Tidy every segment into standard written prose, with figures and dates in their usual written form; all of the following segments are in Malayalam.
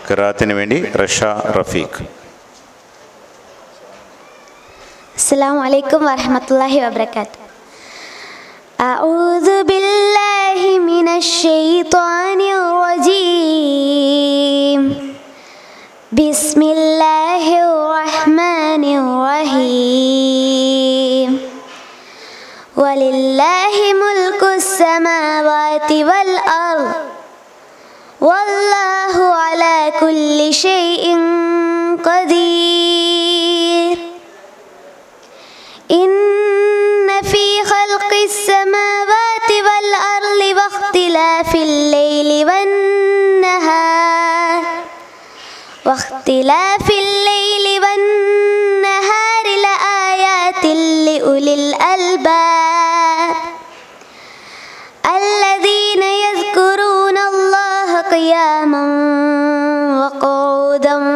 ഖിറാഅത്തിന് വേണ്ടി റഷ റഫീഖ്. അസ്സലാമു അലൈക്കും വറഹ്മത്തുള്ളാഹി വബറകാതുഹു. അഊദു ബില്ലാഹി മിനശ് ശൈത്വാനിർ റജീം. ബിസ്മില്ലാഹിർ റഹ്മാനിർ റഹീം. വലില്ലാഹി മുൽക്കുസ് സമാവാതി വൽ അർദ് വല്ലാഹു അലാ കുല്ലി ഷൈഇൻ ഖദീർ. ഇന്ന ഫീ ഖൽഖിസ് സമാവാതി വൽ അർളി വഖ്തിലാഫിൽ ലൈലി വന്നഹാരി ലആയാതിൻ ലിഉലിൽ അൽബാബ് الذين يذكرون الله قياما وقعودا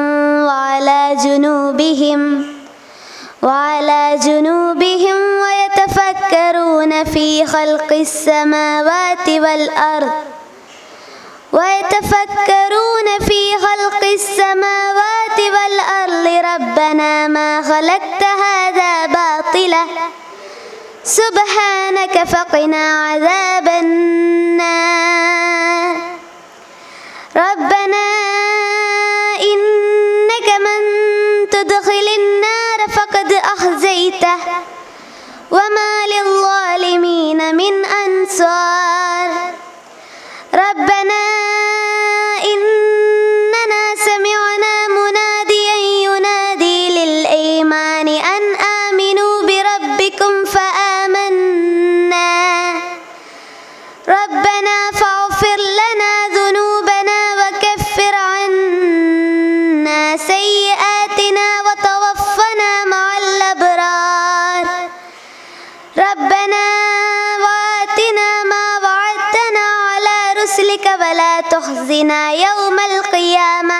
وعلى جنوبهم ويتفكرون في خلق السماوات والأرض ربنا ما خلقت هذا باطلا سبحانك فقنا عذاب النار ربنا إنك من تدخل النار فقد أخزيته وما للظالمين من أنصار ربنا إننا سمعنا مناديا ينادي للإيمان أن آمنوا بربكم فآمنا ربنا فاغفر لنا ذنوبنا وكفر عنا سيئاتنا وتوفنا مع الأبرار ربنا وآتنا ما وعدتنا على رسلك ولا تخزنا يوم القيامة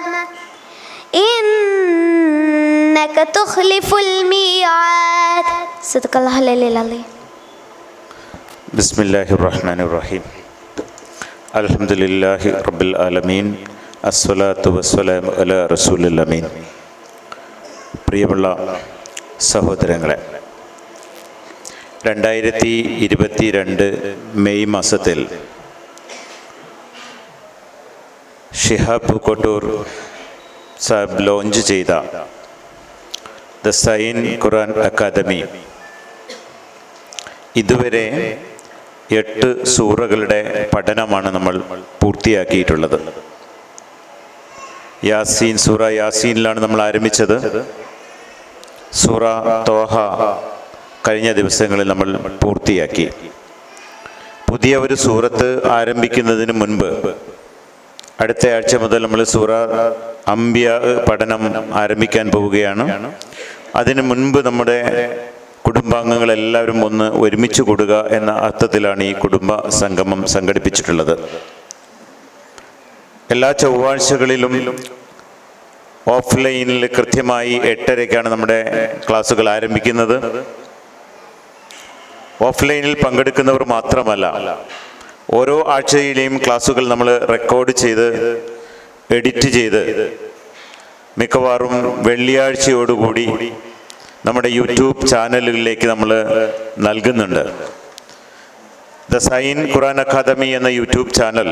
إنك تخلف الميعاد صدق الله العلي العظيم. ബിസ്മില്ലാഹിർ റഹ്മാനിർ റഹീം. അൽഹംദുലില്ലാഹി റബ്ബിൽ ആലമീൻ. അസ്സലാത്തു വസ്സലാമു അലാ റസൂലിൽ അമീൻ. പ്രിയമുള്ള സഹോദരങ്ങളെ, 2022 മെയ് മാസത്തിൽ ഷിഹാബ് കൊട്ടൂർ സാഹിബ് ലോഞ്ച് ചെയ്ത ദ സൈൻ ഖുർആൻ അക്കാദമി ഇതുവരെ 8 സൂറകളുടെ പഠനമാണ് നമ്മൾ പൂർത്തിയാക്കിയിട്ടുള്ളത്. സൂറ യാസീനിലാണ് നമ്മൾ ആരംഭിച്ചത്. സൂറ തോഹ കഴിഞ്ഞ ദിവസങ്ങളിൽ നമ്മൾ പൂർത്തിയാക്കി. പുതിയ ഒരു സൂറത്ത് ആരംഭിക്കുന്നതിന് മുൻപ് അടുത്ത ആഴ്ച മുതൽ നമ്മൾ സൂറ അംബിയ പഠനം ആരംഭിക്കാൻ പോവുകയാണ്. അതിനു മുൻപ് നമ്മുടെ കുടുംബാംഗങ്ങളെല്ലാവരും ഒന്ന് ഒരുമിച്ച് കൂടുക എന്ന അർത്ഥത്തിലാണ് ഈ കുടുംബ സംഗമം സംഘടിപ്പിച്ചിട്ടുള്ളത്. എല്ലാ ചൊവ്വാഴ്ചകളിലും ഓഫ്ലൈനിൽ കൃത്യമായി 8:30-ക്കാണ് നമ്മുടെ ക്ലാസ്സുകൾ ആരംഭിക്കുന്നത്. ഓഫ്ലൈനിൽ പങ്കെടുക്കുന്നവർ മാത്രമല്ല, ഓരോ ആഴ്ചയിലെയും ക്ലാസ്സുകൾ നമ്മൾ റെക്കോർഡ് ചെയ്ത് എഡിറ്റ് ചെയ്ത് മിക്കവാറും വെള്ളിയാഴ്ചയോടുകൂടി നമ്മുടെ യൂട്യൂബ് ചാനലുകളിലേക്ക് നമ്മൾ നൽകുന്നുണ്ട്. ദ സൈൻ ഖുർആൻ അക്കാദമി എന്ന യൂട്യൂബ് ചാനൽ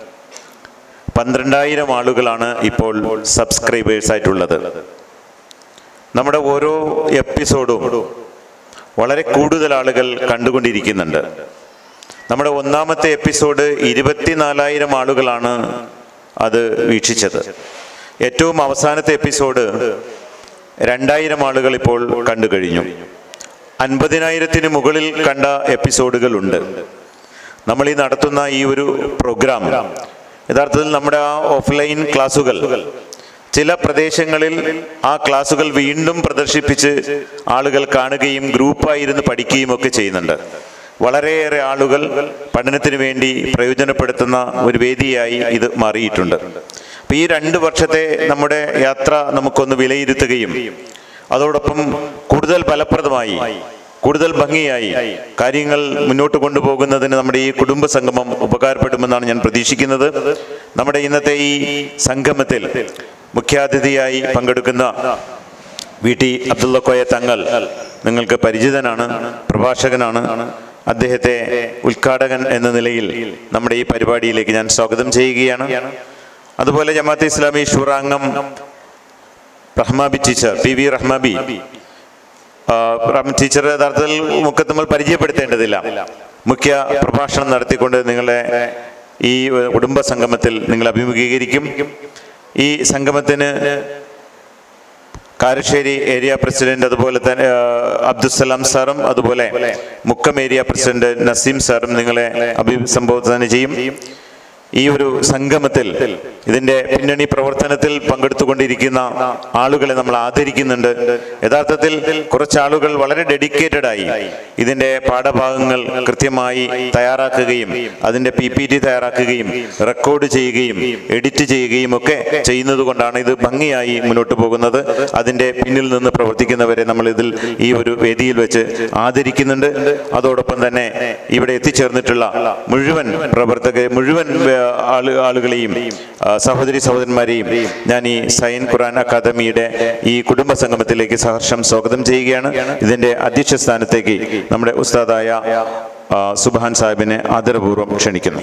12,000 ആളുകളാണ് ഇപ്പോൾ സബ്സ്ക്രൈബേഴ്സ് ആയിട്ടുള്ളത്. നമ്മുടെ ഓരോ എപ്പിസോഡും വളരെ കൂടുതൽ ആളുകൾ കണ്ടുകൊണ്ടിരിക്കുന്നുണ്ട്. നമ്മുടെ ഒന്നാമത്തെ എപ്പിസോഡ് 24,000 ആളുകളാണ് അത് വീക്ഷിച്ചത്. ഏറ്റവും അവസാനത്തെ എപ്പിസോഡ് 2,000 ആളുകൾ ഇപ്പോൾ കണ്ടു കഴിഞ്ഞു. 50,000-ന് മുകളിൽ കണ്ട എപ്പിസോഡുകളുണ്ട്. നമ്മൾ ഈ നടത്തുന്ന ഈ ഒരു പ്രോഗ്രാം യഥാർത്ഥത്തിൽ നമ്മുടെ ആ ഓഫ്ലൈൻ ക്ലാസ്സുകൾ ചില പ്രദേശങ്ങളിൽ ആ ക്ലാസ്സുകൾ വീണ്ടും പ്രദർശിപ്പിച്ച് ആളുകൾ കാണുകയും ഗ്രൂപ്പായിരുന്ന് പഠിക്കുകയും ഒക്കെ ചെയ്യുന്നുണ്ട്. വളരെയേറെ ആളുകൾ പഠനത്തിന് വേണ്ടി പ്രയോജനപ്പെടുത്തുന്ന ഒരു വേദിയായി ഇത് മാറിയിട്ടുണ്ട്. അപ്പോൾ ഈ 2 വർഷത്തെ നമ്മുടെ യാത്ര നമുക്കൊന്ന് വിലയിരുത്തുകയും അതോടൊപ്പം കൂടുതൽ ഫലപ്രദമായി കൂടുതൽ ഭംഗിയായി കാര്യങ്ങൾ മുന്നോട്ട് കൊണ്ടുപോകുന്നതിന് നമ്മുടെ ഈ കുടുംബ സംഗമം ഉപകാരപ്പെടുമെന്നാണ് ഞാൻ പ്രതീക്ഷിക്കുന്നത്. നമ്മുടെ ഇന്നത്തെ ഈ സംഗമത്തിൽ മുഖ്യാതിഥിയായി പങ്കെടുക്കുന്ന VT അബ്ദുള്ള കോയ തങ്ങൾ നിങ്ങൾക്ക് പരിചിതനാണ്, പ്രഭാഷകനാണ്. അദ്ദേഹത്തെ ഉദ്ഘാടകൻ എന്ന നിലയിൽ നമ്മുടെ ഈ പരിപാടിയിലേക്ക് ഞാൻ സ്വാഗതം ചെയ്യുകയാണ്. അതുപോലെ ജമാഅത്തെ ഇസ്ലാമി ഷൂറ അംഗം Rahmabi teacher, PV Rahmabi teacher യഥാർത്ഥത്തിൽ മുഖത്ത് നമ്മൾ പരിചയപ്പെടുത്തേണ്ടതില്ല. മുഖ്യ പ്രഭാഷണം നടത്തിക്കൊണ്ട് നിങ്ങളെ ഈ കുടുംബ സംഗമത്തിൽ നിങ്ങൾ അഭിമുഖീകരിക്കും. ഈ സംഗമത്തിന് കാരശ്ശേരി ഏരിയ പ്രസിഡന്റ്, അതുപോലെ തന്നെ അബ്ദുസലാം സാറും, അതുപോലെ മുക്കം ഏരിയ പ്രസിഡന്റ് നസീം സാറും നിങ്ങളെ അഭിസംബോധന ചെയ്യും. ഈ ഒരു സംഗമത്തിൽ ഇതിൻ്റെ പിന്നണി പ്രവർത്തനത്തിൽ പങ്കെടുത്തുകൊണ്ടിരിക്കുന്ന ആളുകളെ നമ്മൾ ആദരിക്കുന്നുണ്ട്. യഥാർത്ഥത്തിൽ കുറച്ചാളുകൾ വളരെ ഡെഡിക്കേറ്റഡായി ഇതിൻ്റെ പാഠഭാഗങ്ങൾ കൃത്യമായി തയ്യാറാക്കുകയും അതിൻ്റെ PPT തയ്യാറാക്കുകയും റെക്കോർഡ് ചെയ്യുകയും എഡിറ്റ് ചെയ്യുകയും ഒക്കെ ചെയ്യുന്നത് കൊണ്ടാണ് ഇത് ഭംഗിയായി മുന്നോട്ട് പോകുന്നത്. അതിൻ്റെ പിന്നിൽ നിന്ന് പ്രവർത്തിക്കുന്നവരെ നമ്മൾ ഇതിൽ ഈ ഒരു വേദിയിൽ വെച്ച് ആദരിക്കുന്നുണ്ട്. അതോടൊപ്പം തന്നെ ഇവിടെ എത്തിച്ചേർന്നിട്ടുള്ള മുഴുവൻ പ്രവർത്തകരെ, മുഴുവൻ ആളുകളെയും, സഹോദരി സഹോദരന്മാരെയും ഞാൻ ഈ സൈൻ ഖുർആൻ അക്കാദമിയുടെ ഈ കുടുംബ സംഗമത്തിലേക്ക് സഹർഷം സ്വാഗതം ചെയ്യുകയാണ്. ഇതിൻ്റെ അധ്യക്ഷ സ്ഥാനത്തേക്ക് നമ്മുടെ ഉസ്താദായ സുബ്ഹാൻ സാഹിബിനെ ആദരപൂർവ്വം ക്ഷണിക്കുന്നു.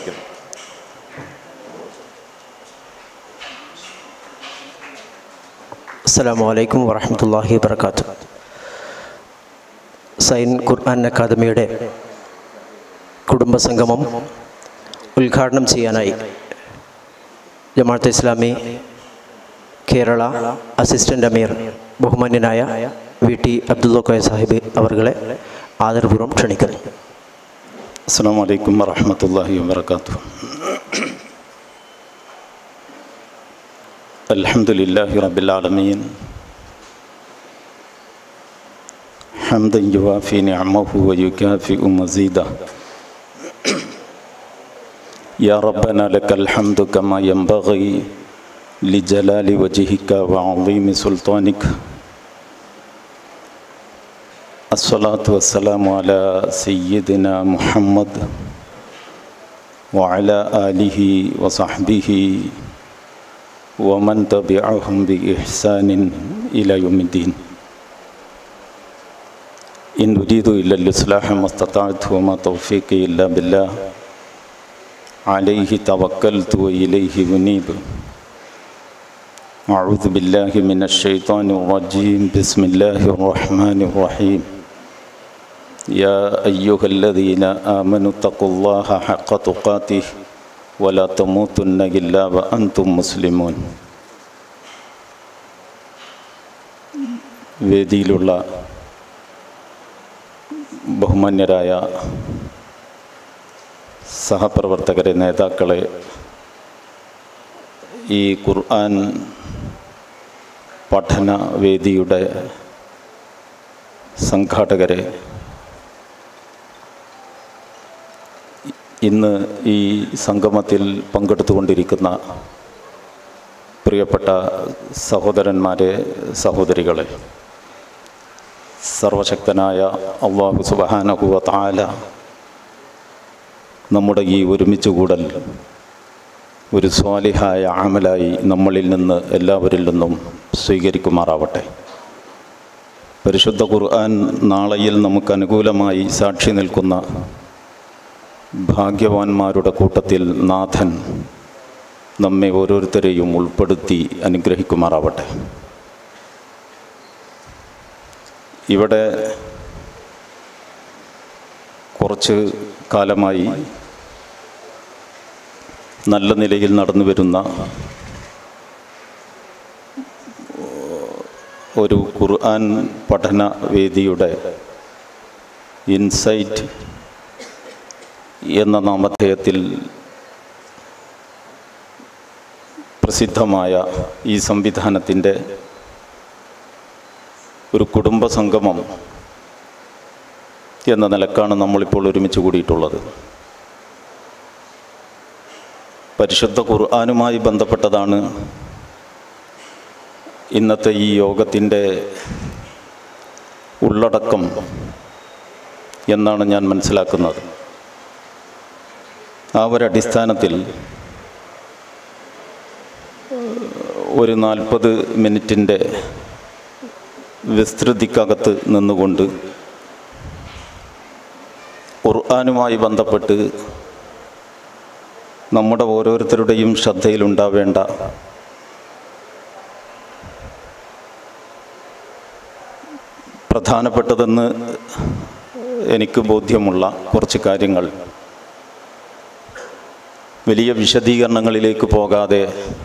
അസ്സലാമു അലൈക്കും വറഹ്മത്തുള്ളാഹി വബറകാതുഹു. സൈൻ ഖുർആൻ അക്കാദമിയുടെ കുടുംബ സംഗമം ഉദ്ഘാടനം ചെയ്യാനായി ജമാഅത്തെ ഇസ്ലാമി കേരള അസിസ്റ്റൻ്റ് അമീർ ബഹുമാന്യനായ VT അബ്ദുള്ള കോയ സാഹിബ് അവർകളെ ആദരപൂർവ്വം ക്ഷണിക്കുന്നു. അസ്സലാമു അലൈക്കും വറഹ്മത്തുള്ളാഹി വബറകാതുഹു. അൽഹംദുലില്ലാഹി റബ്ബിൽ ആലമീൻ ഹംദൻ യുവാഫി നിഅമഹു വയുകാഫിഉ മസീദഹു. യാ റബ്ബനാ ലക്കൽ ഹംദു കമാ യൻബഗി ലിജലാലി വജ്ഹിക വഅളീമി സുൽത്താനിക. അസ്സലാത്തു വസ്സലാമു അലാ സയ്യിദിനാ മുഹമ്മദ് വഅലാ ആലിഹി വസഹ്ബിഹി വമൻ തബിഅഹും ബിഇഹ്സാനിൻ ഇലാ യൗമിദ്ദീൻ. ഇൻ ഉരീദു ഇല്ലൽ ഇസ്ലാഹ മസ്തതഅതു വമാ തൗഫീഖി ഇല്ലാ ബില്ലാഹ് അലൈഹി തവക്കൽതു വഇലൈഹി ഉനീബ്. അഊദു ബില്ലാഹി മിനശ് ശൈത്വാനിർ റജീം. ബിസ്മില്ലാഹിർ റഹ്മാനിർ റഹീം. യാ അയ്യുഹല്ലദീന ആമനു തഖുല്ലാഹ ഹഖ്ക തുഖാതിഹി വലാ തമൂതുന്ന ഇല്ലാ വഅൻതും മുസ്ലിമൂൻ. വേദിയിലുള്ള ബഹുമാന്യരായ സഹപ്രവർത്തകരെ, നേതാക്കളെ, ഈ ഖുർആൻ പഠന വേദിയുടെ സംഘാടകരെ, ഇന്ന് ഈ സംഗമത്തിൽ പങ്കെടുത്തുകൊണ്ടിരിക്കുന്ന പ്രിയപ്പെട്ട സഹോദരന്മാരെ, സഹോദരികളെ, സർവശക്തനായ അല്ലാഹു സുബ്ഹാനഹു വ തആല നമ്മുടെ ഈ ഒരുമിച്ച് കൂടൽ ഒരു സ്വാലിഹായ അമലായി നമ്മളിൽ നിന്ന്, എല്ലാവരിൽ നിന്നും സ്വീകരിക്കുമാറാവട്ടെ. പരിശുദ്ധ ഖുർആൻ നാളെയിൽ നമുക്ക് അനുകൂലമായി സാക്ഷി നിൽക്കുന്ന ഭാഗ്യവാന്മാരുടെ കൂട്ടത്തിൽ നാഥൻ നമ്മെ ഓരോരുത്തരെയും ഉൾപ്പെടുത്തി അനുഗ്രഹിക്കുമാറാവട്ടെ. ഇവിടെ കുറച്ച് കാലമായി നല്ല നിലയിൽ നടന്നു വരുന്ന ഒരു ഖുർആൻ പഠന വേദിയുടെ ഇൻസൈറ്റ് എന്ന നാമധേയത്തിൽ പ്രസിദ്ധമായ ഈ സംവിധാനത്തിൻ്റെ ഒരു കുടുംബ സംഗമം എന്ന നിലക്കാണ് നമ്മളിപ്പോൾ ഒരുമിച്ച് കൂടിയിട്ടുള്ളത്. പരിശുദ്ധ ഖുർആനുമായി ബന്ധപ്പെട്ടതാണ് ഇന്നത്തെ ഈ യോഗത്തിൻ്റെ ഉള്ളടക്കം എന്നാണ് ഞാൻ മനസ്സിലാക്കുന്നത്. ആ ഒരടിസ്ഥാനത്തിൽ ഒരു 40 മിനിറ്റിൻ്റെ വിസ്തൃതിക്കകത്ത് നിന്നുകൊണ്ട് ഖുർആനുമായി ബന്ധപ്പെട്ട് നമ്മുടെ ഓരോരുത്തരുടെയും ശ്രദ്ധയിലുണ്ടാവേണ്ട പ്രധാനപ്പെട്ടതെന്ന് എനിക്ക് ബോധ്യമുള്ള കുറച്ച് കാര്യങ്ങൾ വലിയ വിശദീകരണങ്ങളിലേക്ക് പോകാതെ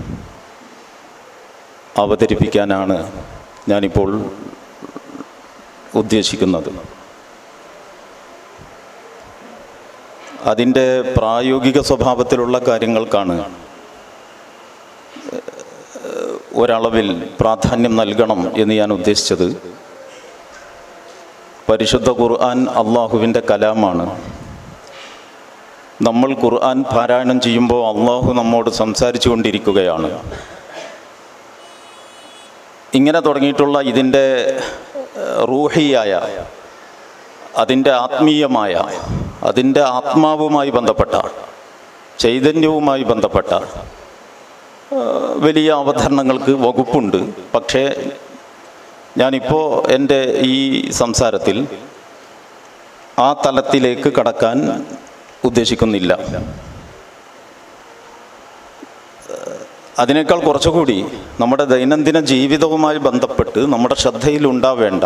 അവതരിപ്പിക്കാനാണ് ഞാനിപ്പോൾ ഉദ്ദേശിക്കുന്നത്. അതിൻ്റെ പ്രായോഗിക സ്വഭാവത്തിലുള്ള കാര്യങ്ങൾക്കാണ് ഒരളവിൽ പ്രാധാന്യം നൽകണം എന്ന് ഞാൻ ഉദ്ദേശിച്ചത്. പരിശുദ്ധ ഖുർആൻ അള്ളാഹുവിൻ്റെ കലാമാണ്. നമ്മൾ ഖുർആൻ പാരായണം ചെയ്യുമ്പോൾ അള്ളാഹു നമ്മോട് സംസാരിച്ചു കൊണ്ടിരിക്കുകയാണ്. ഇങ്ങനെ തുടങ്ങിയിട്ടുള്ള ഇതിൻ്റെ റൂഹിയായ, അതിൻ്റെ ആത്മീയമായ, അതിൻ്റെ ആത്മാവുമായി ബന്ധപ്പെട്ട, ചൈതന്യവുമായി ബന്ധപ്പെട്ട വലിയ അവതരണങ്ങൾക്ക് വകുപ്പുണ്ട്. പക്ഷേ ഞാനിപ്പോൾ എൻ്റെ ഈ സംസാരത്തിൽ ആ തലത്തിലേക്ക് കടക്കാൻ ഉദ്ദേശിക്കുന്നില്ല. അതിനേക്കാൾ കുറച്ചുകൂടി നമ്മുടെ ദൈനംദിന ജീവിതവുമായി ബന്ധപ്പെട്ട് നമ്മുടെ ശ്രദ്ധയിലുണ്ടാവേണ്ട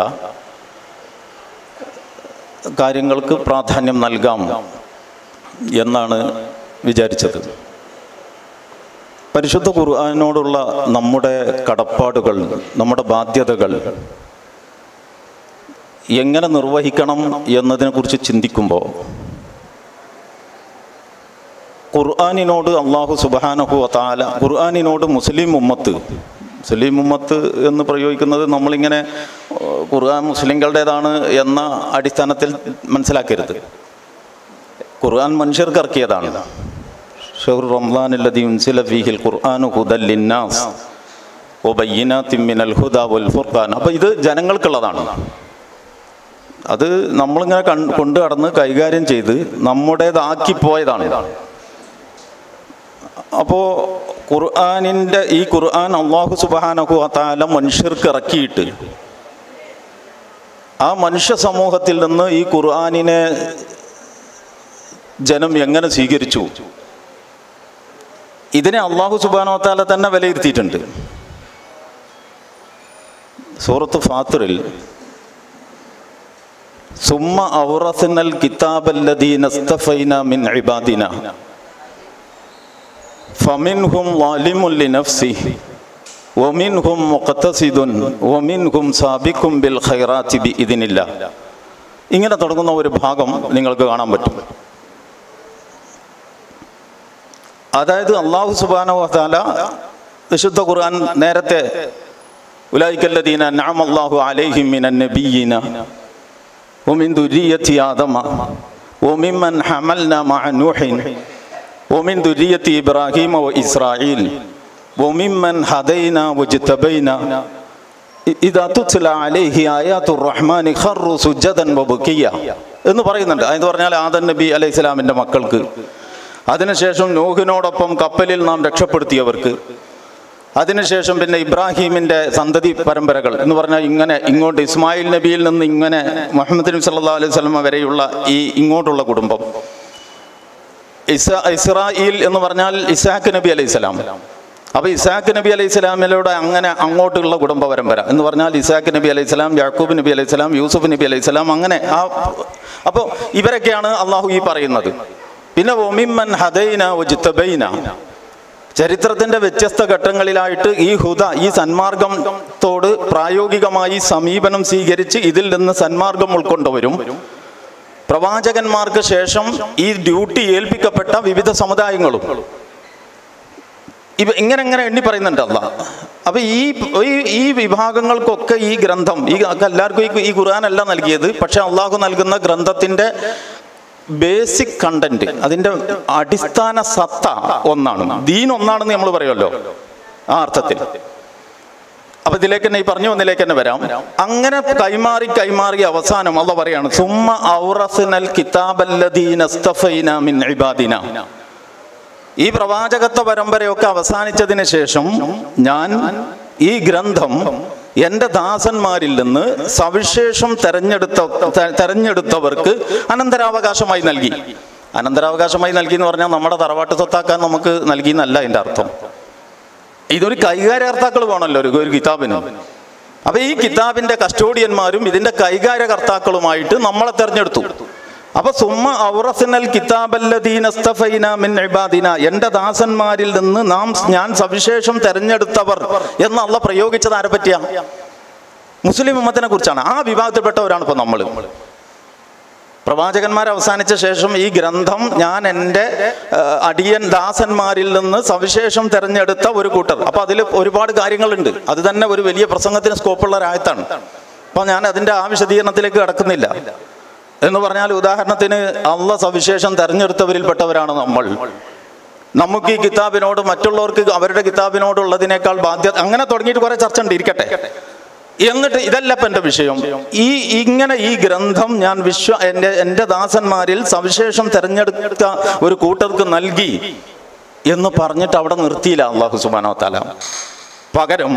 കാര്യങ്ങൾക്ക് പ്രാധാന്യം നൽകാം എന്നാണ് വിചാരിച്ചത്. പരിശുദ്ധ ഖുർആനോടുള്ള നമ്മുടെ കടപ്പാടുകൾ, നമ്മുടെ ബാധ്യതകൾ എങ്ങനെ നിർവഹിക്കണം എന്നതിനെക്കുറിച്ച് ചിന്തിക്കുമ്പോൾ ഖുർആനിനോട് അള്ളാഹു സുബ്ഹാനഹു വ തആല, ഖുർആനിനോട് മുസ്ലിം ഉമ്മത്ത് എന്ന് പ്രയോഗിക്കുന്നത് നമ്മളിങ്ങനെ ഖുർആൻ മുസ്ലിങ്ങളുടേതാണ് എന്ന അടിസ്ഥാനത്തിൽ മനസ്സിലാക്കരുത്. ഖുർആൻ മനുഷ്യർക്ക് ഇറക്കിയതാണ്. ഷഹ്റു റമളാനില്ലദീ ഉൻസില ഫീഹിൽ ഖുർആനു ഹുദൽ ലിന്നാസ് വബയ്യിനാത്തിൻ മിനൽ ഹുദാ വൽ ഫുർഖാൻ. അപ്പോൾ ഇത് ജനങ്ങൾക്കുള്ളതാണ്. അത് നമ്മളിങ്ങനെ കൊണ്ടു കടന്ന് കൈകാര്യം ചെയ്ത് നമ്മുടേതാക്കിപ്പോയതാണ്. അപ്പോൾ ഈ ഖുർആൻ അല്ലാഹു സുബ്ഹാനഹു വ തആല മനുഷ്യർക്ക് ഇറക്കിയിട്ട് ആ മനുഷ്യ സമൂഹത്തിൽ നിന്ന് ഈ ഖുർആനിനെ ജനം എങ്ങനെ സ്വീകരിച്ചു, ഇതിനെ അല്ലാഹു സുബ്ഹാനഹു വ തആല തന്നെ വിലയിരുത്തിയിട്ടുണ്ട്. സൂറത്ത് ഫാത്തിറിൽ സുമ്മ ഔറസ്നൽ കിതാബല്ലദീന ഇസ്തഫൈനാ മിൻ ഇബാദിനാ ഫമിൻഹും ളാലിമുൻ ലിനഫ്സിഹി വമിൻഹും മുഖ്തസിദുൻ വമിൻഹും സാബിഖുൻ ബിൽ ഖൈറാത്തി ബിഇദ്നില്ലാഹ്. ഇങ്ങനെ തുടങ്ങുന്ന ഒരു ഭാഗം നിങ്ങൾക്ക് കാണാൻ പറ്റും. അതായത് അല്ലാഹു സുബ്ഹാനഹു വ തആല വിശുദ്ധ ഖുർആൻ നേരത്തെ ഉലൈകല്ലദീന അൻഅമല്ലാഹു അലൈഹിം മിനൻ നബിയ്യിന വമിൻ ദുരിയത്തി ആദമ വമിമ്മൻ ഹമൽനാ മഅ നൂഹിൻ വമിൻ ദുരിയത്തി ഇബ്രാഹീമ വ ഇസ്രായീൽ വമിമ്മൻ ഹദൈനാ വജ്തബൈനാ ഇദാ തുത്ല അലൈഹി ആയാത്തുർ റഹ്മാനി ഖറു സുജ്ജദൻ വബുകിയ എന്ന് പറയുന്നുണ്ട്. അതെന്ന് പറഞ്ഞാൽ ആദം നബി അലൈഹിസ്സലാമിൻ്റെ മക്കൾക്ക്, അതിനുശേഷം നൂഹിനോടൊപ്പം കപ്പലിൽ നാം രക്ഷപ്പെടുത്തിയവർക്ക്, അതിനുശേഷം പിന്നെ ഇബ്രാഹീമിൻ്റെ സന്തതി പരമ്പരകൾ എന്ന് പറഞ്ഞാൽ ഇങ്ങനെ ഇങ്ങോട്ട് ഇസ്മായിൽ നബിയിൽ നിന്ന് ഇങ്ങനെ മുഹമ്മദ് നബി സല്ലല്ലാഹു അലൈഹി വസല്ലം വരെയുള്ള ഈ ഇങ്ങോട്ടുള്ള കുടുംബം, ഇസ്രായേൽ എന്ന് പറഞ്ഞാൽ ഇസ്ഹാഖ് നബി അലൈഹിസ്സലാം. അപ്പോൾ ഇസ്ഹാഖ് നബി അലൈഹിസ്സലാമിലൂടെ അങ്ങനെ അങ്ങോട്ടുള്ള കുടുംബ പരമ്പര എന്ന് പറഞ്ഞാൽ ഇസ്ഹാഖ് നബി അലൈഹിസ്സലാം, യാക്കൂബ് നബി അലൈഹിസ്സലാം, യൂസുഫ് നബി അലൈഹിസ്സലാം, അങ്ങനെ അപ്പോൾ ഇവരൊക്കെയാണ് അള്ളാഹു ഈ പറയുന്നത്. പിന്നെ വമിമ്മൻ ഹദൈന വജ്തബൈന, ചരിത്രത്തിൻ്റെ വ്യത്യസ്ത ഘട്ടങ്ങളിലായിട്ട് ഈ ഹുദ, ഈ സന്മാർഗത്തോട് പ്രായോഗികമായി സമീപനം സ്വീകരിച്ച് ഇതിൽ നിന്ന് സന്മാർഗം ഉൾക്കൊണ്ടുവരും. പ്രവാചകന്മാർക്ക് ശേഷം ഈ ഡ്യൂട്ടി ഏൽപ്പിക്കപ്പെട്ട വിവിധ സമുദായങ്ങളും ഇങ്ങനെ എണ്ണി പറയുന്നുണ്ട് അല്ലാഹ്. അപ്പോൾ ഈ വിഭാഗങ്ങൾക്കൊക്കെ ഈ ഗ്രന്ഥം, എല്ലാവർക്കും ഈ ഖുർആൻ അല്ല നൽകിയത്, പക്ഷെ അള്ളാഹു നൽകുന്ന ഗ്രന്ഥത്തിൻ്റെ ബേസിക് കണ്ടന്റ്, അതിൻ്റെ അടിസ്ഥാന സത്ത ഒന്നാണ്, ദീൻ ഒന്നാണെന്ന് നമ്മൾ പറയുമല്ലോ ആ അർത്ഥത്തിൽ. അപ്പം അപ്പൊ ഇതിലേക്ക് തന്നെ ഈ പറഞ്ഞു വന്നിലേക്ക് തന്നെ വരാം. അങ്ങനെ കൈമാറി അവസാനം അള്ളാഹ് പറയാണ് സുമ്മ ഔറസ്നൽ കിതാബല്ലദീന ഇസ്തഫൈന മിൻ ഇബാദിന. ഈ പ്രവാചകത്വ പരമ്പരയൊക്കെ അവസാനിച്ചതിന് ശേഷം ഞാൻ ഈ ഗ്രന്ഥം എൻ്റെ ദാസന്മാരിൽ നിന്ന് സവിശേഷം തെരഞ്ഞെടുത്തവർക്ക് അനന്തരാവകാശമായി നൽകി. അനന്തരാവകാശമായി നൽകി എന്ന് പറഞ്ഞാൽ നമ്മുടെ തറവാട്ട് സ്വത്താക്കാൻ നമുക്ക് നൽകി എന്നല്ല അതിൻ്റെ അർത്ഥം. ഇതൊരു കൈകാര്യാർത്ഥാക്കൾ വേണമല്ലോ ഒരു കിതാബിന്. അപ്പൊ ഈ കിതാബിന്റെ കസ്റ്റോഡിയന്മാരും ഇതിന്റെ കൈകാര്യകർത്താക്കളുമായിട്ട് നമ്മളെ തെരഞ്ഞെടുത്തു. അപ്പൊ സുമ്മ ഔറസ്നൽ കിതാബല്ലദീന ഇസ്തഫൈന മിൻ ഇബാദിന, എൻ്റെ ദാസന്മാരിൽ നിന്ന് ഞാൻ സവിശേഷം തെരഞ്ഞെടുത്തവർ എന്ന് അള്ളാഹ് പ്രയോഗിച്ചത് ആരെ പറ്റിയാ? മുസ്ലിം ഉമ്മത്തിനെ കുറിച്ചാണ്. ആ വിഭാഗത്തിൽപ്പെട്ടവരാണ് ഇപ്പൊ നമ്മൾ. പ്രവാചകന്മാർ അവസാനിച്ച ശേഷം ഈ ഗ്രന്ഥം ഞാൻ എൻ്റെ അടിയൻ ദാസന്മാരിൽ നിന്ന് സവിശേഷം തെരഞ്ഞെടുത്ത ഒരു കൂട്ടർ. അപ്പൊ അതിൽ ഒരുപാട് കാര്യങ്ങളുണ്ട്. അത് തന്നെ ഒരു വലിയ പ്രസംഗത്തിന് സ്കോപ്പുള്ള ഒരായത്താണ്. അപ്പൊ ഞാൻ അതിൻ്റെ ആ വിശദീകരണത്തിലേക്ക് കടക്കുന്നില്ല. എന്ന് പറഞ്ഞാൽ ഉദാഹരണത്തിന് അള്ളാഹ് സവിശേഷം തെരഞ്ഞെടുത്തവരിൽപ്പെട്ടവരാണ് നമ്മൾ. നമുക്ക് ഈ കിതാബിനോട് മറ്റുള്ളവർക്ക് അവരുടെ കിതാബിനോടുള്ളതിനേക്കാൾ ബാധ്യത, അങ്ങനെ തുടങ്ങിയിട്ട് കുറെ ചർച്ച ഉണ്ട്, ഇരിക്കട്ടെ. എന്നിട്ട് ഇതല്ല ഇപ്പം എൻ്റെ വിഷയം. ഇങ്ങനെ ഈ ഗ്രന്ഥം ഞാൻ എൻ്റെ ദാസന്മാരിൽ സവിശേഷം തെരഞ്ഞെടുത്ത ഒരു കൂട്ടർക്ക് നൽകി എന്ന് പറഞ്ഞിട്ട് അവിടെ നിർത്തിയില്ല അല്ലാഹു സുബ്ഹാനഹു വ തആല. പകരം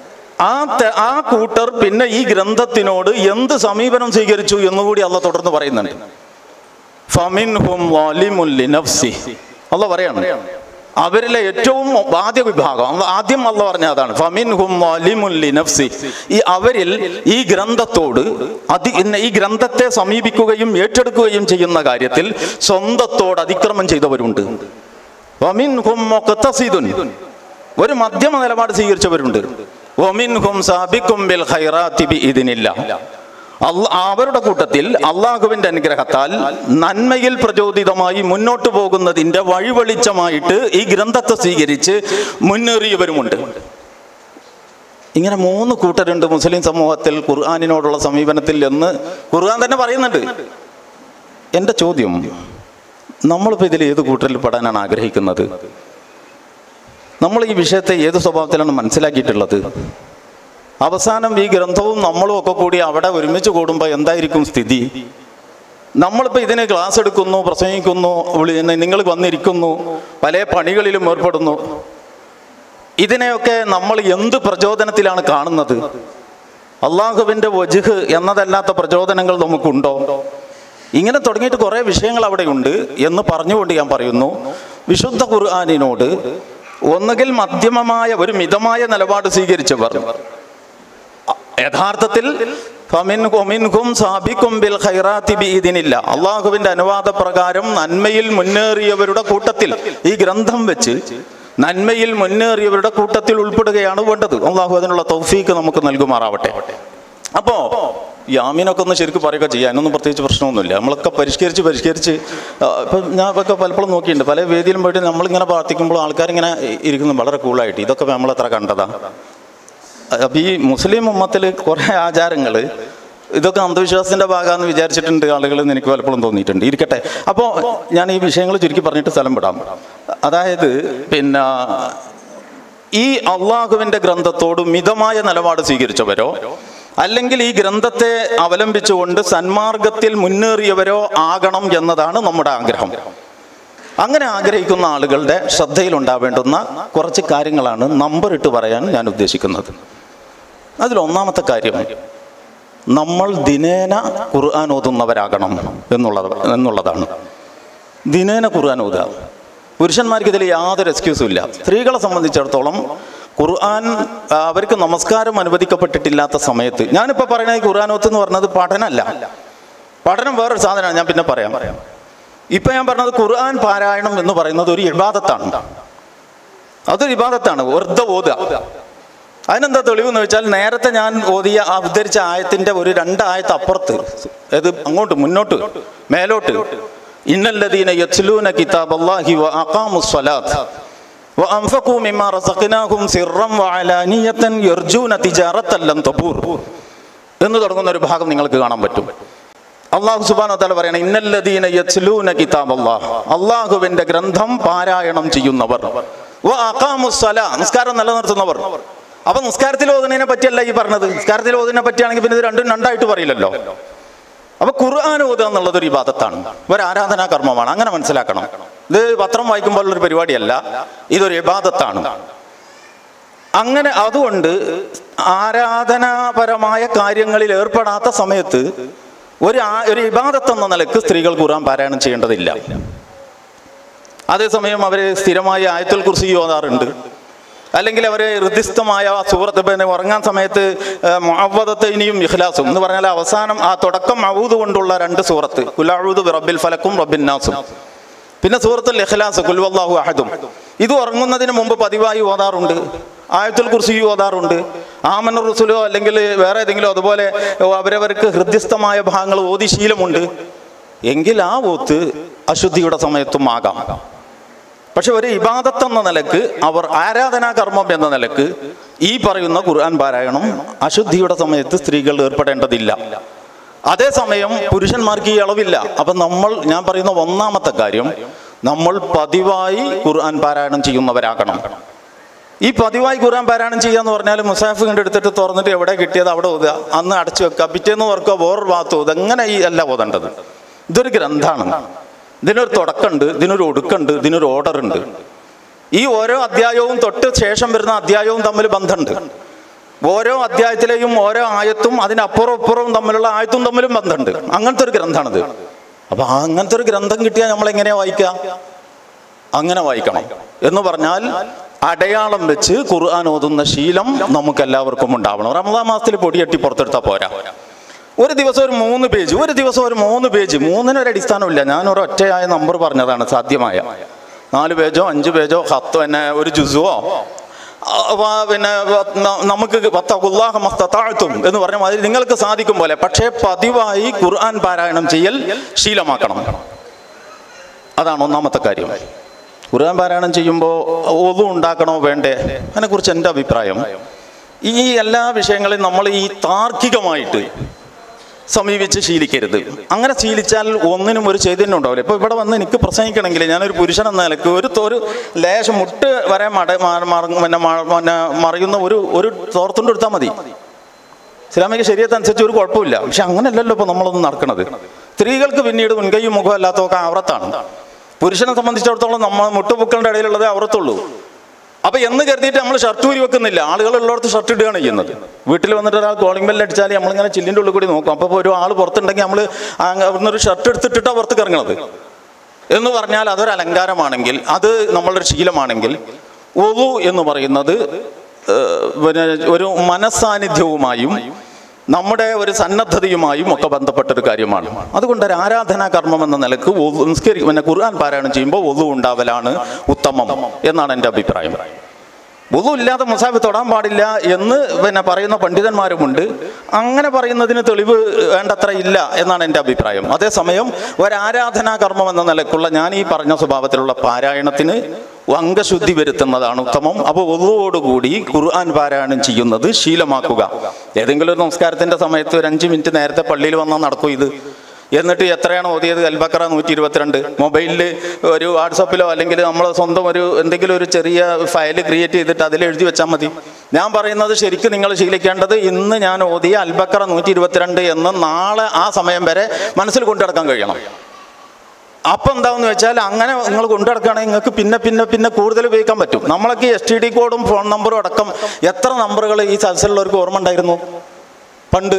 ആ കൂട്ടർ പിന്നെ ഈ ഗ്രന്ഥത്തിനോട് എന്ത് സമീപനം സ്വീകരിച്ചു എന്നുകൂടി അള്ളാഹ് തുടർന്ന് പറയുന്നുണ്ട്. ഫമിൻഹും വാലിമുൻ ലിനഫ്സിഹി, അള്ളാഹ് പറയാണ് അവരിലെ ഏറ്റവും ആദ്യ വിഭാഗം ആദ്യം അള്ളാഹ് പറഞ്ഞ അതാണ്. ഫമിൻഹും വാലിമുൻ ലിനഫ്സിഹി, ഈ അവരിൽ ഈ ഗ്രന്ഥത്തോട് ഈ ഗ്രന്ഥത്തെ സമീപിക്കുകയും ഏറ്റെടുക്കുകയും ചെയ്യുന്ന കാര്യത്തിൽ സ്വന്തത്തോട് അതിക്രമം ചെയ്തവരുണ്ട്. വമിൻഹും മുഖ്തസിദുൻ, ഒരു മധ്യമ നിലപാട് സ്വീകരിച്ചവരുണ്ട്. വമിൻഹും സാബിഖും ബിൽ ഖൈറാത്തി ബിഇദ്നില്ലാഹ്, അവരുടെ കൂട്ടത്തിൽ അള്ളാഹുവിന്റെ അനുഗ്രഹത്താൽ നന്മയിൽ പ്രചോദിതമായി മുന്നോട്ട് പോകുന്നതിന്റെ വഴിവെളിച്ചമായിട്ട് ഈ ഗ്രന്ഥത്തെ സ്വീകരിച്ച് മുന്നേറിയവരുമുണ്ട്. ഇങ്ങനെ 3 കൂട്ടരുണ്ട് മുസ്ലിം സമൂഹത്തിൽ ഖുർആനിനോടുള്ള സമീപനത്തിൽ എന്ന് ഖുർആൻ തന്നെ പറയുന്നുണ്ട്. എൻ്റെ ചോദ്യം, നമ്മളിപ്പോൾ ഇതിൽ ഏത് കൂട്ടരിൽ പെടാനാണ് ആഗ്രഹിക്കുന്നത്? നമ്മൾ ഈ വിഷയത്തെ ഏത് സ്വഭാവത്തിലാണ് മനസ്സിലാക്കിയിട്ടുള്ളത്? അവസാനം ഈ ഗ്രന്ഥവും നമ്മളും ഒക്കെ കൂടി അവിടെ ഒരുമിച്ച് കൂടുമ്പോൾ എന്തായിരിക്കും സ്ഥിതി? നമ്മളിപ്പോൾ ഇതിന് ക്ലാസ് എടുക്കുന്നു, പ്രസംഗിക്കുന്നു, നിങ്ങൾ വന്നിരിക്കുന്നു, പല പണികളിലും ഏർപ്പെടുന്നു. ഇതിനെയൊക്കെ നമ്മൾ എന്ത് പ്രചോദനത്തിലാണ് കാണുന്നത്? അള്ളാഹുവിൻ്റെ വജ്ഹ് എന്നതല്ലാത്ത പ്രചോദനങ്ങൾ നമുക്കുണ്ടോ? ഇങ്ങനെ തുടങ്ങിയിട്ട് കുറേ വിഷയങ്ങൾ അവിടെയുണ്ട് എന്ന് പറഞ്ഞുകൊണ്ട് ഞാൻ പറയുന്നു, വിശുദ്ധ ഖുർആനിനോട് ഒന്നുകിൽ മധ്യമമായ ഒരു മിതമായ നിലപാട് സ്വീകരിച്ചവർ യഥാർത്ഥത്തിൽ അള്ളാഹുവിന്റെ അനുവാദ പ്രകാരം നന്മയിൽ മുന്നേറിയവരുടെ കൂട്ടത്തിൽ ഈ ഗ്രന്ഥം വെച്ച് നന്മയിൽ മുന്നേറിയവരുടെ കൂട്ടത്തിൽ ഉൾപ്പെടുകയാണ് വേണ്ടത്. അള്ളാഹു അതിനുള്ള തൗഫീക്ക് നമുക്ക് നൽകുമാറാവട്ടെ. അപ്പോ യാമീനൊക്കെ ഒന്ന് ശരിക്കും പറയുക ചെയ്യാനൊന്നും പ്രത്യേകിച്ച് പ്രശ്നമൊന്നുമില്ല. നമ്മളൊക്കെ പരിഷ്കരിച്ച് ഇപ്പം ഞാൻ ഇതൊക്കെ പലപ്പോഴും നോക്കിയിട്ടുണ്ട്. പല വേദിയിലും പോയിട്ട് നമ്മളിങ്ങനെ പ്രാർത്ഥിക്കുമ്പോൾ ആൾക്കാരിങ്ങനെ ഇരിക്കുന്നു വളരെ കൂളായിട്ട്. ഇതൊക്കെ നമ്മളെത്ര കണ്ടതാ? അപ്പം ഈ മുസ്ലിം ഉമ്മത്തിൽ കുറേ ആചാരങ്ങൾ ഇതൊക്കെ അന്ധവിശ്വാസത്തിൻ്റെ ഭാഗമാണെന്ന് വിചാരിച്ചിട്ടുണ്ട് ആളുകൾ എന്ന് എനിക്ക് പലപ്പോഴും തോന്നിയിട്ടുണ്ട്. ഇരിക്കട്ടെ. അപ്പോൾ ഞാൻ ഈ വിഷയങ്ങൾ ചുരുക്കി പറഞ്ഞിട്ട് സ്ഥലം വിടാം. അതായത് പിന്നെ ഈ അള്ളാഹുവിൻ്റെ ഗ്രന്ഥത്തോട് മിതമായ നിലപാട് സ്വീകരിച്ചവരോ അല്ലെങ്കിൽ ഈ ഗ്രന്ഥത്തെ അവലംബിച്ചുകൊണ്ട് സന്മാർഗത്തിൽ മുന്നേറിയവരോ ആകണം എന്നതാണ് നമ്മുടെ ആഗ്രഹം. അങ്ങനെ ആഗ്രഹിക്കുന്ന ആളുകളുടെ ശ്രദ്ധയിലുണ്ടാവേണ്ടുന്ന കുറച്ച് കാര്യങ്ങളാണ് നമ്പറിട്ട് പറയാൻ ഞാൻ ഉദ്ദേശിക്കുന്നത്. അതിലൊന്നാമത്തെ കാര്യം, നമ്മൾ ദിനേന ഖുർആൻ ഓതുന്നവരാകണം എന്നുള്ളതാണ്. ദിനേന ഖുർആൻ ഓതുക. പുരുഷന്മാർക്ക് ഇതിൽ യാതൊരു എക്സ്ക്യൂസും ഇല്ല. സ്ത്രീകളെ സംബന്ധിച്ചിടത്തോളം ഖുർആൻ അവർക്ക് നമസ്കാരം അനുവദിക്കപ്പെട്ടിട്ടില്ലാത്ത സമയത്ത്, ഞാനിപ്പോൾ പറയുന്നത് ഈ ഖുർആൻ ഓത്ത് എന്ന് പറഞ്ഞത് പഠനമല്ല. പഠനം വേറൊരു സാധനമാണ്, ഞാൻ പിന്നെ പറയാം. ഇപ്പം ഞാൻ പറഞ്ഞത് ഖുർആൻ പാരായണം എന്ന് പറയുന്നത് ഒരു ഇബാദത്താണ്. അതൊരു ഇബാദത്താണ്, വെറുതെ ഓതുക. അതിനെന്താ തെളിവെന്ന് വെച്ചാൽ, നേരത്തെ ഞാൻ ഉദ്ധരിച്ച ആയത്തിൻ്റെ ഒരു 2 ആയത്ത് അപ്പുറത്ത്, ഇത് അങ്ങോട്ട് മുന്നോട്ട് മേലോട്ട്, ഇന്നല്ലദീന യത്ലൂന കിതാബല്ലാഹി വ അഖാമുസ്സലാത്ത് വ അൻഫഖൂ മിമ്മാ റസഖ്നാഹും സിർറൻ വ അലാനിയതൻ യർജൂന തിജാറത്തൻ ലൻ തബൂർ എന്ന് തുടങ്ങുന്ന ഒരു ഭാഗം നിങ്ങൾക്ക് കാണാൻ പറ്റും. അല്ലാഹു സുബ്ഹാനഹു വ തആല പറയണം, ഇന്നല്ലദീന യത്ലൂന കിതാബല്ലാഹ്, അല്ലാഹുവിൻ്റെ ഗ്രന്ഥം പാരായണം ചെയ്യുന്നവർ, വ അഖാമുസ്സലാ, നിസ്കാരം നിലനിർത്തുന്നവർ. അപ്പൊ നിസ്കാരത്തിൽ ഓതുന്നതിനെ പറ്റിയല്ല ഈ പറഞ്ഞത്. നിസ്കാരത്തിൽ ഓതുന്നതിനെ പറ്റിയാണെങ്കിൽ പിന്നെ ഇത് രണ്ടും രണ്ടായിട്ട് പറയില്ലല്ലോ. അപ്പൊ ഖുർആൻ ഓതുക എന്നുള്ളത് ഒരു ഇബാദത്താണ്, ഒരു ആരാധനാ കർമ്മമാണ്. അങ്ങനെ മനസ്സിലാക്കണം. ഇത് പത്രം വായിക്കുമ്പോഴുള്ളൊരു പരിപാടിയല്ല, ഇതൊരു ഇബാദത്താണ്. അങ്ങനെ അതുകൊണ്ട് ആരാധനാപരമായ കാര്യങ്ങളിൽ ഏർപ്പെടാത്ത സമയത്ത് ഒരു ഇബാദത്ത് എന്ന നിലക്ക് സ്ത്രീകൾ ഖുർആൻ പാരായണം ചെയ്യേണ്ടതില്ല. അതേസമയം അവർ സ്ഥിരമായി ആയത്തുൽ കുർസി ഓതാറുണ്ട്, അല്ലെങ്കിൽ അവർ ഹൃദിസ്ഥമായ സൂറത്ത്, പിന്നെ ഉറങ്ങാൻ സമയത്ത് മുഅവ്വദത്തൈനിയും ഇഖ്ലാസും എന്ന് പറഞ്ഞാൽ അവസാനം ആ തുടക്കം മഊദ് കൊണ്ടുള്ള 2 സൂറത്ത്, ഖുൽ അഊദു ബിറബ്ബിൽ ഫലക്കും റബ്ബിൻ നാസും, പിന്നെ സൂറത്തുൽ ഇഖ്ലാസ് ഖുൽ വല്ലാഹു അഹദും. ഇത് ഉറങ്ങുന്നതിന് മുമ്പ് പതിവായി ഓതാറുണ്ട്. ആയത്തുൽ കുർസി ഓതാറുണ്ട്. ആമന റസൂലോ അല്ലെങ്കിൽ വേറെ ഏതെങ്കിലും അതുപോലെ അവരവർക്ക് ഹൃദ്യസ്ഥമായ ഭാഗങ്ങൾ ഓതി ശീലമുണ്ട് എങ്കിൽ ആ ഓത്ത് അശുദ്ധിയുടെ സമയത്തും ആകാം. പക്ഷെ ഒരു ഇബാദത്ത് എന്ന നിലക്ക്, അവർ ആരാധനാ കർമ്മം എന്ന നിലക്ക് ഈ പറയുന്ന ഖുർആൻ പാരായണം അശുദ്ധിയുടെ സമയത്ത് സ്ത്രീകൾ ഏർപ്പെടേണ്ടതില്ല. അതേസമയം പുരുഷന്മാർക്ക് ഈ അളവില്ല. അപ്പം ഞാൻ പറയുന്ന ഒന്നാമത്തെ കാര്യം, നമ്മൾ പതിവായി ഖുർആൻ പാരായണം ചെയ്യുന്നവരാകണം. ഈ പതിവായി ഖുർആൻ പാരായണം ചെയ്യാന്ന് പറഞ്ഞാൽ മുസാഫ് കണ്ടെടുത്തിട്ട് തുറന്നിട്ട് എവിടെ കിട്ടിയത് അവിടെ ഓതുക, അന്ന് അടച്ചു വെക്കുക, പിറ്റേന്ന് ഓർക്കുക, വേറൊരു ഭാഗത്ത് ഓതുക, അങ്ങനെ ഈ അല്ല ഓതേണ്ടത്. ഇതൊരു ഗ്രന്ഥമാണ്. ഇതിനൊരു തുടക്കമുണ്ട്, ഇതിനൊരു ഒടുക്കുണ്ട്, ഇതിനൊരു ഓർഡർ ഉണ്ട്. ഈ ഓരോ അധ്യായവും തൊട്ട് ശേഷം വരുന്ന അധ്യായവും തമ്മിൽ ബന്ധമുണ്ട്. ഓരോ അധ്യായത്തിലെയും ഓരോ ആയത്തും അതിനപ്പുറവും ഇപ്പുറവും തമ്മിലുള്ള ആയത്തും തമ്മിലും ബന്ധമുണ്ട്. അങ്ങനത്തെ ഒരു ഗ്രന്ഥമാണിത്. അപ്പൊ അങ്ങനത്തെ ഒരു ഗ്രന്ഥം കിട്ടിയാൽ നമ്മൾ എങ്ങനെയാ വായിക്കുക? അങ്ങനെ വായിക്കണം. എന്ന് പറഞ്ഞാൽ അടയാളം വെച്ച് ഖുർആൻ ഓതുന്ന ശീലം നമുക്ക് എല്ലാവർക്കും ഉണ്ടാവണം. റമദാൻ മാസത്തിൽ പൊടിയട്ടി പുറത്തെടുത്താൽ പോരാ. ഒരു ദിവസം ഒരു 3 പേജ്, ഒരു ദിവസം ഒരു 3 പേജ്, 3-നൊരു അടിസ്ഥാനമില്ല. ഞാനൊരു ഒറ്റയായ നമ്പർ പറഞ്ഞതാണ് സാധ്യമായ. 4 പേജോ 5 പേജോ 10 പിന്നെ ഒരു ജുസുവോ, പിന്നെ നമുക്ക് വത്തഖുല്ലാഹ മസ്തതഅ്തും എന്ന് പറഞ്ഞ മാതിരി നിങ്ങൾക്ക് സാധിക്കും പോലെ. പക്ഷേ പതിവായി ഖുർആൻ പാരായണം ചെയ്യൽ ശീലമാക്കണം. അതാണ് ഒന്നാമത്തെ കാര്യം. ഖുർആൻ പാരായണം ചെയ്യുമ്പോൾ ഒളു ഉണ്ടാക്കണോ വേണ്ടേ, അതിനെക്കുറിച്ച് എൻ്റെ അഭിപ്രായം, ഈ എല്ലാ വിഷയങ്ങളെയും നമ്മൾ ഈ താർക്കികമായിട്ട് സമീപിച്ച് ശീലിക്കരുത്. അങ്ങനെ ശീലിച്ചാൽ ഒന്നിനും ഒരു ചൈതന്യം ഉണ്ടാവില്ല. ഇപ്പോൾ ഇവിടെ വന്ന് എനിക്ക് പ്രസംഗിക്കണമെങ്കിൽ ഞാനൊരു പുരുഷൻ എന്ന നിലക്ക് ഒരു ലേശം മുട്ട് വരെ മറിയുന്ന ഒരു തോർത്തുണ്ട് എടുത്താൽ മതി. ഇസ്ലാമിക ശരീഅത്ത് അനുസരിച്ച് ഒരു കുഴപ്പമില്ല. പക്ഷെ അങ്ങനെയല്ലല്ലോ ഇപ്പോൾ നമ്മളൊന്നും നടക്കുന്നത്. സ്ത്രീകൾക്ക് പിന്നീട് മുൻകൈയും മുഖം അല്ലാത്തതൊക്കെ ഔറത്താണ്. പുരുഷനെ സംബന്ധിച്ചിടത്തോളം നമ്മൾ മുട്ടുപൊക്കളുടെ ഇടയിലുള്ളതേ ഔറത്തുള്ളൂ. അപ്പൊ എന്ന് കരുതിയിട്ട് നമ്മൾ ഷർട്ട് ഊരി വെക്കുന്നില്ല. ആളുകൾ ഉള്ളിടത്ത് ഷർട്ട് ഇടുകയാണ് ചെയ്യുന്നത്. വീട്ടിൽ വന്നിട്ട് ഒരാൾ കോളിംഗ് ബെല്ല് അടിച്ചാൽ നമ്മളിങ്ങനെ ചില്ലിൻ്റെ ഉള്ളിൽ കൂടി നോക്കും. അപ്പോൾ ഒരു ആൾ പുറത്തുണ്ടെങ്കിൽ നമ്മൾ അവിടുന്ന് ഒരു ഷർട്ട് എടുത്തിട്ടാണ് പുറത്തേക്ക് ഇറങ്ങുന്നത്. എന്ന് പറഞ്ഞാൽ അതൊരു അലങ്കാരമാണെങ്കിൽ, അത് നമ്മളൊരു ശീലമാണെങ്കിൽ, വുളു എന്ന് പറയുന്നത് പിന്നെ ഒരു മനസ്സാന്നിധ്യവുമായും നമ്മുടെ ഒരു സന്നദ്ധതയുമായും ഒക്കെ ബന്ധപ്പെട്ടൊരു കാര്യമാണ്. അതുകൊണ്ട് ഒരു ആരാധനാ കർമ്മം എന്ന നിലക്ക് പിന്നെ ഖുർആൻ പാരായണം ചെയ്യുമ്പോൾ വുളു ഉണ്ടാവലാണ് ഉത്തമം എന്നാണ് എൻ്റെ അഭിപ്രായം. വുളു ഇല്ലാതെ മുസാഫ് തൊടാൻ പാടില്ല എന്ന് പിന്നെ പറയുന്ന പണ്ഡിതന്മാരുമുണ്ട്. അങ്ങനെ പറയുന്നതിന് തെളിവ് വേണ്ടത്ര ഇല്ല എന്നാണ് എൻ്റെ അഭിപ്രായം. അതേസമയം ഒരാരാധനാ കർമ്മം എന്ന നിലക്കുള്ള ഞാൻ ഈ പറഞ്ഞ സ്വഭാവത്തിലുള്ള പാരായണത്തിന് അംഗശുദ്ധി വരുത്തുന്നതാണ് ഉത്തമം. അപ്പോൾ വുളുവോടുകൂടി ഖുർആൻ പാരായണം ചെയ്യുന്നത് ശീലമാക്കുക. ഏതെങ്കിലും ഒരു നമസ്കാരത്തിൻ്റെ സമയത്ത് ഒരു 5 മിനിറ്റ് നേരത്തെ പള്ളിയിൽ വന്നാൽ നടക്കും ഇത്. എന്നിട്ട് എത്രയാണ് ഓതിയത്? അൽബക്കറ 122. മൊബൈലിൽ ഒരു വാട്സപ്പിലോ അല്ലെങ്കിൽ നമ്മൾ സ്വന്തം എന്തെങ്കിലും ഒരു ചെറിയ ഫയൽ ക്രിയേറ്റ് ചെയ്തിട്ട് അതിൽ എഴുതി വെച്ചാൽ മതി. ഞാൻ പറയുന്നത് ശരിക്കും നിങ്ങൾ ശീലിക്കേണ്ടത് ഇന്ന് ഞാൻ ഓതിയ അൽബക്കറ 122 എന്ന് നാളെ ആ സമയം വരെ മനസ്സിൽ കൊണ്ടുനടക്കാൻ കഴിയണം. അപ്പം എന്താണെന്ന് വെച്ചാൽ അങ്ങനെ നിങ്ങൾ കൊണ്ടുനടക്കുകയാണെങ്കിൽ നിങ്ങൾക്ക് പിന്നെ കൂടുതൽ ഉപയോഗിക്കാൻ പറ്റും. നമ്മളൊക്കെ STD കോഡും ഫോൺ നമ്പറും അടക്കം എത്ര നമ്പറുകൾ ഈ സദസ്സിലുള്ളവർക്ക് ഓർമ്മ ഉണ്ടായിരുന്നു പണ്ട്?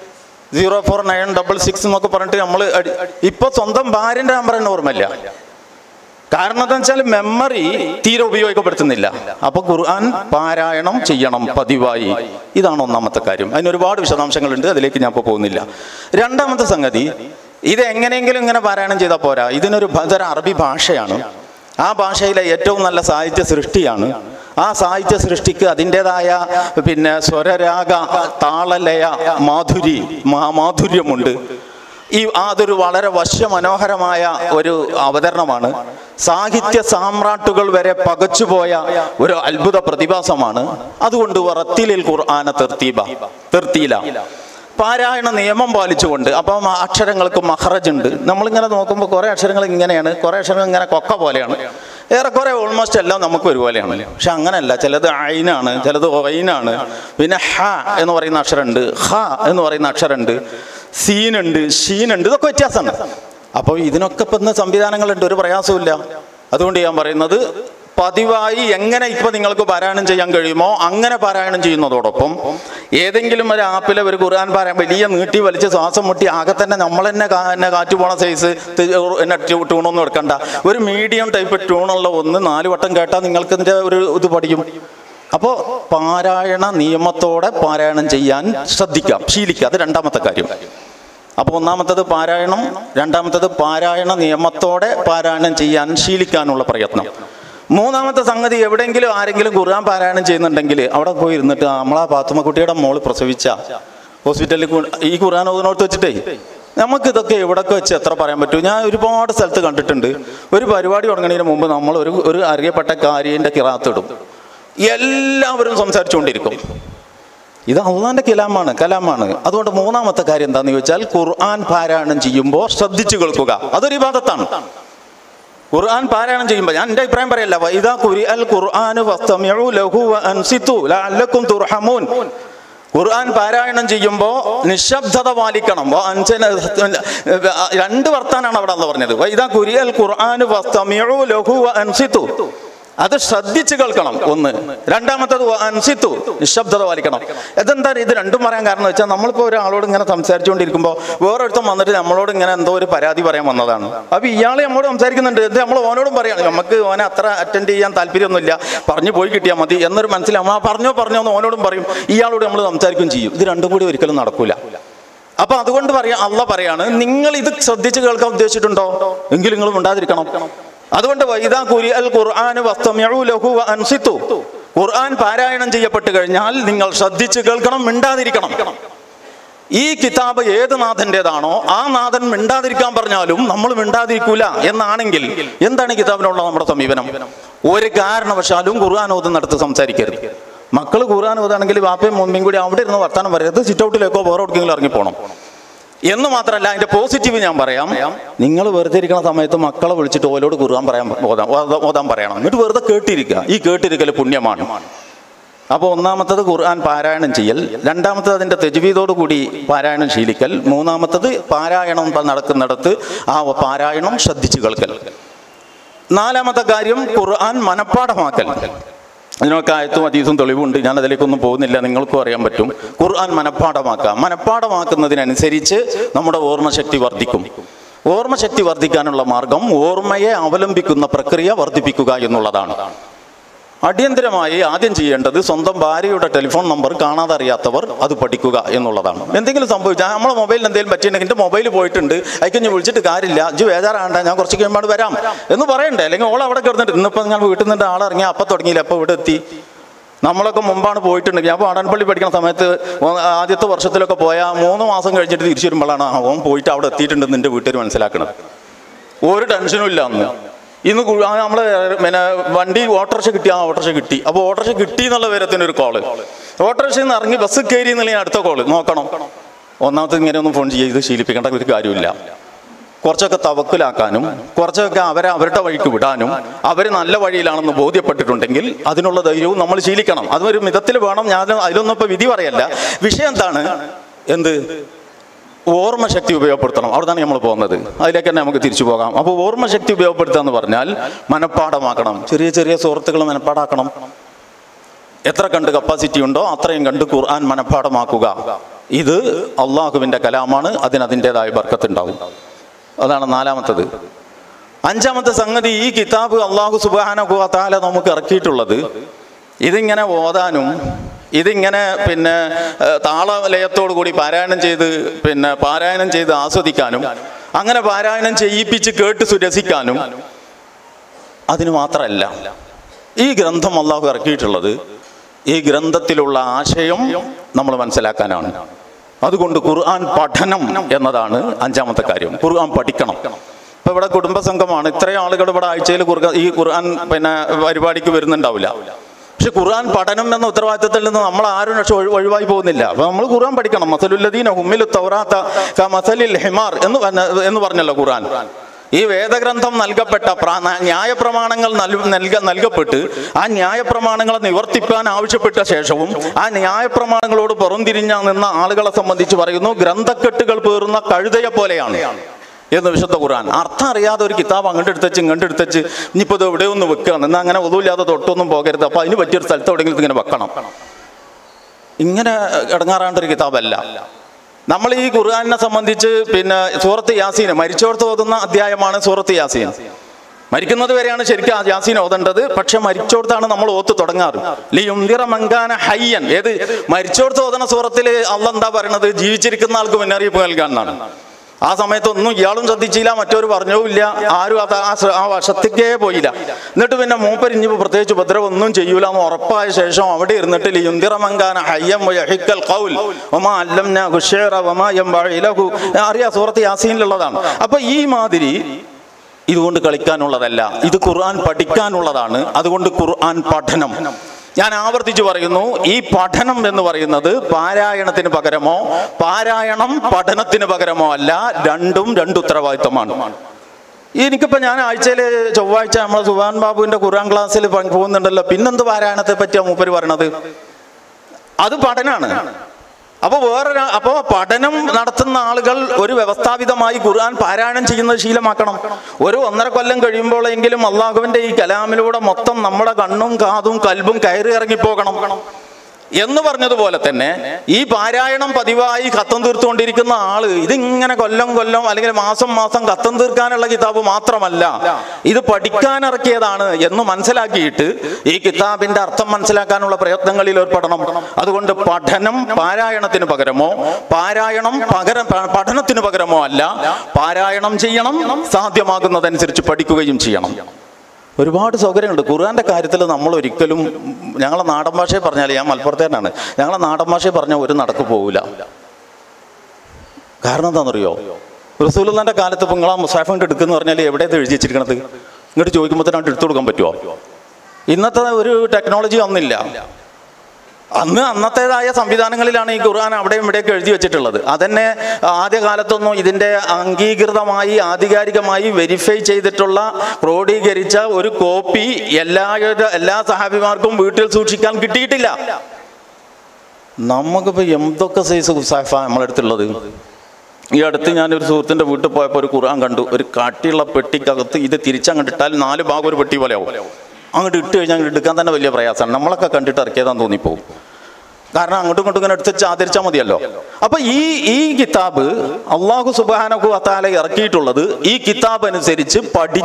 04966 എന്നൊക്കെ പറഞ്ഞിട്ട് നമ്മൾ ഇപ്പൊ സ്വന്തം ഭാര്യൻ്റെ നമ്പർ തന്നെ ഓർമ്മയില്ല. കാരണം എന്താ വെച്ചാൽ മെമ്മറി തീരെ ഉപയോഗപ്പെടുത്തുന്നില്ല. അപ്പൊ ഖുർആൻ പാരായണം ചെയ്യണം പതിവായി. ഇതാണ് ഒന്നാമത്തെ കാര്യം. അതിനൊരുപാട് വിശദാംശങ്ങളുണ്ട്, അതിലേക്ക് ഞാൻ ഇപ്പോൾ പോകുന്നില്ല. രണ്ടാമത്തെ സംഗതി, ഇത് എങ്ങനെയെങ്കിലും ഇങ്ങനെ പാരായണം ചെയ്താൽ പോരാ. ഇതിനൊരു അറബി ഭാഷയാണ്. ആ ഭാഷയിലെ ഏറ്റവും നല്ല സാഹിത്യ സൃഷ്ടിയാണ്. ആ സാഹിത്യ സൃഷ്ടിക്ക് അതിൻ്റെതായ പിന്നെ സ്വരരാഗ താളലയ മാധുര്യമുണ്ട്. അതൊരു വളരെ വശ്യമനോഹരമായ ഒരു അവതരണമാണ്. സാഹിത്യ സാമ്രാട്ടുകൾ വരെ പകച്ചുപോയ ഒരു അത്ഭുത പ്രതിഭാസമാണ്. അതുകൊണ്ട് റത്തീലിൽ ഖുർആന തർത്തീല, പാരായണ നിയമം പാലിച്ചുകൊണ്ട്. അപ്പം അക്ഷരങ്ങൾക്ക് മഖ്റജ് ഉണ്ട്. നമ്മളിങ്ങനെ നോക്കുമ്പോൾ കുറേ അക്ഷരങ്ങൾ ഇങ്ങനെയാണ്, കുറേ അക്ഷരങ്ങൾ ഇങ്ങനെ കൊക്ക പോലെയാണ്. ഏറെക്കുറെ ഓൾമോസ്റ്റ് എല്ലാം നമുക്ക് ഒരുപോലെയാണ്. പക്ഷെ അങ്ങനെയല്ല, ചിലത് ഐനാണ്, ചിലത് ഒയിനാണ്, പിന്നെ ഹ എന്ന് പറയുന്ന അക്ഷരമുണ്ട്, ഹ എന്ന് പറയുന്ന അക്ഷരമുണ്ട്, സീനുണ്ട്, ഷീനുണ്ട്, ഇതൊക്കെ വ്യത്യാസമാണ്. അപ്പോൾ ഇതിനൊക്കെ ഇപ്പം ഇന്ന് സംവിധാനങ്ങളുണ്ട്, ഒരു പ്രയാസമില്ല. അതുകൊണ്ട് ഞാൻ പറയുന്നത് പതിവായി എങ്ങനെ ഇപ്പം നിങ്ങൾക്ക് പാരായണം ചെയ്യാൻ കഴിയുമോ അങ്ങനെ പാരായണം ചെയ്യുന്നതോടൊപ്പം ഏതെങ്കിലും ഒരു ആപ്പിലെ ഒരു ഖുർആൻ പാരായണം വലിയ നീട്ടി വലിച്ച് ശ്വാസം മുട്ടി ആകെ തന്നെ നമ്മൾ തന്നെ കാറ്റ് പോണ സൈസ് ട്യൂണൊന്നും എടുക്കണ്ട. ഒരു മീഡിയം ടൈപ്പ് ട്യൂണുള്ള 4 വട്ടം കേട്ടാൽ നിങ്ങൾക്ക് ഇതിൻ്റെ ഒരു ഇത് പഠിക്കും. അപ്പോൾ പാരായണ നിയമത്തോടെ പാരായണം ചെയ്യാൻ ശ്രദ്ധിക്കാം, ശീലിക്കുക. അത് രണ്ടാമത്തെ കാര്യം. അപ്പോൾ ഒന്നാമത്തത് പാരായണം, രണ്ടാമത്തത് പാരായണ നിയമത്തോടെ പാരായണം ചെയ്യാൻ ശീലിക്കാനുള്ള പ്രയത്നം. മൂന്നാമത്തെ സംഗതി, എവിടെയെങ്കിലും ആരെങ്കിലും ഖുർആൻ പാരായണം ചെയ്യുന്നുണ്ടെങ്കിൽ അവിടെ പോയി ഇരുന്നിട്ട് നമ്മളാ പാത്തുമ്മക്കുട്ടിയുടെ മോള് പ്രസവിച്ച ഹോസ്പിറ്റലിൽ ഈ ഖുർആൻ ഓതുന്നോട്ട് വെച്ചിട്ടേ നമുക്കിതൊക്കെ എവിടെയൊക്കെ വെച്ച് എത്ര പറയാൻ പറ്റും. ഞാൻ ഒരുപാട് സ്ഥലത്ത് കണ്ടിട്ടുണ്ട്. ഒരു പരിപാടി തുടങ്ങുന്നതിന് മുമ്പ് നമ്മൾ ഒരു അറിയപ്പെട്ട കാര്യൻ്റെ കിറാത്തിടും, എല്ലാവരും സംസാരിച്ചുകൊണ്ടിരിക്കും. ഇത് അള്ളാന്റെ കലാമാണ്. അതുകൊണ്ട് മൂന്നാമത്തെ കാര്യം എന്താണെന്ന് ചോദിച്ചാൽ ഖുർആൻ പാരായണം ചെയ്യുമ്പോൾ ശ്രദ്ധിച്ചു കേൾക്കുക. അതൊരു ഇബാദത്താണ്. ഖുർആൻ പാരായണം ചെയ്യുമ്പോൾ ഞാൻ എൻ്റെ അഭിപ്രായം പറയല്ല, വഇദാ ഖുരിഅൽ ഖുർആനു ഫസ്തമിഉ ലഹു വഅൻസിതു ലഅല്ലക്കും തുർഹമൂൻ. ഖുർആൻ പാരായണം ചെയ്യുമ്പോൾ നിശബ്ദത പാലിക്കണം. 2 വർത്താനാണ് അവിടെ അള്ളാഹ് പറഞ്ഞത്. വഇദാ ഖുരിഅൽ ഖുർആനു ഫസ്തമിഉ ലഹു വഅൻസിതു, അത് ശ്രദ്ധിച്ച് കേൾക്കണം. ഒന്ന്. രണ്ടാമത്തത് അൻസിത്തു, നിശബ്ദത പാലിക്കണം. ഇതെന്താ ഇത് രണ്ടും പറയാൻ കാരണം വെച്ചാൽ നമ്മളിപ്പോൾ ഒരാളോട് ഇങ്ങനെ സംസാരിച്ചുകൊണ്ടിരിക്കുമ്പോൾ വേറൊരുത്തം വന്നിട്ട് നമ്മളോട് ഇങ്ങനെ എന്തോ ഒരു പരാതി പറയാൻ വന്നതാണ്. അപ്പോൾ ഇയാൾ നമ്മോട് സംസാരിക്കുന്നുണ്ട്, ഇത് നമ്മൾ ഓനോടും പറയാണ്, നമുക്ക് ഓനെ അത്ര അറ്റൻഡ് ചെയ്യാൻ താല്പര്യമൊന്നുമില്ല, പറഞ്ഞു പോയി കിട്ടിയാൽ മതി എന്നൊരു മനസ്സിൽ നമ്മൾ പറഞ്ഞോ എന്ന് ഓനോടും പറയും, ഇയാളോട് നമ്മൾ സംസാരിക്കുകയും ചെയ്യും. ഇത് രണ്ടും കൂടി ഒരിക്കലും നടക്കൂല. അപ്പൊ അതുകൊണ്ട് അള്ളാഹ് പറയാണ്, നിങ്ങൾ ഇത് ശ്രദ്ധിച്ച് കേൾക്കാൻ ഉദ്ദേശിച്ചിട്ടുണ്ടോ എങ്കിൽ നിങ്ങൾ ഉണ്ടാതിരിക്കണം. അതുകൊണ്ട് വഇദാ ഖുരിഅൽ ഖുർആനു ഫസ്തമിഉ ലഹു വഅൻസിതു, ഖുർആൻ പാരായണം ചെയ്യപ്പെട്ട് കഴിഞ്ഞാൽ നിങ്ങൾ ശ്രദ്ധിച്ച് കേൾക്കണം, മിണ്ടാതിരിക്കണം. ഈ കിതാബ് ഏത് നാഥൻ്റെതാണോ ആ നാഥൻ മിണ്ടാതിരിക്കാൻ പറഞ്ഞാലും നമ്മൾ മിണ്ടാതിരിക്കൂല എന്നാണെങ്കിൽ എന്താണ് ഈ കിതാബിനുള്ള നമ്മുടെ സമീപനം? ഒരു കാരണവശാലും ഖുർആൻ ഓതുന്നിടത്ത് സംസാരിക്കരുത്. മക്കൾ ഖുർആൻ ഓതാണെങ്കിൽ വാപ്പയും മുമ്പയും കൂടി അവിടെ ഇരുന്ന് വർത്താനം പറയരുത്, സിറ്റ് ഔട്ടിലേക്കോ വേറെ എവിടെയെങ്കിലും ഇറങ്ങിപ്പോണം എന്ന് മാത്രമല്ല, അതിന്റെ പോസിറ്റീവ് ഞാൻ പറയാം. നിങ്ങൾ വെറുതെ ഇരിക്കുന്ന സമയത്ത് മക്കളെ വിളിച്ചിട്ട് ഓലോട് ഖുർആൻ ഓതാൻ പറയണം. എന്നിട്ട് വെറുതെ കേട്ടിരിക്കുക. ഈ കേട്ടിരിക്കൽ പുണ്യമാണ്. അപ്പോൾ ഒന്നാമത്തത് ഖുർആൻ പാരായണം ചെയ്യൽ, രണ്ടാമത്തത് അതിൻ്റെ തജ്വീദോടു കൂടി പാരായണം ശീലിക്കൽ, മൂന്നാമത്തത് പാരായണം നടക്കുന്നിടത്ത് ആ പാരായണം ശ്രദ്ധിച്ചു കേൾക്കൽ, നാലാമത്തെ കാര്യം ഖുർആൻ മനഃപ്പാഠമാക്കൽ. അതിനൊക്കെ ആയത്തും ഹദീസും തെളിവുണ്ട്, ഞാൻ അതിലേക്കൊന്നും പോകുന്നില്ല, നിങ്ങൾക്കും അറിയാൻ പറ്റും. ഖുർആൻ മനഃപ്പാഠമാക്കുന്നതിനനുസരിച്ച് നമ്മുടെ ഓർമ്മശക്തി വർദ്ധിക്കും. ഓർമ്മശക്തി വർദ്ധിക്കാനുള്ള മാർഗം ഓർമ്മയെ അവലംബിക്കുന്ന പ്രക്രിയ വർദ്ധിപ്പിക്കുക എന്നുള്ളതാണ്. അടിയന്തരമായി ആദ്യം ചെയ്യേണ്ടത് സ്വന്തം ഭാര്യയുടെ ടെലിഫോൺ നമ്പർ കാണാതെ അറിയാത്തവർ അത് പഠിക്കുക എന്നുള്ളതാണ്. എന്തെങ്കിലും സംഭവിച്ചാൽ നമ്മളെ മൊബൈലിൽ എന്തെങ്കിലും പറ്റിയിട്ടുണ്ടെങ്കിൽ എൻ്റെ മൊബൈൽ പോയിട്ടുണ്ട്, അതിന് വിളിച്ചിട്ട് കാര്യമില്ല, ഇജ്ജ് ബേജാറാണ്ട, ഞാൻ കുറച്ച് കഴിയുമ്പോൾ വരാം എന്ന് പറയണ്ടേ. അല്ലെങ്കിൽ ഓൾ അവിടെ കിടന്നിട്ട് ഇന്നിപ്പോൾ നിങ്ങൾ വീട്ടിൽ നിന്നിട്ട് ആളിറങ്ങി അപ്പം തുടങ്ങിയില്ല, അപ്പോൾ ഇവിടെ എത്തി. നമ്മളൊക്കെ മുമ്പാണ് പോയിട്ടുണ്ടെങ്കിൽ, ഞാൻ പാടാൻപള്ളി പഠിക്കുന്ന സമയത്ത് ആദ്യത്തെ വർഷത്തിലൊക്കെ പോയാൽ 3 മാസം കഴിഞ്ഞിട്ട് തിരിച്ചു വരുമ്പോഴാണ് ഓൻ പോയിട്ട് അവിടെ എത്തിയിട്ടുണ്ടെന്ന് എൻ്റെ വീട്ടുകാർ മനസ്സിലാക്കണം. ഒരു ടെൻഷനും ഇല്ല അന്ന്. ഇന്ന് നമ്മൾ പിന്നെ വണ്ടി ഓട്ടോറിക്ഷ കിട്ടി. അപ്പോൾ ഓട്ടോറിക്ഷ കിട്ടി എന്നുള്ള വിവരത്തിനൊരു കോള്, ഓട്ടോറിക്ഷയിൽ നിന്ന് ഇറങ്ങി ബസ് കയറി എന്നുള്ള അടുത്ത കോള് നോക്കണം. ഒന്നാമത്തെ ഇങ്ങനെയൊന്നും ഫോൺ ചെയ്ത് ശീലിപ്പിക്കേണ്ട ഒരു കാര്യമില്ല. കുറച്ചൊക്കെ തവക്കലാക്കാനും കുറച്ചൊക്കെ അവരുടെ വഴിക്ക് വിടാനും അവർ നല്ല വഴിയിലാണെന്ന് ബോധ്യപ്പെട്ടിട്ടുണ്ടെങ്കിൽ അതിനുള്ള ധൈര്യവും നമ്മൾ ശീലിക്കണം. അതൊരു മിതത്തിൽ വേണം. ഞാൻ അതിലൊന്നും ഇപ്പോൾ വിധി പറയല്ല. വിഷയം എന്താണ്? ഓർമ്മശക്തി ഉപയോഗപ്പെടുത്തണം. അവിടെയാണ് നമ്മൾ പോകുന്നത്. അതിലേക്ക് തന്നെ നമുക്ക് തിരിച്ചു പോകാം. അപ്പോൾ ഓർമ്മശക്തി ഉപയോഗപ്പെടുത്തുക എന്ന് പറഞ്ഞാൽ മനഃപ്പാഠമാക്കണം. ചെറിയ ചെറിയ സുഹൃത്തുക്കൾ മനഃപ്പാടാക്കണം. എത്ര കണ്ട് കപ്പാസിറ്റി ഉണ്ടോ അത്രയും കണ്ട് ഖുർആൻ മനഃപ്പാഠമാക്കുക. ഇത് അള്ളാഹുവിൻ്റെ കലാമാണ്. അതിൻ്റെതായ ബർക്കത്തുണ്ടാവും. അതാണ് നാലാമത്തത്. അഞ്ചാമത്തെ സംഗതി, ഈ കിതാബ് അള്ളാഹു സുബ്ഹാനഹു വ തആല നമുക്ക് ഇറക്കിയിട്ടുള്ളത് ഇതിങ്ങനെ ഓതാനും ഇതിങ്ങനെ പിന്നെ താളലയത്തോടു കൂടി പാരായണം ചെയ്ത് ആസ്വദിക്കാനും അങ്ങനെ പാരായണം ചെയ്യിപ്പിച്ച് കേട്ട് സുരസിക്കാനും അതിന് മാത്രമല്ല. ഈ ഗ്രന്ഥം അള്ളാഹു ഇറക്കിയിട്ടുള്ളത് ഈ ഗ്രന്ഥത്തിലുള്ള ആശയം നമ്മൾ മനസ്സിലാക്കാനാണ്. അതുകൊണ്ട് ഖുർആൻ പഠനം എന്നതാണ് അഞ്ചാമത്തെ കാര്യം. ഖുർആൻ പഠിക്കണം. ഇപ്പം ഇവിടെ കുടുംബസംഘമാണ്, ഇത്രയും ആളുകൾ ഇവിടെ ആഴ്ചയിൽ ഈ ഖുർആൻ പരിപാടിക്ക് വരുന്നുണ്ടാവില്ല. പക്ഷെ ഖുർആൻ പഠനം എന്ന ഉത്തരവാദിത്തത്തിൽ നിന്ന് നമ്മൾ ആരും ഒഴിവായി പോകുന്നില്ല. അപ്പോൾ നമ്മൾ ഖുർആൻ പഠിക്കണം. മസലുല്ലദീന ഹുമ്മിലു തൗറാത്ത കമസലിൽ ഹിമാർ എന്ന് പറഞ്ഞല്ലോ ഖുർആൻ. ഈ വേദഗ്രന്ഥം നൽകപ്പെട്ട ന്യായപ്രമാണങ്ങൾ നൽകപ്പെട്ട് ആ ന്യായപ്രമാണങ്ങളെ നിവർത്തിക്കാൻ ആവശ്യപ്പെട്ട ശേഷവും ആ ന്യായപ്രമാണങ്ങളോട് പുറംതിരിഞ്ഞ നിന്ന ആളുകളെ സംബന്ധിച്ച് പറയുന്നു, ഗ്രന്ഥക്കെട്ടുകൾ പേറുന്ന കഴുതയെ പോലെയാണ് എന്ന് വിശുദ്ധ ഖുർആൻ. അർത്ഥം അറിയാതെ ഒരു കിതാബ് അങ്ങോട്ട് എടുത്തച്ച് ഇങ്ങോട്ട് എടുത്തച്ച് ഇനിയിപ്പോൾ ഇത് എവിടെ ഒന്ന് വെക്കുക, എന്നാൽ അങ്ങനെ ഒതുമില്ലാതെ തൊട്ടൊന്നും പോകരുത്, അപ്പോൾ അതിന് പറ്റിയൊരു സ്ഥലത്ത് എവിടെയെങ്കിലും ഇങ്ങനെ വെക്കണം. ഇങ്ങനെ ഇടങ്ങാറാണ്ടൊരു കിതാബല്ല. നമ്മൾ ഈ ഖുർആനെ സംബന്ധിച്ച് പിന്നെ സൂറത്ത് യാസീൻ, മരിച്ചോർത്ത് ഓതുന്ന അധ്യായമാണ് സൂറത്ത് യാസീൻ. മരിക്കുന്നത് വരെയാണ് ശരിക്കും യാസീൻ ഓതേണ്ടത്. പക്ഷെ മരിച്ചോർത്താണ് നമ്മൾ ഓത്ത് തുടങ്ങാറ്. ലിയുൻദിറ മങ്കാന ഹയ്യൻ, ഏത് മരിച്ചോർത്ത് ഓതുന്ന സൂറത്തിൽ അള്ളാഹ് എന്താ പറയണത്? ജീവിച്ചിരിക്കുന്ന ആൾക്ക് മുന്നറിയിപ്പ് നൽകാൻ എന്നാണ്. ആ സമയത്തൊന്നും ഇയാളും ശ്രദ്ധിച്ചില്ല, മറ്റൊരു പറഞ്ഞുമില്ല, ആരും ആ വശത്തേക്കേ പോയില്ല. എന്നിട്ട് പിന്നെ മൂപ്പരിഞ്ഞിപ്പോൾ പ്രത്യേകിച്ച് ഉപദ്രവം ഒന്നും ചെയ്യൂല എന്ന് ഉറപ്പായ ശേഷം അവിടെ ഇരുന്നിട്ട് അറിയാം, സൂറത്ത് യാസീനിലുള്ളതാണ്. അപ്പൊ ഈ മാതിരി ഇതുകൊണ്ട് കളിക്കാനുള്ളതല്ല, ഇത് ഖുർആൻ പഠിക്കാനുള്ളതാണ്. അതുകൊണ്ട് ഖുർആൻ പഠനം, ഞാൻ ആവർത്തിച്ചു പറയുന്നു, ഈ പഠനം എന്ന് പറയുന്നത് പാരായണത്തിന് പകരമോ പാരായണം പഠനത്തിന് പകരമോ അല്ല. രണ്ടും രണ്ട് ഉത്തരവാദിത്തമാണ്. എനിക്കിപ്പോൾ ഞാൻ ആഴ്ചയിൽ ചൊവ്വാഴ്ച നമ്മൾ സുബാൻ ബാബുവിൻ്റെ ഖുർആൻ ക്ലാസ്സിൽ പോകുന്നുണ്ടല്ലോ, പിന്നെന്ത് പാരായണത്തെ പറ്റിയാണ് മൂപ്പര് പറയണത്? അത് പഠനമാണ്. അപ്പോൾ പഠനം നടത്തുന്ന ആളുകൾ ഒരു വ്യവസ്ഥാപിതമായി ഖുർആൻ പാരായണം ചെയ്യുന്നത് ശീലമാക്കണം. ഒരു 1.5 കൊല്ലം കഴിയുമ്പോഴെങ്കിലും അള്ളാഹുവിൻ്റെ ഈ കലാമിലൂടെ മൊത്തം നമ്മുടെ കണ്ണും കാതും കൽബും കയറി ഇറങ്ങിപ്പോകണം എന്ന് പറഞ്ഞതുപോലെ തന്നെ ഈ പാരായണം പതിവായി ഖത്തം തീർത്തുകൊണ്ടിരിക്കുന്ന ആള് ഇതിങ്ങനെ കൊല്ലം അല്ലെങ്കിൽ മാസം ഖത്തം തീർക്കാനുള്ള കിതാബ് മാത്രമല്ല, ഇത് പഠിക്കാനിറക്കിയതാണ് എന്ന് മനസ്സിലാക്കിയിട്ട് ഈ കിതാബിന്റെ അർത്ഥം മനസ്സിലാക്കാനുള്ള പ്രയത്നങ്ങളിൽ ഏർപ്പെടണം. അതുകൊണ്ട് പഠനം പാരായണത്തിന് പകരമോ പാരായണം പഠനത്തിന് പകരമോ അല്ല. പാരായണം ചെയ്യണം, സാധ്യമാകുന്നതനുസരിച്ച് പഠിക്കുകയും ചെയ്യണം. ഒരുപാട് സൗകര്യങ്ങളുണ്ട് ഖുർആന്റെ കാര്യത്തിൽ. നമ്മൾ ഒരിക്കലും ഞങ്ങളെ നാടൻ ഭാഷയെ പറഞ്ഞാൽ, ഞാൻ മലപ്പുറത്തേനാണ്, ഞങ്ങളെ നാടൻ ഭാഷയെ പറഞ്ഞാൽ ഒരു നടക്ക് പോകില്ല. കാരണം എന്താണെന്നറിയോ? റസൂലുള്ളാഹിന്റെ കാലത്ത് ഇപ്പോൾ നിങ്ങളാ മുസാഫ് കൊണ്ട് എടുക്കുന്ന പറഞ്ഞാൽ എവിടെയാണ് എഴുതി വെച്ചിരിക്കണത്? ഇങ്ങോട്ട് ചോദിക്കുമ്പോൾ തന്നെ എടുത്തു കൊടുക്കാൻ പറ്റുമോ? ഇന്നത്തെ ഒരു ടെക്നോളജി ഒന്നില്ല. അന്നത്തേതായ സംവിധാനങ്ങളിലാണ് ഈ ഖുർആൻ അവിടെയും ഇവിടെയൊക്കെ എഴുതി വെച്ചിട്ടുള്ളത്. അതന്നെ ആദ്യകാലത്തൊന്നും ഇതിൻ്റെ അംഗീകൃതമായി ആധികാരികമായി വെരിഫൈ ചെയ്തിട്ടുള്ള ക്രോഡീകരിച്ച ഒരു കോപ്പി എല്ലാ സഹാബിമാർക്കും വീട്ടിൽ സൂക്ഷിക്കാൻ കിട്ടിയിട്ടില്ല. നമുക്കിപ്പോൾ എന്തൊക്കെ സൈസ് മുസാഫാണ് നമ്മളെടുത്തുള്ളത്. ഈ അടുത്ത് ഞാനൊരു സുഹൃത്തിൻ്റെ വീട്ടിൽ പോയപ്പോൾ ഒരു ഖുർആൻ കണ്ടു. ഒരു കാട്ടിയുള്ള പെട്ടിക്കകത്ത് ഇത് തിരിച്ചങ്ങോട്ടിട്ടാൽ 4 ഭാഗം ഒരു പെട്ടി പോലെ ആവും. അങ്ങോട്ട് ഇട്ട് കഴിഞ്ഞാൽ അങ്ങോട്ട് എടുക്കാൻ തന്നെ വലിയ പ്രയാസമാണ്. നമ്മളൊക്കെ കണ്ടിട്ട് ഇറക്കിയതാന്ന് തോന്നിപ്പോവും. കാരണം അങ്ങോട്ടും ഇങ്ങോട്ടും ഇങ്ങനെ എടുത്ത് ആദരിച്ചാൽ മതിയല്ലോ. അപ്പൊ ഈ കിതാബ് അള്ളാഹു സുബ്ഹാനഹു വ തആല ഇറക്കിയിട്ടുള്ളത് ഈ കിതാബ് അനുസരിച്ച്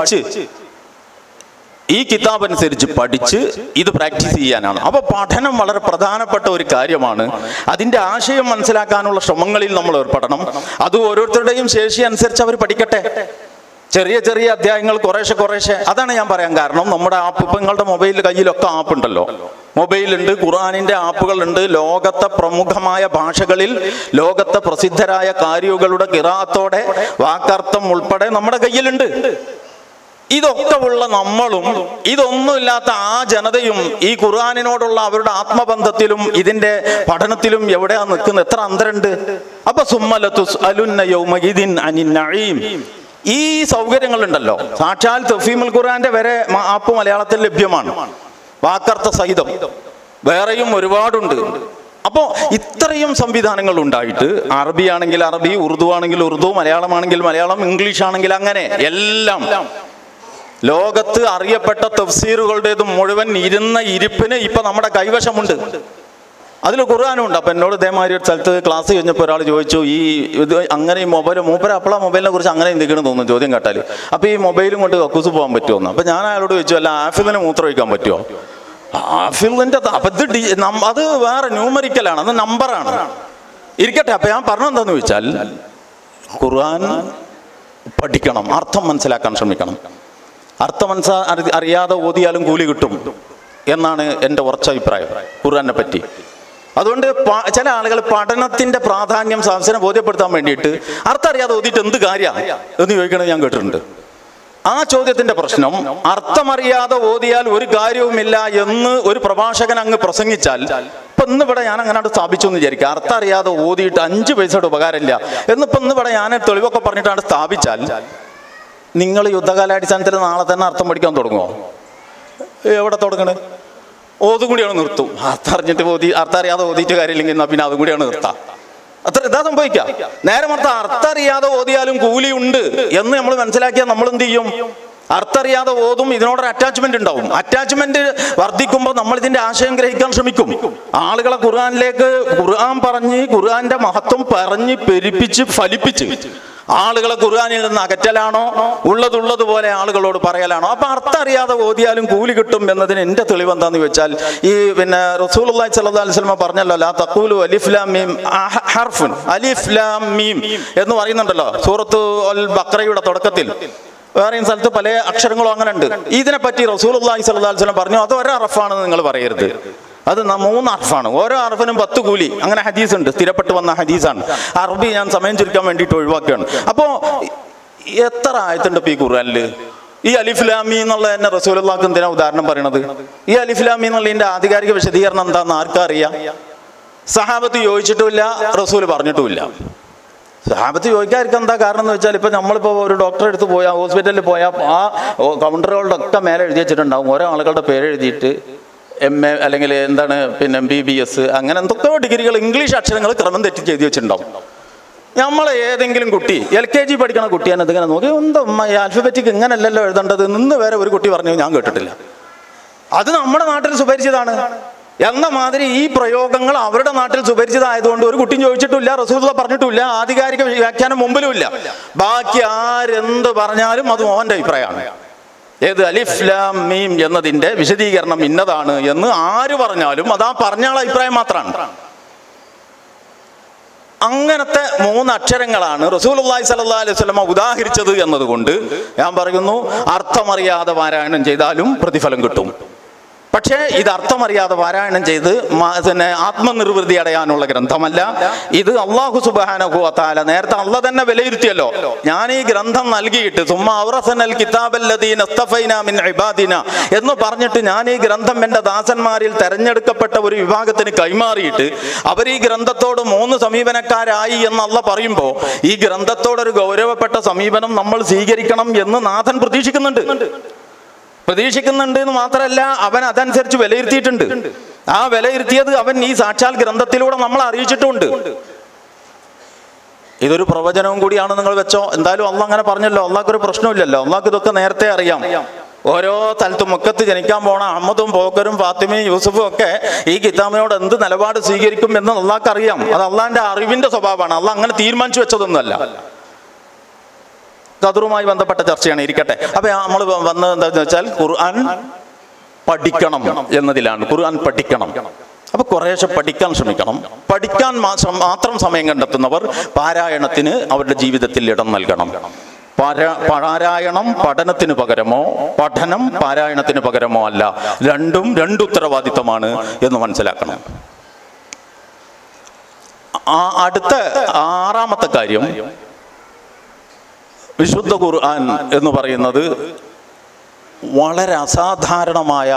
പഠിച്ച് ഇത് പ്രാക്ടീസ് ചെയ്യാനാണ്. അപ്പൊ പഠനം വളരെ പ്രധാനപ്പെട്ട ഒരു കാര്യമാണ്. അതിന്റെ ആശയം മനസ്സിലാക്കാനുള്ള ശ്രമങ്ങളിൽ നമ്മൾ ഏർപ്പെടണം. അത് ഓരോരുത്തരുടെയും ശേഷി അനുസരിച്ച് അവർ പഠിക്കട്ടെ. ചെറിയ അധ്യായങ്ങൾ കുറേശ്ശെ. അതാണ് ഞാൻ പറയാൻ കാരണം. നമ്മുടെ ആപ്പ്, ഇപ്പം നിങ്ങളുടെ മൊബൈലിൽ കയ്യിലൊക്കെ ആപ്പ് ഉണ്ടല്ലോ, മൊബൈലുണ്ട്, ഖുർആനിന്റെ ആപ്പുകളുണ്ട്. ലോകത്തെ പ്രമുഖമായ ഭാഷകളിൽ ലോകത്തെ പ്രസിദ്ധരായ കാരികളുടെ ഖിറാഅത്തോടെ വാക്കർത്ഥം ഉൾപ്പെടെ നമ്മുടെ കയ്യിലുണ്ട്. ഇതൊക്കെ ഉള്ള നമ്മളും ഇതൊന്നുമില്ലാത്ത ആ ജനതയും ഈ ഖുർആനിനോടുള്ള അവരുടെ ആത്മബന്ധത്തിലും ഇതിന്റെ പഠനത്തിലും എവിടെയാ നിൽക്കുന്നത്? എത്ര അന്തരമുണ്ട്. അപ്പൊ സുമ്മലതുസ്അലുന്ന യൗമഇദിൻ അനിൻ നഈം. ഈ സൗകര്യങ്ങളുണ്ടല്ലോ, സാക്ഷാൽ തഫ്ഹീമുൽ ഖുർആന്റെ വരെ ആപ്പ് മലയാളത്തിൽ ലഭ്യമാണ്, വാക്കർത്ഥ സഹിതം. വേറെയും ഒരുപാടുണ്ട്. അപ്പോൾ ഇത്രയും സംവിധാനങ്ങൾ ഉണ്ടായിട്ട്, അറബി ആണെങ്കിൽ അറബി, ഉറുദു ആണെങ്കിൽ ഉറുദു, മലയാളമാണെങ്കിൽ മലയാളം, ഇംഗ്ലീഷ് ആണെങ്കിൽ അങ്ങനെ എല്ലാം ലോകത്ത് അറിയപ്പെട്ട തഫ്സീറുകളുടേത് മുഴുവൻ ഇരുന്ന ഇരിപ്പിന് ഇപ്പൊ നമ്മുടെ കൈവശമുണ്ട്. അതിൽ ഖുർആനും ഉണ്ട്. അപ്പം എന്നോട് ഇതേമാതിരി ഒരു സ്ഥലത്ത് ക്ലാസ് കഴിഞ്ഞപ്പോൾ ഒരാൾ ചോദിച്ചു, ഇത് അങ്ങനെ ഈ മൂപ്പര അപ്പോഴാ മൊബൈലിനെ കുറിച്ച് അങ്ങനെ എന്തെങ്കിലും തോന്നുന്നു ചോദ്യം കേട്ടാൽ. അപ്പോൾ ഈ മൊബൈലും കൊണ്ട് കക്കൂസ് പോകാൻ പറ്റുമോ? അപ്പം ഞാൻ അയാളോട് ചോദിച്ചു, അല്ല ആഫിലിന് മൂത്രം ഒഴിക്കാൻ പറ്റുമോ? ആഫിലിൻ്റെ അപ്പം ഇത് അത് വേറെ ന്യൂമറിക്കലാണ്, അത് നമ്പറാണ്. ഇരിക്കട്ടെ. അപ്പം ഞാൻ പറഞ്ഞെന്താന്ന് ചോദിച്ചാൽ, ഖുർആൻ പഠിക്കണം, അർത്ഥം മനസ്സിലാക്കാൻ ശ്രമിക്കണം. അർത്ഥം അറിയാതെ ഓതിയാലും കൂലി കിട്ടും എന്നാണ് എൻ്റെ ഉറച്ച അഭിപ്രായം ഖുർആനെ പറ്റി. അതുകൊണ്ട് ചില ആളുകൾ പഠനത്തിന്റെ പ്രാധാന്യം സാംസനെ ബോധ്യപ്പെടുത്താൻ വേണ്ടിയിട്ട് അർത്ഥം അറിയാതെ ഓതിയിട്ട് എന്ത് കാര്യമാണ് എന്ന് ചോദിക്കണത് ഞാൻ കേട്ടിട്ടുണ്ട്. ആ ചോദ്യത്തിന്റെ പ്രശ്നം, അർത്ഥമറിയാതെ ഓതിയാൽ ഒരു കാര്യവുമില്ല എന്ന് ഒരു പ്രഭാഷകൻ അങ്ങ് പ്രസംഗിച്ചാൽ, ഇപ്പൊ ഇന്നിവിടെ ഞാൻ അങ്ങനെയാണ് സ്ഥാപിച്ചു എന്ന് വിചാരിക്കുക, അർത്ഥം അറിയാതെ ഓതിയിട്ട് 5 പൈസയുടെ ഉപകാരമില്ല എന്നിപ്പോ ഇന്നിവിടെ ഞാൻ തെളിവൊക്കെ പറഞ്ഞിട്ടാണ് സ്ഥാപിച്ചാൽ നിങ്ങൾ യുദ്ധകാലാടിസ്ഥാനത്തിൽ നാളെ തന്നെ അർത്ഥം പഠിക്കാൻ തുടങ്ങുമോ? എവിടെ തുടങ്ങണേ? ഓതും കൂടിയാണ് നിർത്തും. അർത്ഥം അറിഞ്ഞിട്ട് അർത്ഥം അറിയാതെ ഓതിയിട്ട് കാര്യമില്ലെങ്കിൽ എന്നാൽ പിന്നെ അതും കൂടിയാണ് നിർത്താം. അത്ര ഇതാ സംഭവിക്കാം. നേരെ മറിച്ച് അർത്ഥം അറിയാതെ ഓതിയാലും കൂലിയുണ്ട് എന്ന് നമ്മൾ മനസ്സിലാക്കിയാൽ നമ്മൾ എന്ത് ചെയ്യും? അർത്ഥറിയാതെ ഓതും, ഇതിനോടൊരു അറ്റാച്ച്മെന്റ് ഉണ്ടാവും. അറ്റാച്ച്മെന്റ് വർദ്ധിക്കുമ്പോൾ നമ്മൾ ഇതിന്റെ ആശയം ഗ്രഹിക്കാൻ ശ്രമിക്കും. ആളുകളെ ഖുർആനിലേക്ക് ഖുർആൻ പറഞ്ഞ് ഖുർആന്റെ മഹത്വം പറഞ്ഞ് പെരുപ്പിച്ച് ഫലിപ്പിച്ച് ആളുകളെ ഖുർആനിൽ നിന്ന് അകറ്റലാണോ ഉള്ളതുപോലെ ആളുകളോട് പറയലാണോ? അപ്പൊ അർത്ഥം അറിയാതെ ഓതിയാലും കൂലി കിട്ടും എന്നതിന് എന്റെ തെളിവ് എന്താന്ന് വെച്ചാൽ ഈ റസൂലുള്ളാഹി സ്വല്ലല്ലാഹു അലൈഹി വസല്ലം പറഞ്ഞല്ലോ, ലാ തഖൂലു അലിഫ് ലാം മീം ഹർഫുൻ, അലിഫ് ലാം മീം എന്ന് പറയുന്നുണ്ടല്ലോ സൂറത്ത് അൽ ബഖറയുടെ തുടക്കത്തിൽ. വേറെയും സ്ഥലത്ത് പല അക്ഷരങ്ങളും അങ്ങനെ ഉണ്ട്. ഇതിനെപ്പറ്റി റസൂലുള്ളാഹി സ്വല്ലല്ലാഹു അലൈഹി വസല്ലം പറഞ്ഞു, അത് ഒരു ഹർഫാണെന്ന് നിങ്ങൾ പറയരുത്, അത് 3 ഹർഫാണ്, ഓരോ ഹർഫിനും 10 കൂലി. അങ്ങനെ ഹദീസ് ഉണ്ട്, സ്ഥിരപ്പെട്ട് വന്ന ഹദീസാണ്. അറബി ഞാൻ സമയം ചുരുക്കാൻ വേണ്ടിയിട്ട് ഒഴിവാക്കുകയാണ്. അപ്പോ എത്ര ആയത്തുണ്ട് ഇപ്പൊ ഈ ഖുർആനില്? ഈ അലിഫ് ലാം മീം എന്നുള്ള തന്നെ റസൂലുള്ളാഹിക്ക് എന്തിനാ ഉദാഹരണം പറയണത്? ഈ അലിഫ് ലാം മീം എന്നുള്ളതിന്റെ ആധികാരിക വിശദീകരണം എന്താന്ന് ആർക്കാ അറിയാം? സഹാബത്ത് ചോദിച്ചിട്ടുമില്ല, റസൂൽ പറഞ്ഞിട്ടുമില്ല. സഹാബത്ത് ചോദിക്കാതിരിക്കാൻ എന്താ കാരണം എന്ന് വെച്ചാൽ, ഇപ്പം നമ്മളിപ്പോൾ ഒരു ഡോക്ടറെ അടുത്ത് പോയാൽ, ഹോസ്പിറ്റലിൽ പോയാൽ ആ കൗണ്ടറുകളുടെ ഒക്കെ മേലെ എഴുതി വെച്ചിട്ടുണ്ടാവും ഓരോ ആളുകളുടെ പേര് എഴുതിയിട്ട്, MA അല്ലെങ്കിൽ എന്താണ് MBBS അങ്ങനെ എന്തൊക്കെയോ ഡിഗ്രികൾ, ഇംഗ്ലീഷ് അക്ഷരങ്ങൾ ക്രമം തെറ്റിച്ച് എഴുതി വെച്ചിട്ടുണ്ടാവും. നമ്മളെ ഏതെങ്കിലും കുട്ടി LKG പഠിക്കണ കുട്ടിയാണ് ഇതിങ്ങനെ നോക്കി, എന്താ ഈ ആൽഫബറ്റിക് ഇങ്ങനെയല്ലല്ലോ എഴുതേണ്ടത് നിന്ന് വരെ ഒരു കുട്ടി പറഞ്ഞു ഞാൻ കേട്ടിട്ടില്ല. അത് നമ്മുടെ നാട്ടിൽ സുപരിചിതമാണ് എന്ന മാതിരി ഈ പ്രയോഗങ്ങൾ അവരുടെ നാട്ടിൽ സുപരിചിതമായതുകൊണ്ട് ഒരു കുട്ടിയും ചോദിച്ചിട്ടില്ല, റസൂലുള്ളാഹി പറഞ്ഞിട്ടില്ല, ആധികാരിക വ്യാഖ്യാനം മുമ്പിലും ഇല്ല. ബാക്കി ആരെന്ത് പറഞ്ഞാലും അത് മോഹന്റെ അഭിപ്രായമാണ്. ഏത് അലിഫ് ലാം മീം എന്നതിന്റെ വിശദീകരണം ഇന്നതാണ് എന്ന് ആര് പറഞ്ഞാലും അത് ആ പറഞ്ഞാളെ അഭിപ്രായം മാത്രമാണ്. അങ്ങനത്തെ 3 അക്ഷരങ്ങളാണ് റസൂലുള്ളാഹി സ്വല്ലല്ലാഹു അലൈഹി വസല്ലം ഉദാഹരിച്ചത് എന്നതുകൊണ്ട് ഞാൻ പറയുന്നു, അർത്ഥമറിയാതെ പാരായണം ചെയ്താലും പ്രതിഫലം കിട്ടും. പക്ഷേ ഇത് അർത്ഥമറിയാതെ പാരായണം ചെയ്ത് ആത്മനിർവൃതി അടയാനുള്ള ഗ്രന്ഥമല്ല ഇത്. അല്ലാഹു സുബ്ഹാനഹു വ തആല നേരത്തെ അല്ലാഹ് തന്നെ വിലയിരുത്തിയല്ലോ, ഞാൻ ഈ ഗ്രന്ഥം നൽകിയിട്ട് സുമ്മ ഔറസനൽ കിതാബല്ലദീന ഇസ്തഫൈനാ മിൻ ഇബാദിന എന്ന് പറഞ്ഞിട്ട് ഞാൻ ഈ ഗ്രന്ഥം എൻ്റെ ദാസന്മാരിൽ തെരഞ്ഞെടുക്കപ്പെട്ട ഒരു വിഭാഗത്തിന് കൈമാറിയിട്ട് അവർ ഈ ഗ്രന്ഥത്തോട് 3 സമീപനക്കാരായി എന്ന് അല്ലാഹ് പറയുമ്പോൾ ഈ ഗ്രന്ഥത്തോടൊരു ഗൗരവപ്പെട്ട സമീപനം നമ്മൾ സ്വീകരിക്കണം എന്ന് നാഥൻ പ്രതീക്ഷിക്കുന്നുണ്ട് എന്ന് മാത്രമല്ല, അവൻ അതനുസരിച്ച് വിലയിരുത്തിയിട്ടുണ്ട്. ആ വിലയിരുത്തിയത് അവൻ ഈ സാക്ഷാൽ ഗ്രന്ഥത്തിലൂടെ നമ്മളെ അറിയിച്ചിട്ടുണ്ട്. ഇതൊരു പ്രവചനവും കൂടിയാണ് നിങ്ങൾ വെച്ചോ. എന്തായാലും അള്ളാഹ് അങ്ങനെ പറഞ്ഞല്ലോ, അള്ളാഹ്ക്കൊരു പ്രശ്നമില്ലല്ലോ, അള്ളാഹ്ക്ക് ഇതൊക്കെ നേരത്തെ അറിയാം. ഓരോ സ്ഥലത്തും മുക്കത്ത് ജനിക്കാൻ പോണ അഹമ്മദും പോക്കരും ഫാത്തിമയും യൂസുഫും ഒക്കെ ഈ കിതാബിനോട് എന്ത് നിലപാട് സ്വീകരിക്കും എന്ന് അള്ളാഹ്ക്ക് അറിയാം. അത് അള്ളാഹിന്റെ അറിവിന്റെ സ്വഭാവമാണ്. അള്ളാഹ് അങ്ങനെ തീരുമാനിച്ചു വെച്ചതൊന്നുമല്ല. ഖദറുമായി ബന്ധപ്പെട്ട ചർച്ചയാണ്, ഇരിക്കട്ടെ. അപ്പൊ നമ്മൾ വന്നത് എന്താണെന്ന് വെച്ചാൽ ഖുർആൻ പഠിക്കണം എന്നതിലാണ്. ഖുർആൻ പഠിക്കണം. അപ്പൊ കുറേശ്ശെ പഠിക്കാൻ ശ്രമിക്കണം. പഠിക്കാൻ മാത്രം സമയം കണ്ടെത്തുന്നവർ പാരായണത്തിന് അവരുടെ ജീവിതത്തിൽ ഇടം നൽകണം. പാരായണം പഠനത്തിന് പകരമോ പഠനം പാരായണത്തിന് പകരമോ അല്ല. രണ്ടും 2 ഉത്തരവാദിത്തമാണ് എന്ന് മനസ്സിലാക്കണം. അടുത്ത 6ാമത്തെ കാര്യം, വിശുദ്ധ ഖുർആൻ എന്ന് പറയുന്നത് വളരെ അസാധാരണമായ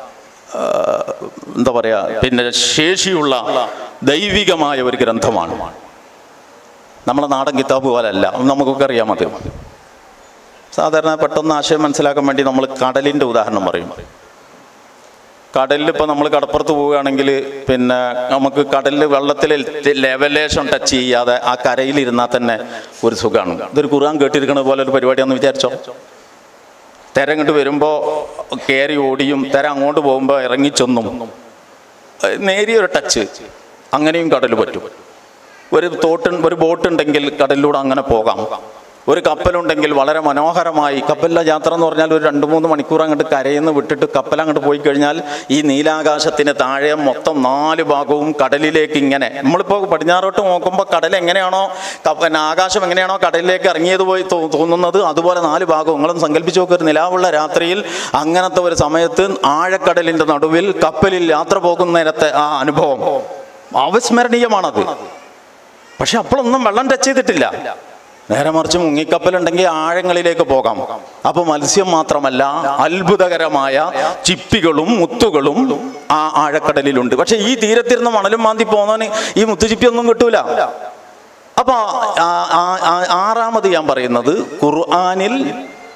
എന്താ പറയാ ശേഷിയുള്ള ദൈവികമായ ഒരു ഗ്രന്ഥമാണ്. നമ്മളെ നാടൻ കിതാബ് പോലല്ല, നമുക്കൊക്കെ അറിയാം. അത് സാധാരണ പെട്ടെന്ന് ആശയം മനസ്സിലാക്കാൻ വേണ്ടി നമ്മൾ കടലിൻ്റെ ഉദാഹരണം പറയും. കടലിൽ ഇപ്പോൾ നമ്മൾ കടപ്പുറത്ത് പോവുകയാണെങ്കിൽ നമുക്ക് കടലിൽ വെള്ളത്തിൽ ലെവലേഷൻ ടച്ച് ചെയ്യാതെ ആ കരയിലിരുന്നാൽ തന്നെ ഒരു സുഖമാണ്. ഇതൊരു ഖുർആൻ കേട്ടിരിക്കുന്നത് പോലെ ഒരു പരിപാടിയാണെന്ന് വിചാരിച്ചോ. തിര ഇങ്ങോട്ട് വരുമ്പോൾ കയറി ഓടിയും തിര അങ്ങോട്ട് പോകുമ്പോൾ ഇറങ്ങിച്ചൊന്നും നേരിയൊരു ടച്ച്, അങ്ങനെയും കടൽ പറ്റും. ഒരു ബോട്ടുണ്ടെങ്കിൽ കടലിലൂടെ അങ്ങനെ പോകാം. ഒരു കപ്പലുണ്ടെങ്കിൽ വളരെ മനോഹരമായി, കപ്പലിലെ യാത്ര എന്ന് പറഞ്ഞാൽ ഒരു 2-3 മണിക്കൂർ അങ്ങോട്ട് കരയെന്ന് വിട്ടിട്ട് കപ്പൽ അങ്ങോട്ട് പോയി കഴിഞ്ഞാൽ ഈ നീലാകാശത്തിന് താഴെ മൊത്തം 4 ഭാഗവും കടലിലേക്ക് ഇങ്ങനെ, നമ്മളിപ്പോൾ പടിഞ്ഞാറോട്ട് നോക്കുമ്പോൾ കടൽ എങ്ങനെയാണോ ആകാശം എങ്ങനെയാണോ കടലിലേക്ക് ഇറങ്ങിയത് പോയി തോന്നുന്നത്, അതുപോലെ 4 ഭാഗവും നിങ്ങളൊന്ന് സങ്കല്പിച്ച് നോക്കുക. ഒരു നിലാവുള്ള രാത്രിയിൽ അങ്ങനത്തെ ഒരു സമയത്ത് ആഴക്കടലിൻ്റെ നടുവിൽ കപ്പലിൽ യാത്ര പോകുന്ന നേരത്തെ ആ അനുഭവം അവിസ്മരണീയമാണത്. പക്ഷെ അപ്പോഴൊന്നും വെള്ളം ടച്ച് ചെയ്തിട്ടില്ല. നേരെ മറിച്ച് മുങ്ങിക്കപ്പലുണ്ടെങ്കിൽ ആഴങ്ങളിലേക്ക് പോകാം. അപ്പൊ മത്സ്യം മാത്രമല്ല, അത്ഭുതകരമായ ചിപ്പികളും മുത്തുകളും ആ ആഴക്കടലിലുണ്ട്. പക്ഷെ ഈ തീരത്തിരുന്ന് മണലും മാന്തി പോകുന്നവന് ഈ മുത്തുചിപ്പിയൊന്നും കിട്ടൂല. അപ്പൊ 6ാമത് ഞാൻ പറയുന്നത്, ഖുർആനിൽ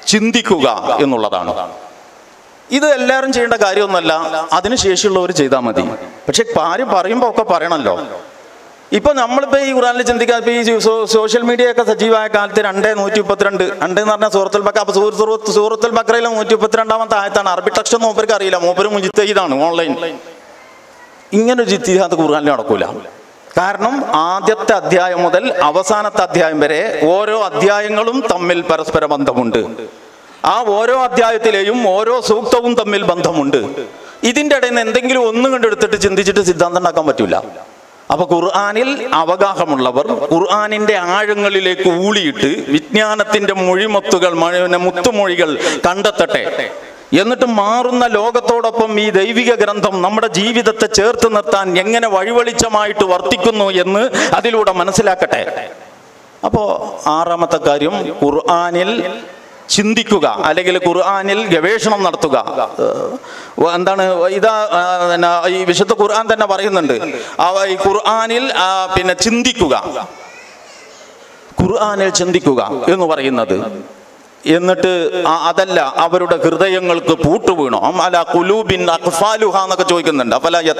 ചിന്തിക്കുക എന്നുള്ളതാണ്. ഇത് എല്ലാവരും ചെയ്യേണ്ട കാര്യമൊന്നുമല്ല, അതിന് ശേഷിയുള്ളവർ ചെയ്താൽ മതി. പക്ഷെ കാര്യം പറയുമ്പോൾ ഒക്കെ പറയണമല്ലോ. ഇപ്പൊ നമ്മളിപ്പോ ഈ ഖുർആനിൽ ചിന്തിക്കാൻ ഇപ്പൊ ഈ സോഷ്യൽ മീഡിയ ഒക്കെ സജീവമായ കാലത്ത് 2:132 എന്ന് പറഞ്ഞാൽ സൂറത്തുൽ ബഖറ. അപ്പൊ സൂറത്തുൽ ബഖറയിലെ 132-ാമത്തെ ആയത്താണ്. അറബി ടെക്സ്റ്റ് ഒന്നും മൂപ്പർക്ക് അറിയില്ല, മൂപ്പര് മുജിത്തഹിദാണ് ഓൺലൈൻ. ഇങ്ങനൊരു ജിത്തിഹാദ് ഖുർആനിൽ നടക്കൂല. കാരണം ആദ്യത്തെ അധ്യായം മുതൽ അവസാനത്തെ അധ്യായം വരെ ഓരോ അധ്യായങ്ങളും തമ്മിൽ പരസ്പര ബന്ധമുണ്ട്. ആ ഓരോ അധ്യായത്തിലെയും ഓരോ സൂക്തവും തമ്മിൽ ബന്ധമുണ്ട്. ഇതിൻ്റെ ഇടയിൽ നിന്ന് എന്തെങ്കിലും ഒന്നും കണ്ടെടുത്തിട്ട് ചിന്തിച്ചിട്ട് സിദ്ധാന്തം ഉണ്ടാക്കാൻ പറ്റൂല. അപ്പൊ ഖുർആനിൽ അവഗാഹമുള്ളവർ ഖുർആനിന്റെ ആഴങ്ങളിലേക്ക് ഊളിയിട്ട് വിജ്ഞാനത്തിന്റെ മുത്തുമൊഴികൾ കണ്ടെത്തട്ടെ. എന്നിട്ട് മാറുന്ന ലോകത്തോടൊപ്പം ഈ ദൈവിക ഗ്രന്ഥം നമ്മുടെ ജീവിതത്തെ ചേർത്ത് നിർത്താൻ എങ്ങനെ വഴിവെളിച്ചമായിട്ട് വർത്തിക്കുന്നു എന്ന് അതിലൂടെ മനസ്സിലാക്കട്ടെ. അപ്പോൾ ആറാമത്തെ കാര്യം, ഖുർആനിൽ ചിന്തിക്കുക, അല്ലെങ്കിൽ ഖുർആനിൽ ഗവേഷണം നടത്തുക. എന്താണ് ഇതാ ഈ വിശുദ്ധ ഖുർആൻ തന്നെ പറയുന്നുണ്ട്, ഈ ഖുർആനിൽ ചിന്തിക്കുക, ഖുർആനിൽ ചിന്തിക്കുക എന്ന് പറയുന്നത്. എന്നിട്ട് അതല്ല, അവരുടെ ഹൃദയങ്ങൾക്ക് പൂട്ടുവീണോ, അല ഖുലൂബിൻ അഖ്ഫാലുഹ എന്നൊക്കെ ചോദിക്കുന്നുണ്ട്.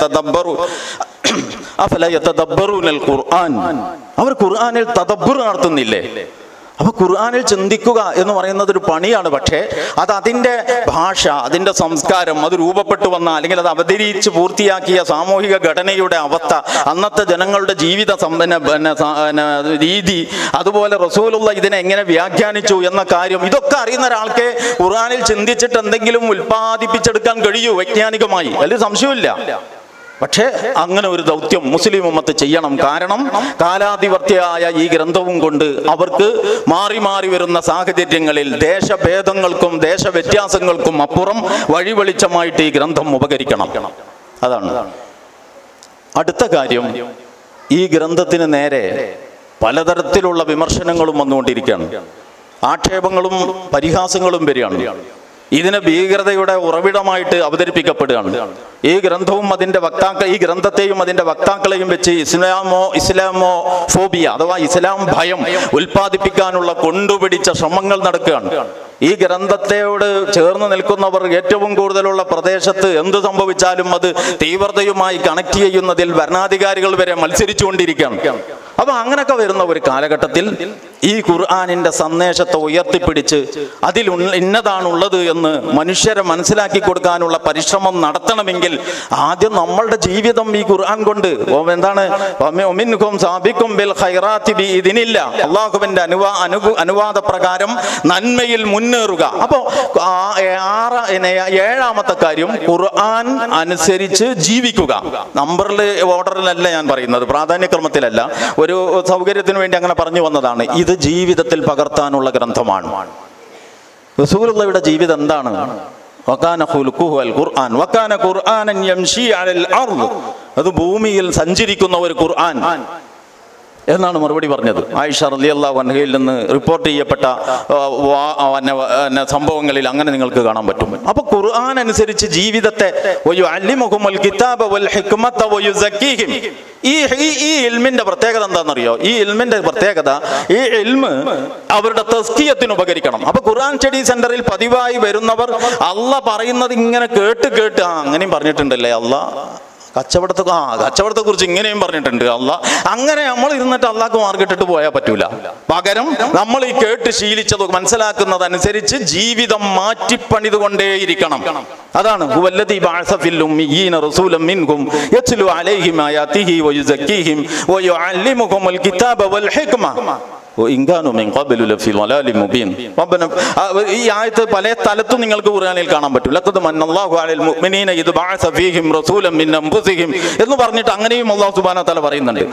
അഫല യതദബ്ബറൂനൽ ഖുർആൻ, അവർ ഖുർആനിൽ തദബ്ബുർ നടത്തുന്നില്ലേ? അപ്പൊ ഖുർആനിൽ ചിന്തിക്കുക എന്ന് പറയുന്നത് ഒരു പണിയാണ്. പക്ഷേ അത് അതിൻ്റെ ഭാഷ, അതിൻ്റെ സംസ്കാരം, അത് രൂപപ്പെട്ടു വന്ന അല്ലെങ്കിൽ അത് അവതരിച്ച് പൂർത്തിയാക്കിയ സാമൂഹിക ഘടനയുടെ അവസ്ഥ, അന്നത്തെ ജനങ്ങളുടെ ജീവിത രീതി, അതുപോലെ റസൂലുള്ള ഇതിനെ എങ്ങനെ വ്യാഖ്യാനിച്ചു എന്ന കാര്യം, ഇതൊക്കെ അറിയുന്ന ഒരാൾക്ക് ഖുർആനിൽ ചിന്തിച്ചിട്ട് എന്തെങ്കിലും ഉൽപ്പാദിപ്പിച്ചെടുക്കാൻ കഴിയൂ വൈജ്ഞാനികമായി, അതിൽ സംശയമില്ല. പക്ഷേ അങ്ങനെ ഒരു ദൗത്യം മുസ്ലിം ഉമ്മത്ത് ചെയ്യണം. കാരണം കാലാധിവർത്തിയായ ഈ ഗ്രന്ഥവും കൊണ്ട് അവർക്ക് മാറി മാറി വരുന്ന സാഹചര്യങ്ങളിൽ ദേശഭേദങ്ങൾക്കും ദേശവ്യത്യാസങ്ങൾക്കും അപ്പുറം വഴിവെളിച്ചമായിട്ട് ഈ ഗ്രന്ഥം ഉപകരിക്കണം. അതാണ് അടുത്ത കാര്യം. ഈ ഗ്രന്ഥത്തിന് നേരെ പലതരത്തിലുള്ള വിമർശനങ്ങളും വന്നുകൊണ്ടിരിക്കുകയാണ്, ആക്ഷേപങ്ങളും പരിഹാസങ്ങളും വരികയാണ്. ഇതിനെ ഭീകരതയുടെ ഉറവിടമായിട്ട് അവതരിപ്പിക്കപ്പെടുകയാണ്. ഈ ഗ്രന്ഥവും അതിൻ്റെ ഈ ഗ്രന്ഥത്തെയും അതിൻ്റെ വക്താക്കളെയും വെച്ച് ഇസ്ലാമോ ഫോബിയ അഥവാ ഇസ്ലാം ഭയം ഉൽപ്പാദിപ്പിക്കാനുള്ള കൊണ്ടുപിടിച്ച ശ്രമങ്ങൾ നടക്കുകയാണ്. ഈ ഗ്രന്ഥത്തോട് ചേർന്ന് നിൽക്കുന്നവർ ഏറ്റവും കൂടുതലുള്ള പ്രദേശത്ത് എന്ത് സംഭവിച്ചാലും അത് തീവ്രതയുമായി കണക്ട് ചെയ്യുന്നതിൽ ഭരണാധികാരികൾ വരെ മത്സരിച്ചുകൊണ്ടിരിക്കുകയാണ്. അപ്പൊ അങ്ങനെയൊക്കെ വരുന്ന ഒരു കാലഘട്ടത്തിൽ ഈ ഖുർആനിന്റെ സന്ദേശത്തെ ഉയർത്തിപ്പിടിച്ച് അതിൽ ഇന്നതാണുള്ളത് എന്ന് മനുഷ്യരെ മനസ്സിലാക്കി കൊടുക്കാനുള്ള പരിശ്രമം നടത്തണമെങ്കിൽ ആദ്യം നമ്മളുടെ ജീവിതം ഈ ഖുർആൻ കൊണ്ട് എന്താണ് ഇതിനില്ല അള്ളാഹുവിന്റെ അനുവാദ പ്രകാരം നന്മയിൽ മുന്നേറുക. അപ്പോ ഏഴാമത്തെ കാര്യം, ഖുർആൻ അനുസരിച്ച് ജീവിക്കുക. നമ്പറിൽ ഓർഡറിലല്ല ഞാൻ പറയുന്നത്, പ്രാധാന്യക്രമത്തിലല്ല, ഒരു സൗകര്യത്തിന് വേണ്ടി അങ്ങനെ പറഞ്ഞു വന്നതാണ്. ഇത് ജീവിതത്തിൽ പകർത്താനുള്ള ഗ്രന്ഥമാണ്. റസൂലുള്ളാഹിയുടെ ജീവിതം എന്താണ്? വകാന ഖുൽഖുഹു അൽ ഖുർആൻ വകാന ഖുർആനൻ യംശി അലൽ അർദ്, അത് ഭൂമിയിൽ സഞ്ചരിക്കുന്ന ഒരു ഖുർആൻ എന്നാണ് മറുപടി പറഞ്ഞത്. ആയിഷ റളിയല്ലാഹു അൻഹയിൽ നിന്ന് റിപ്പോർട്ട് ചെയ്യപ്പെട്ട സംഭവങ്ങളിൽ അങ്ങനെ നിങ്ങൾക്ക് കാണാൻ പറ്റും. അപ്പൊ ഖുർആൻ അനുസരിച്ച് ജീവിതത്തെ വയുഅല്ലിമുഹുൽ കിതാബ വൽ ഹിക്മത വയുസക്കീഹിം, ഈ ഇൽമിന്റെ പ്രത്യേകത എന്താണെന്നറിയോ? ഈ ഇൽമിന്റെ പ്രത്യേകത, ഈ ഇൽമ് അവരുടെ തസ്കിയത്തിന് ഉപകരിക്കണം. അപ്പൊ ഖുർആൻ സ്റ്റഡി സെന്ററിൽ പതിവായി വരുന്നവർ അള്ളാഹ് പറയുന്നത് ഇങ്ങനെ കേട്ട് അങ്ങനെയും പറഞ്ഞിട്ടുണ്ടല്ലേ അള്ളാഹ്, കച്ചവടത്തെ കുറിച്ച് ഇങ്ങനെയും പറഞ്ഞിട്ടുണ്ട് അള്ളാഹ്. അങ്ങനെ നമ്മൾ ഇരുന്നിട്ട് അള്ളാഹ്ക്ക് മാർക്കിട്ടിട്ട് പോയാൽ പറ്റൂല. പകരം നമ്മൾ ഈ കേട്ട് ശീലിച്ചത് മനസ്സിലാക്കുന്നതനുസരിച്ച് ജീവിതം മാറ്റിപ്പണിതുകൊണ്ടേയിരിക്കണം. അതാണ് ഹുവല്ലദീ ബഅസ ഫിൽ ഉമ്മിയീന റസൂലൻ മിൻഹും യത്ലു അലൈഹിം ആയാതിഹി വയുസക്കീഹിം വയുഅല്ലിമുഹുൽ കിതാബ വൽ ഹിക്മ ഈ ആയത്ത് പല സ്ഥലത്തും നിങ്ങൾക്ക് ഖുർആനിൽ കാണാൻ പറ്റും. എന്ന് പറഞ്ഞിട്ട് അങ്ങനെയും അല്ലാഹു സുബ്ഹാനഹു വ തആല പറയുന്നുണ്ട്.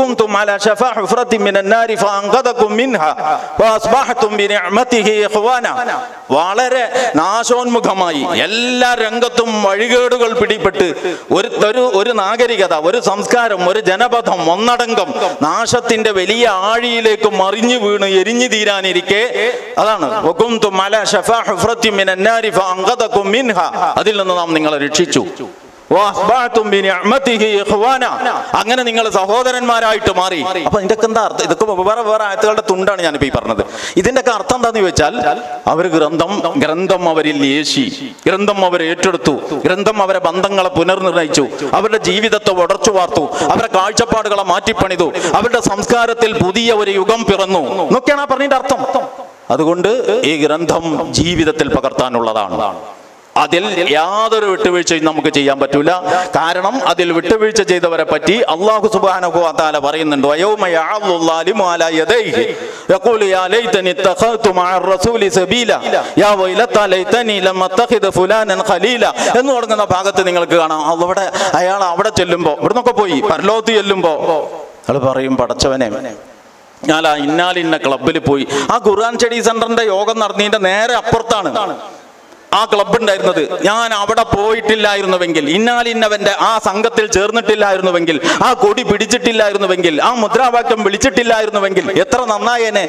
വളരെ നാശോന്മുഖമായി എല്ലാ രംഗത്തും വഴികേടുകൾ പിടിപെട്ട് ഒരു നാഗരികത, ഒരു സംസ്കാരം, ഒരു ജനപഥം ഒന്നടങ്കം നാശത്തിന്റെ വലിയ ആഴിയിലേക്ക് മറിഞ്ഞു വീണ് എരിഞ്ഞു തീരാനിരിക്കെ അതാണ് അതിൽ നിന്ന് നാം നിങ്ങളെ രക്ഷിച്ചു. അങ്ങനെ നിങ്ങൾ സഹോദരന്മാരായിട്ട് മാറി. അപ്പൊ ഇതിന്റെ എന്താ അർത്ഥം? ഇതൊക്കെ വേറെ വേറെ ആയത്തുകളുടെ തുണ്ടാണ് ഞാനിപ്പോ ഈ പറഞ്ഞത്. ഇതിന്റെ ഒക്കെ അർത്ഥം എന്താന്ന് ചോദിച്ചാൽ, അവർ ഗ്രന്ഥം അവരിൽ യേശി, ഗ്രന്ഥം അവരെ ഏറ്റെടുത്തു, ഗ്രന്ഥം അവരെ ബന്ധങ്ങളെ പുനർനിർണയിച്ചു, അവരുടെ ജീവിതത്തെ ഉടച്ചു വാർത്തു, അവരുടെ കാഴ്ചപ്പാടുകളെ മാറ്റിപ്പണിതു, അവരുടെ സംസ്കാരത്തിൽ പുതിയ ഒരു യുഗം പിറന്നു എന്നൊക്കെയാണ് ആ പറഞ്ഞതിന്റെ അർത്ഥം. അതുകൊണ്ട് ഈ ഗ്രന്ഥം ജീവിതത്തിൽ പകർത്താനുള്ളതാണ്. അതിൽ യാതൊരു വിട്ടുവീഴ്ചയും നമുക്ക് ചെയ്യാൻ പറ്റൂല. കാരണം അതിൽ വിട്ടുവീഴ്ച ചെയ്തവരെ പറ്റി അല്ലാഹു സുബ്ഹാനഹു വ തആല പറയുന്നുണ്ട്, വയൗമ യഅല്ലു ളാലിമു അലാ യദൈഹി യഖൂലു യാ ലൈതനി ഇത്തഖൽതു മഅർ റസൂലി സബീല യാ വൈലതാ ലൈതനി ലം അത്തഖിദ ഫുലാനൻ ഖലീല എന്ന് തുടങ്ങുന്ന ഭാഗത്ത് നിങ്ങൾക്ക് കാണാം. അയാൾ അവിടെ ചെല്ലുമ്പോൾ, ഇവിടുന്നൊക്കെ പോയി പരലോകത്ത് ചെല്ലുമ്പോൾ അയാൾ പറയും, പടച്ചവനെ, ഞാൻ ആ ഇന്നാലിന്ന ക്ലബിൽ പോയി. ആ ഖുർആൻ സ്റ്റഡി സെന്ററിന്റെ യോഗം നടന്നതിന്റെ നേരെ അപ്പുറത്താണ് ആ ക്ലബ് ഉണ്ടായിരുന്നത്. ഞാൻ അവിടെ പോയിട്ടില്ലായിരുന്നുവെങ്കിൽ, ഇന്നാലിന്നവന്റെ ആ സംഘത്തിൽ ചേർന്നിട്ടില്ലായിരുന്നുവെങ്കിൽ, ആ കൊടി പിടിച്ചിട്ടില്ലായിരുന്നുവെങ്കിൽ, ആ മുദ്രാവാക്യം വിളിച്ചിട്ടില്ലായിരുന്നുവെങ്കിൽ എത്ര നന്നായേനെ.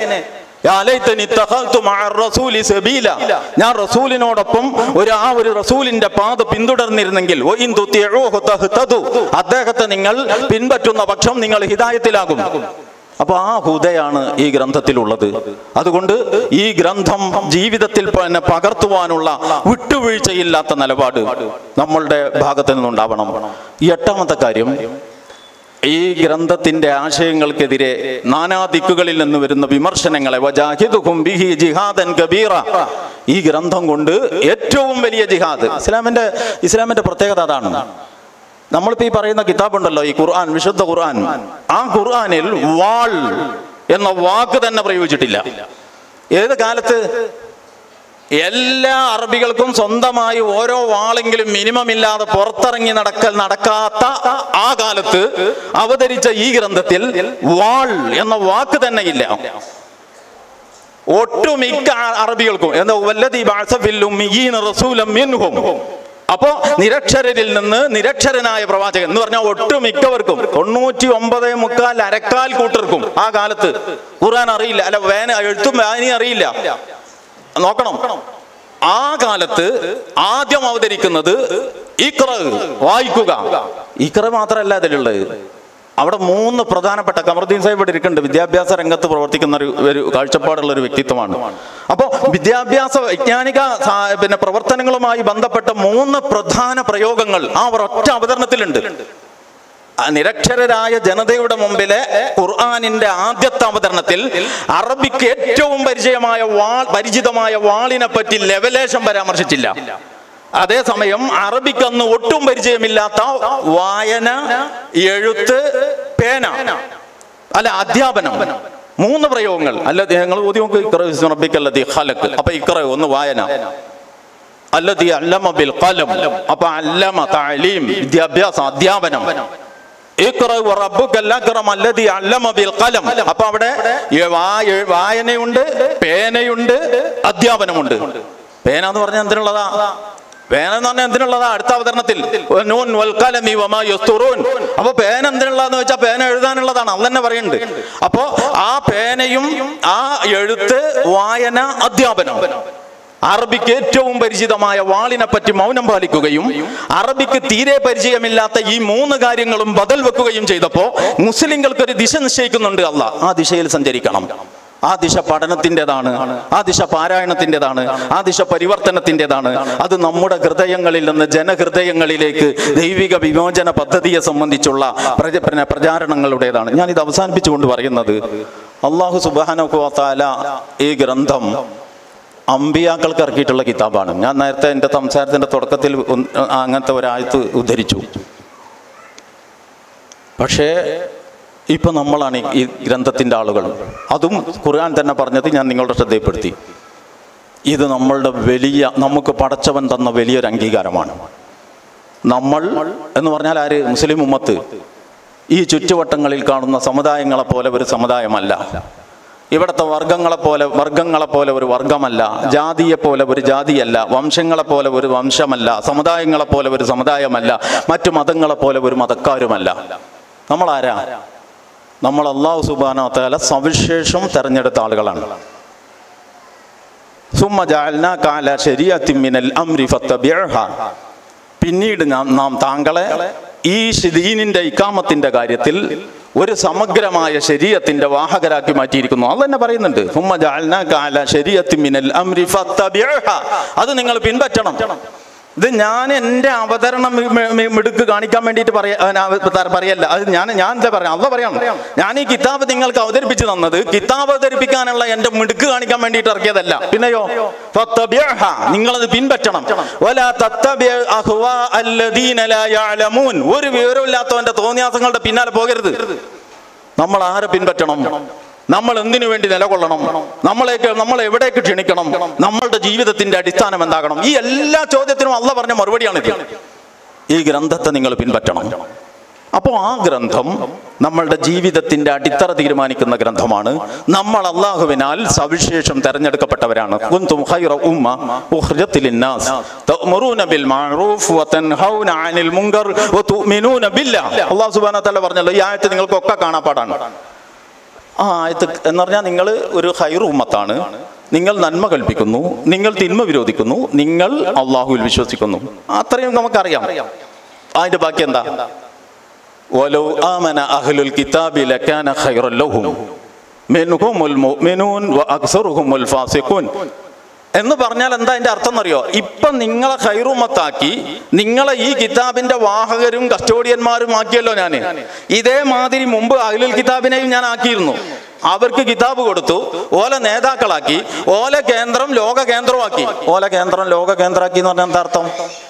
ഞാൻ റസൂലിനോടൊപ്പം ഒരു റസൂലിന്റെ പാത പിന്തുടർന്നിരുന്നെങ്കിൽ, അദ്ദേഹത്തെ നിങ്ങൾ പിൻപറ്റുന്ന പക്ഷം നിങ്ങൾ ഹിദായത്തിലാകും. അപ്പൊ ആ ഹുദയാണ് ഈ ഗ്രന്ഥത്തിലുള്ളത്. അതുകൊണ്ട് ഈ ഗ്രന്ഥം ജീവിതത്തിൽ തന്നെ പകർത്തുവാനുള്ള വിട്ടുവീഴ്ചയില്ലാത്ത നിലപാട് നമ്മളുടെ ഭാഗത്ത് നിന്നുണ്ടാവണം. ഈ എട്ടാമത്തെ കാര്യം, ഈ ഗ്രന്ഥത്തിന്റെ ആശയങ്ങൾക്കെതിരെ നാനാ ദിക്കുകളിൽ നിന്ന് വരുന്ന വിമർശനങ്ങളെ വജാഹിദുഹും ബിഹി ജിഹാദൻ കബീറ, ഈ ഗ്രന്ഥം കൊണ്ട് ഏറ്റവും വലിയ ജിഹാദ്. ഇസ്ലാമിന്റെ പ്രത്യേകത അതാണ്. നമ്മളിപ്പോ ഈ പറയുന്ന കിതാബുണ്ടല്ലോ, ഈ ഖുർആൻ, വിശുദ്ധ ഖുർആൻ, ആ ഖുർആനിൽ വാൾ എന്ന വാക്ക് തന്നെ പ്രയോഗിച്ചിട്ടില്ല. ഏത് കാലത്ത്? എല്ലാ അറബികൾക്കും സ്വന്തമായി ഓരോ വാളെങ്കിലും മിനിമം ഇല്ലാതെ പുറത്തിറങ്ങി നടക്കാത്ത ആ കാലത്ത് അവതരിച്ച ഈ ഗ്രന്ഥത്തിൽ വാൾ എന്ന വാക്ക് തന്നെ ഇല്ല. ഒട്ടുമിക്ക അറബികൾക്കും എന്താ വല്ലദീ ബഅസ ഫിൽ ഉമ്മiyyin റസൂലൻ മിൻഹും, അപ്പോ നിരക്ഷരരിൽ നിന്ന് നിരക്ഷരനായ പ്രവാചകൻ എന്ന് പറഞ്ഞാൽ ഒട്ടുമിക്കവർക്കും 99.25 അരക്കാൽ കൂട്ടർക്കും ആ കാലത്ത് ഖുർആൻ അറിയില്ല, അല്ല എഴുത്തും വായനയും അറിയില്ല. നോക്കണം, ആ കാലത്ത് ആദ്യം അവതരിക്കുന്നത് ഇഖ്റ, വായിക്കുക. ഇഖ്റ മാത്രമല്ല അതിലുള്ളത്. അവിടെ 3 പ്രധാനപ്പെട്ട, ഖമറുദ്ദീൻ സാഹിബ് ഇവിടെ ഇരിക്കുന്നുണ്ട്, വിദ്യാഭ്യാസ രംഗത്ത് പ്രവർത്തിക്കുന്ന ഒരു കാഴ്ചപ്പാടുള്ള ഒരു വ്യക്തിത്വമാണ്. അപ്പോൾ വിദ്യാഭ്യാസ വൈജ്ഞാനിക പ്രവർത്തനങ്ങളുമായി ബന്ധപ്പെട്ട 3 പ്രധാന പ്രയോഗങ്ങൾ ആ ഒരൊറ്റ അവതരണത്തിലുണ്ട്. നിരക്ഷരരായ ജനതയുടെ മുമ്പിലെ ഖുർആനിന്റെ ആദ്യത്തെ അവതരണത്തിൽ അറബിക്ക് ഏറ്റവും പരിചിതമായ വാളിനെ പറ്റി ലെവലേശം പരാമർശിച്ചില്ല. അതേസമയം അറബിക്കന്ന് ഒട്ടും പരിചയമില്ലാത്ത വായന, എഴുത്ത്, പേന, അല്ല അധ്യാപനം, 3 പ്രയോഗങ്ങൾ. അല്ല ഞങ്ങൾ ഓതി നോക്ക്, അപ്പൊ ഇഖ്റ ഒന്ന് വായന, അല്ലദീ അല്ലമ ബിൽ ഖലം, അപ്പൊ അല്ലമ തഅലീം വിദ്യാഭ്യാസം, അധ്യാപനം. അപ്പൊ അവിടെ വായനയുണ്ട്, പേനയുണ്ട്, അധ്യാപനമുണ്ട്. പേന എന്ന് പറഞ്ഞാൽ എന്തിനുള്ളതാ? പേന എന്ന് പറഞ്ഞാൽ എന്തിനുള്ളതാ? അടുത്ത അവതരണത്തിൽ അപ്പൊ പേന എന്തിനുള്ളതെന്ന് വെച്ചാൽ പേന എഴുതാനുള്ളതാണ്, അത് തന്നെ പറയുന്നുണ്ട്. അപ്പോ ആ പേനയും ആ എഴുത്ത്, വായന, അധ്യാപനം. അറബിക്ക് ഏറ്റവും പരിചിതമായ വാളിനെ പറ്റി മൗനം പാലിക്കുകയും അറബിക്ക് തീരെ പരിചയമില്ലാത്ത ഈ 3 കാര്യങ്ങളും ബദൽ വെക്കുകയും ചെയ്തപ്പോ മുസ്ലിങ്ങൾക്ക് ഒരു ദിശ നിശ്ചയിക്കുന്നുണ്ട് അല്ലാഹ്. ആ ദിശയിൽ സഞ്ചരിക്കണം. ആ ദിശ പഠനത്തിൻ്റെതാണ്, ആ ദിശ പാരായണത്തിൻ്റെതാണ്, ആ ദിശ പരിവർത്തനത്തിൻ്റെതാണ്. അത് നമ്മുടെ ഹൃദയങ്ങളിൽ നിന്ന് ജനഹൃദയങ്ങളിലേക്ക് ദൈവിക വിമോചന പദ്ധതിയെ സംബന്ധിച്ചുള്ള പ്രചാരണങ്ങളുടേതാണ്. ഞാനിത് അവസാനിപ്പിച്ചുകൊണ്ട് പറയുന്നത്, അല്ലാഹു സുബ്ഹാനഹു വ തആല ഈ ഗ്രന്ഥം അമ്പിയാക്കൾക്ക് ഇറക്കിയിട്ടുള്ള കിതാബാണ്. ഞാൻ നേരത്തെ എൻ്റെ സംസാരത്തിൻ്റെ തുടക്കത്തിൽ അങ്ങനത്തെ ഒരായത്ത് ഉദ്ധരിച്ചു. പക്ഷേ ഇപ്പൊ നമ്മളാണ് ഈ ഗ്രന്ഥത്തിൻ്റെ ആളുകൾ. അതും ഖുർആൻ തന്നെ പറഞ്ഞത് ഞാൻ നിങ്ങളുടെ ശ്രദ്ധയിൽപ്പെടുത്തി. ഇത് നമ്മളുടെ നമുക്ക് പടച്ചവൻ തന്ന വലിയൊരു അംഗീകാരമാണ്. നമ്മൾ എന്ന് പറഞ്ഞാൽ ആര്? മുസ്ലിം ഉമ്മത്ത്. ഈ ചുറ്റുവട്ടങ്ങളിൽ കാണുന്ന സമുദായങ്ങളെ പോലെ ഒരു സമുദായമല്ല. ഇവിടുത്തെ വർഗങ്ങളെ പോലെ ഒരു വർഗമല്ല, ജാതിയെ പോലെ ഒരു ജാതിയല്ല, വംശങ്ങളെ പോലെ ഒരു വംശമല്ല, സമുദായങ്ങളെ പോലെ ഒരു സമുദായമല്ല, മറ്റു മതങ്ങളെ പോലെ ഒരു മതക്കാരുമല്ല. നമ്മളാരാ? നമ്മൾ അല്ലാഹു സുബ്ഹാനഹു വ തആല സവിശേഷം തെരഞ്ഞെടുത്ത ആളുകളാണ്. സുമ്മ ജഅൽനാക അലാ ശരീഅത്തിൻ മിനൽ അംരി ഫത്തബിഅഹാ. പിന്നീട് നാം താങ്കളെ ഈ ദീനിന്റെ ഇഖാമത്തിന്റെ കാര്യത്തിൽ ഒരു സമഗ്രമായ ശരീഅത്തിന്റെ വാഹകരാക്കി മാറ്റിയിരിക്കുന്നു. അത് തന്നെ പറയുന്നുണ്ട്, ഹുമ്മ ജഅൽനാക അലാ ശരീഅത്തിൻ മിനൽ അംരി ഫത്തബിഉഹ, അത് നിങ്ങൾ പിൻപറ്റണം. ഇത് ഞാൻ എൻ്റെ അവതരണം മിടുക്ക് കാണിക്കാൻ വേണ്ടിയിട്ട് പറയല്ല. അത് ഞാൻ എന്താ പറയാം, അള്ള പറയാണ്, ഞാൻ ഈ കിതാബ് നിങ്ങൾക്ക് അവതരിപ്പിച്ചു തന്നത് കിതാബ് അവതരിപ്പിക്കാനുള്ള എൻ്റെ മിടുക്ക് കാണിക്കാൻ വേണ്ടിയിട്ട് ഇറക്കിയതല്ല. പിന്നെയോ ഫത്തബിഉഹ, നിങ്ങളത് പിൻപറ്റണം. വലാ തത്തബിഉ അഹ്വാ അല്ലദീന ലാ യഅലമൂൻ, ഒരു വിവരമില്ലാത്തവന്റെ തോന്നിയാസങ്ങളുടെ പിന്നാലെ പോകരുത്. നമ്മൾ ആരെ പിൻപറ്റണം? നമ്മൾ എന്തിനു വേണ്ടി നിലകൊള്ളണം? നമ്മൾ എവിടേക്ക് ക്ഷണിക്കണം? നമ്മളുടെ ജീവിതത്തിന്റെ അടിസ്ഥാനം എന്താകണം? ഈ എല്ലാ ചോദ്യത്തിനും അള്ളാഹ് പറഞ്ഞ മറുപടിയാണിത്. ഈ ഗ്രന്ഥത്തെ നിങ്ങൾ പിൻപറ്റണം. അപ്പോൾ ആ ഗ്രന്ഥം നമ്മളുടെ ജീവിതത്തിന്റെ അടിത്തറ തീരുമാനിക്കുന്ന ഗ്രന്ഥമാണ്. നമ്മൾ അള്ളാഹുവിനാൽ സവിശേഷം തെരഞ്ഞെടുക്കപ്പെട്ടവരാണ്. കുന്തും ഖൈറ ഉമ്മ ഉഖ്രിജത് ലിന്നാസ് തഅ്മുറൂന ബിൽ മഅറൂഫ് വതൻഹൗന അനിൽ മുൻകർ വതുഅ്മിനൂന ബില്ലാഹ്. അല്ലാഹു സുബ്ഹാനഹു വ തആല പറഞ്ഞല്ലോ, ഈ ആയത്ത് നിങ്ങൾക്കൊക്കെ കാണാപ്പാടാണ്. ആ ആയത്ത് എന്ന് പറഞ്ഞാൽ നിങ്ങൾ ഒരു ഖൈറു ഉമ്മത്താണ്, നിങ്ങൾ നന്മ കൽപ്പിക്കുന്നു, നിങ്ങൾ തിന്മ വിരോധിക്കുന്നു, നിങ്ങൾ അള്ളാഹുവിൽ വിശ്വസിക്കുന്നു. അത്രയും നമുക്കറിയാം. അതിന്റെ ബാക്കി എന്താ? വലൗ ആമന അഹ്ലുൽ കിതാബി ലകാന ഖൈറൻ ലഹും മിൻഹുമുൽ മുഅ്മിനൂൻ വഅക്സറുഹുമുൽ ഫാസിഖൂൻ എന്ന് പറഞ്ഞാൽ എന്താ അതിന്റെ അർത്ഥം എന്നറിയോ? ഇപ്പൊ നിങ്ങളെ ഖൈറുമ്മത്താക്കി നിങ്ങളെ ഈ കിതാബിന്റെ വാഹകരും കസ്റ്റോഡിയന്മാരും ആക്കിയല്ലോ ഞാൻ. ഇതേമാതിരി മുമ്പ് അഹ്ലുൽ കിതാബിനെയും ഞാൻ ആക്കിയിരുന്നു. അവർക്ക് കിതാബ് കൊടുത്തു, ഓല നേതാക്കളാക്കി, ഓല കേന്ദ്രം ലോക കേന്ദ്രമാക്കി. ഓല കേന്ദ്രം ലോക കേന്ദ്രമാക്കി എന്ന് പറഞ്ഞാൽ എന്താ അർത്ഥം?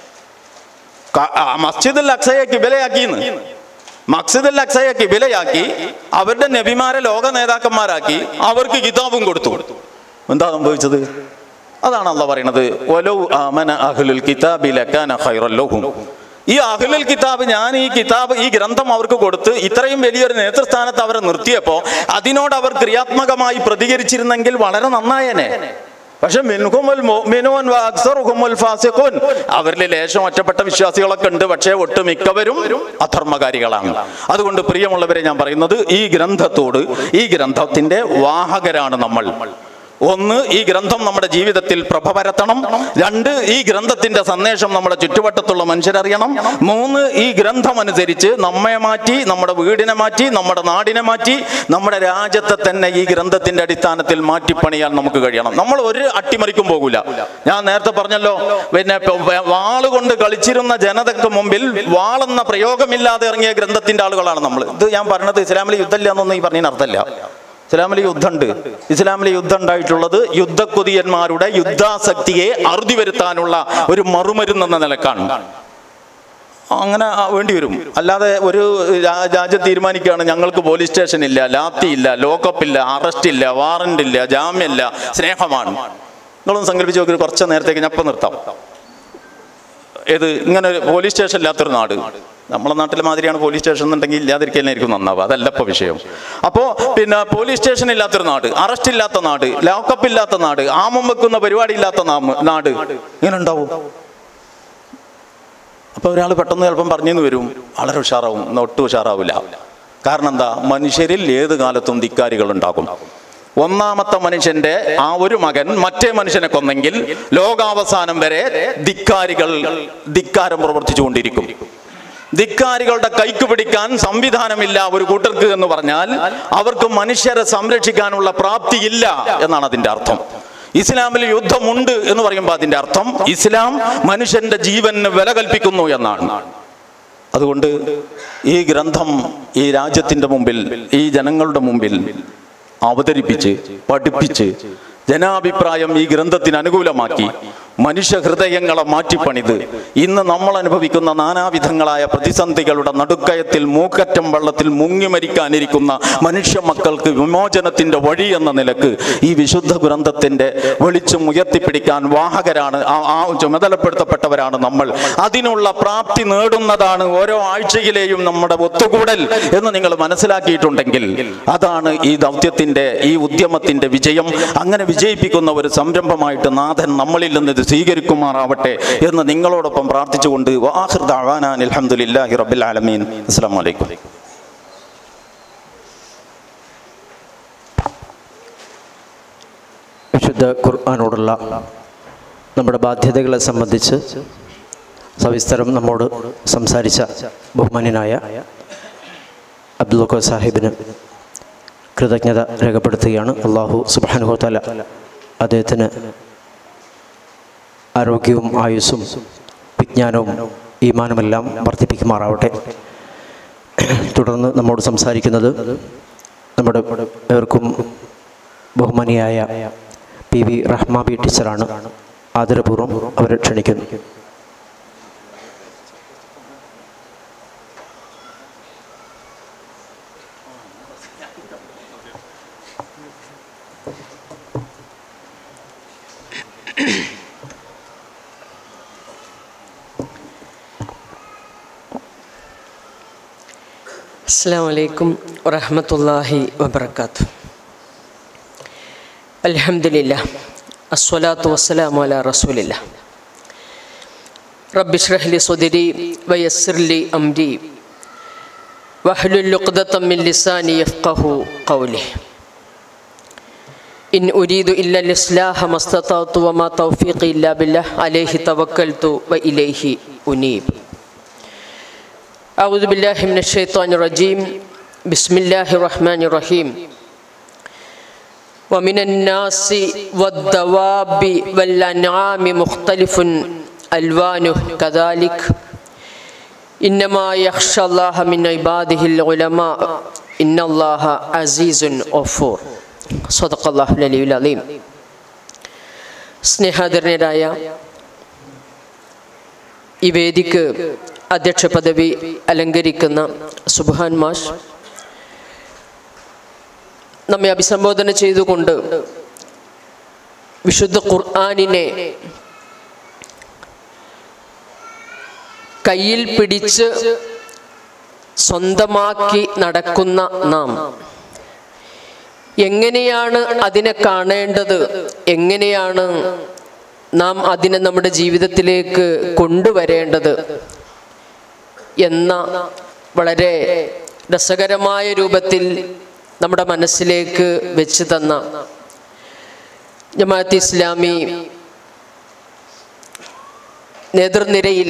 മസ്ജിദുൽ അക്സയെ കിബിലയാക്കിന്ന്. മസ്ജിദുൽ അക്സയെ കിബിലയാക്കി, അവരുടെ നബിമാരെ ലോക നേതാക്കന്മാരാക്കി, അവർക്ക് കിതാബും കൊടുത്തു. എന്താ സംഭവിച്ചത്? അതാണ് അള്ളാഹ് പറയുന്നത്, വലൗ ആമന അഹ്ലുൽ കിതാബി ലകാന ഖൈറൻ ലഹും. ഈ അഹ്ലുൽ കിതാബ്, ഞാൻ ഈ ഗ്രന്ഥം അവർക്ക് കൊടുത്ത് ഇത്രയും വലിയൊരു നേതൃസ്ഥാനത്ത് അവരെ നിർത്തിയപ്പോൾ അതിനോട് അവർ ക്രിയാത്മകമായി പ്രതികരിച്ചിരുന്നെങ്കിൽ വളരെ നന്നായേനെ. പക്ഷെ മിൻഹുമുൽ മുഅ്മിനൂൻ വഅക്സറുഹുമുൽ ഫാസിഖൂൻ, അവരിൽ ലേശം ഒറ്റപ്പെട്ട വിശ്വാസികളൊക്കെ ഉണ്ട്, പക്ഷേ ഒട്ടുമിക്കവരും അധർമ്മകാരികളാണ്. അതുകൊണ്ട് പ്രിയമുള്ളവരെ, ഞാൻ പറയുന്നത്, ഈ ഗ്രന്ഥത്തോട്, ഈ ഗ്രന്ഥത്തിന്റെ വാഹകരാണ് നമ്മൾ. ഒന്ന്, ഈ ഗ്രന്ഥം നമ്മുടെ ജീവിതത്തിൽ പ്രഭ പരത്തണം. രണ്ട്, ഈ ഗ്രന്ഥത്തിന്റെ സന്ദേശം നമ്മുടെ ചുറ്റുവട്ടത്തുള്ള മനുഷ്യരറിയണം. മൂന്ന്, ഈ ഗ്രന്ഥം അനുസരിച്ച് നമ്മെ മാറ്റി, നമ്മുടെ വീടിനെ മാറ്റി, നമ്മുടെ നാടിനെ മാറ്റി, നമ്മുടെ രാജ്യത്തെ തന്നെ ഈ ഗ്രന്ഥത്തിന്റെ അടിസ്ഥാനത്തിൽ മാറ്റിപ്പണിയാൻ നമുക്ക് കഴിയണം. നമ്മൾ ഒരു അട്ടിമറിക്കും പോകൂല. ഞാൻ നേരത്തെ പറഞ്ഞല്ലോ, പിന്നെ വാളുകൊണ്ട് കളിച്ചിരുന്ന ജനതയ്ക്ക് മുമ്പിൽ വാളെന്ന പ്രയോഗമില്ലാതെ ഇറങ്ങിയ ഗ്രന്ഥത്തിന്റെ ആളുകളാണ് നമ്മൾ. ഇത് ഞാൻ പറഞ്ഞത് ഇസ്ലാമിൽ യുദ്ധമില്ല എന്നൊന്നും ഈ പറഞ്ഞതിന് അർത്ഥമില്ല. ഇസ്ലാമിൽ യുദ്ധമുണ്ട്. ഇസ്ലാമിൽ യുദ്ധം ഉണ്ടായിട്ടുള്ളത് യുദ്ധക്കൊതിയന്മാരുടെ യുദ്ധാസക്തിയെ അറുതി വരുത്താനുള്ള ഒരു മറുമരുന്നെന്ന നിലക്കാണ്. അങ്ങനെ വേണ്ടി വരും. അല്ലാതെ ഒരു രാജ്യം തീരുമാനിക്കുകയാണ്, ഞങ്ങൾക്ക് പോലീസ് സ്റ്റേഷൻ ഇല്ല, ലാത്തി ഇല്ല, ലോക്കപ്പ് ഇല്ല, അറസ്റ്റ് ഇല്ല, വാറണ്ട് ഇല്ല, ജാമ്യമില്ല, സ്നേഹമാണ്. നിങ്ങളൊന്ന് സങ്കല്പിച്ച് നോക്കി. കുറച്ച് നേരത്തേക്ക് ഞാൻ ഇപ്പം നിർത്താം. ഏത് ഇങ്ങനെ പോലീസ് സ്റ്റേഷൻ ഇല്ലാത്തൊരു നാട്, നമ്മളെ നാട്ടിലെ മാതിരിയാണ് പോലീസ് സ്റ്റേഷൻ എന്നുണ്ടെങ്കിൽ ഇല്ലാതിരിക്കാനായിരിക്കും നന്നാവുക. അതല്ല ഇപ്പോൾ വിഷയം. അപ്പോൾ പിന്നെ പോലീസ് സ്റ്റേഷൻ ഇല്ലാത്തൊരു നാട്, അറസ്റ്റ് ഇല്ലാത്ത നാട്, ലോക്കപ്പ് ഇല്ലാത്ത നാട്, ആമം വെക്കുന്ന പരിപാടി ഇല്ലാത്ത നാട് ഇങ്ങനെ ഉണ്ടാവും. അപ്പോൾ ഒരാൾ പെട്ടെന്ന് ചിലപ്പം പറഞ്ഞെന്ന് വരും, വളരെ ഉഷാറാവും. ഒട്ടും ഉഷാറാവില്ല. കാരണം എന്താ? മനുഷ്യരിൽ ഏത് കാലത്തും ധിക്കാരികൾ ഉണ്ടാകും. ഒന്നാമത്തെ മനുഷ്യന്റെ ആ ഒരു മകൻ മറ്റേ മനുഷ്യനെ കൊന്നെങ്കിൽ ലോകാവസാനം വരെ ധിക്കാരം പ്രവർത്തിച്ചുകൊണ്ടിരിക്കും. ധിക്കാരികളുടെ കൈക്ക് പിടിക്കാൻ സംവിധാനമില്ല ഒരു കൂട്ടർക്ക് എന്ന് പറഞ്ഞാൽ അവർക്ക് മനുഷ്യരെ സംരക്ഷിക്കാനുള്ള പ്രാപ്തിയില്ല എന്നാണ് അതിന്റെ അർത്ഥം. ഇസ്ലാമിൽ യുദ്ധമുണ്ട് എന്ന് പറയുമ്പോൾ അതിന്റെ അർത്ഥം ഇസ്ലാം മനുഷ്യന്റെ ജീവന് വില കൽപ്പിക്കുന്നു എന്നാണ്. അതുകൊണ്ട് ഈ ഗ്രന്ഥം ഈ രാജ്യത്തിന്റെ മുമ്പിൽ, ഈ ജനങ്ങളുടെ മുമ്പിൽ അവതരിപ്പിച്ച് പഠിപ്പിച്ച് ജനാഭിപ്രായം ഈ ഗ്രന്ഥത്തിന് അനുകൂലമാക്കി മനുഷ്യ ഹൃദയങ്ങളെ മാറ്റിപ്പണിത് ഇന്ന് നമ്മൾ അനുഭവിക്കുന്ന നാനാവിധങ്ങളായ പ്രതിസന്ധികളുടെ നടുക്കയത്തിൽ മൂക്കറ്റം വെള്ളത്തിൽ മുങ്ങി മരിക്കാനിരിക്കുന്ന മനുഷ്യ മക്കൾക്ക് വിമോചനത്തിന്റെ വഴി എന്ന നിലക്ക് ഈ വിശുദ്ധ ഗ്രന്ഥത്തിന്റെ വെളിച്ചം ഉയർത്തിപ്പിടിക്കാൻ വാഹകരാണ്, ആ ചുമതലപ്പെടുത്തപ്പെട്ടവരാണ് നമ്മൾ. അതിനുള്ള പ്രാപ്തി നേടുന്നതാണ് ഓരോ ആഴ്ചയിലെയും നമ്മുടെ ഒത്തുകൂടൽ എന്ന് നിങ്ങൾ മനസ്സിലാക്കിയിട്ടുണ്ടെങ്കിൽ അതാണ് ഈ ദൗത്യത്തിന്റെ, ഈ ഉദ്യമത്തിന്റെ വിജയം. അങ്ങനെ വിജയിപ്പിക്കുന്ന ഒരു സംരംഭമായിട്ട് നാഥൻ നമ്മളിൽ നിന്ന് സ്വീകരിക്കുമാറാവട്ടെ എന്ന് നിങ്ങളോടൊപ്പം പ്രാർത്ഥിച്ചുകൊണ്ട് വആഖിറു ദഅവാനാ അൽഹംദുലില്ലാഹി റബ്ബിൽ ആലമീൻ. അസ്സലാമു അലൈക്കും. വിശുദ്ധ ഖുർആനോടുള്ള നമ്മുടെ ബാധ്യതകളെ സംബന്ധിച്ച് സവിസ്തരം നമ്മോട് സംസാരിച്ച ബഹുമാന്യനായ അബ്ദുൽ ഖാദർ സാഹിബിന് കൃതജ്ഞത രേഖപ്പെടുത്തുകയാണ്. അല്ലാഹു സുബ്ഹാനഹു വ തആല അദ്ദേഹത്തിന് ആരോഗ്യവും ആയുസ്സും വിജ്ഞാനവും ഈമാനുമെല്ലാം വർദ്ധിപ്പിക്കുമാറാവട്ടെ. തുടർന്ന് നമ്മോട് സംസാരിക്കുന്നത് നമ്മുടെ ഏവർക്കും ബഹുമാനിയായ PV റഹ്മാബി ടീച്ചറാണ്. ആദരപൂർവ്വം അവരെ ക്ഷണിക്കുന്നു. അസ്സലാമു അലൈക്കും വറഹ്മത്തുള്ളാഹി വബറകാതുഹു. അൽഹംദുലില്ലാഹ് അസ്സലാത്തു വസ്സലാമു അലാ റസൂലില്ലാഹ്. റബ്ബി ഇശ്റഹ് ലി സ്വദ്രി വയസ്സിർ ലി അംരി വഹ്ലുൽ ഉഖ്ദതം മിൻ ലിസാനി യഫ്ഖഹു ഖൗലി. ഇൻ ഉരീദു ഇല്ല ലിസ്ലാഹ മസ്തതഅതു വമാ തൗഫീഖി ഇല്ലാ ബില്ലാഹ് അലൈഹി തവക്കൽതു വ ഇലൈഹി ഉനീബ്. أعوذ بالله من الشيطان الرجيم بسم الله الرحمن الرحيم. ومن الناس والدواب والأنعام مختلف ألوانه كذلك إنما يخشى الله من عباده العلماء إن الله عزيز غفور. صدق الله العلي العظيم. സ്നേഹാദരനരായ ഈ വേദിക്ക് അധ്യക്ഷ പദവി അലങ്കരിക്കുന്ന സുബ്ഹാൻ മാഷ് നമ്മെ അഭിസംബോധന ചെയ്തുകൊണ്ട് വിശുദ്ധ ഖുർആനിനെ കയ്യിൽ പിടിച്ച് സ്വന്തമാക്കി നടക്കുന്ന നാം എങ്ങനെയാണ് അതിനെ കാണേണ്ടത്, എങ്ങനെയാണ് നാം അതിനെ നമ്മുടെ ജീവിതത്തിലേക്ക് കൊണ്ടുവരേണ്ടത് എന്ന വളരെ രസകരമായ രൂപത്തിൽ നമ്മുടെ മനസ്സിലേക്ക് വെച്ച് തന്ന ജമാഅത്ത് ഇസ്ലാമി നേതൃനിരയിൽ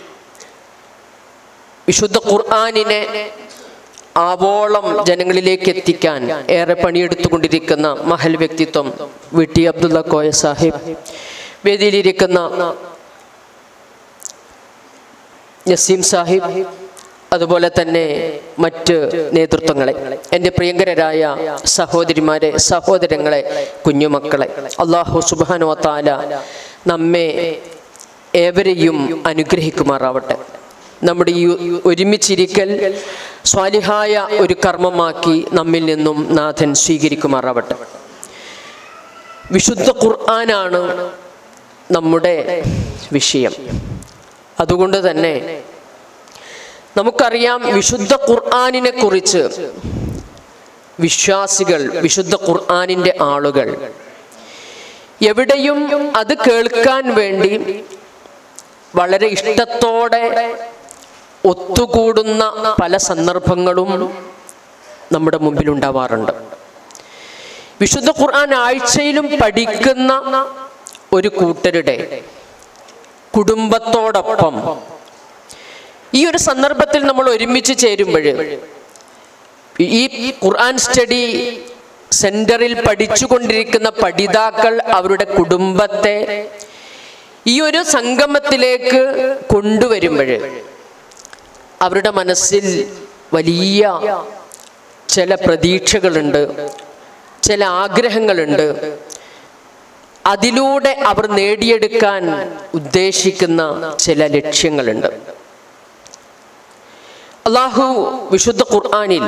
വിശുദ്ധ ഖുർആനിനെ ആവോളം ജനങ്ങളിലേക്ക് എത്തിക്കാൻ ഏറെ പണിയെടുത്തുകൊണ്ടിരിക്കുന്ന മഹൽ വ്യക്തിത്വം VT അബ്ദുള്ള കോയ സാഹിബ്, വേദിയിലിരിക്കുന്ന നസീം സാഹിബ്, അതുപോലെ തന്നെ മറ്റ് നേതൃത്വങ്ങളെ, എൻ്റെ പ്രിയങ്കരായ സഹോദരിമാരെ, സഹോദരങ്ങളെ, കുഞ്ഞുമക്കളെ, അല്ലാഹു സുബ്ഹാനഹു വ തആല നമ്മെ ഏവരെയും അനുഗ്രഹിക്കുമാറാവട്ടെ. നമ്മുടെ ഈ ഒരുമിച്ചിരിക്കൽ സ്വാലിഹായ ഒരു കർമ്മമാക്കി നമ്മിൽ നിന്നും നാഥൻ സ്വീകരിക്കുമാറാവട്ടെ. വിശുദ്ധ ഖുർആനാണ് നമ്മുടെ വിഷയം. അതുകൊണ്ട് തന്നെ നമുക്കറിയാം, വിശുദ്ധ ഖുർആനിനെ കുറിച്ച് വിശ്വാസികൾ, വിശുദ്ധ ഖുർആനിൻ്റെ ആളുകൾ എവിടെയും അത് കേൾക്കാൻ വേണ്ടി വളരെ ഇഷ്ടത്തോടെ ഒത്തുകൂടുന്ന പല സന്ദർഭങ്ങളും നമ്മുടെ മുമ്പിലുണ്ടാവാറുണ്ട്. വിശുദ്ധ ഖുർആൻ ആഴ്ചയിലും പഠിക്കുന്ന ഒരു കൂട്ടരുടെ കുടുംബത്തോടൊപ്പം ഈ ഒരു സന്ദർഭത്തിൽ നമ്മൾ ഒരുമിച്ച് ചേരുമ്പോൾ ഈ ഖുർആൻ സ്റ്റഡി സെന്ററിൽ പഠിച്ചുകൊണ്ടിരിക്കുന്ന പഠിതാക്കൾ അവരുടെ കുടുംബത്തെ ഈ ഒരു സംഗമത്തിലേക്ക് കൊണ്ടുവരുമ്പോൾ അവരുടെ മനസ്സിൽ വലിയ ചില പ്രതീക്ഷകളുണ്ട്, ചില ആഗ്രഹങ്ങളുണ്ട്. അതിലൂടെ അവർ നേടിയെടുക്കാൻ ഉദ്ദേശിക്കുന്ന ചില ലക്ഷ്യങ്ങളുണ്ട്. അല്ലാഹു വിശുദ്ധ ഖുർആനിൽ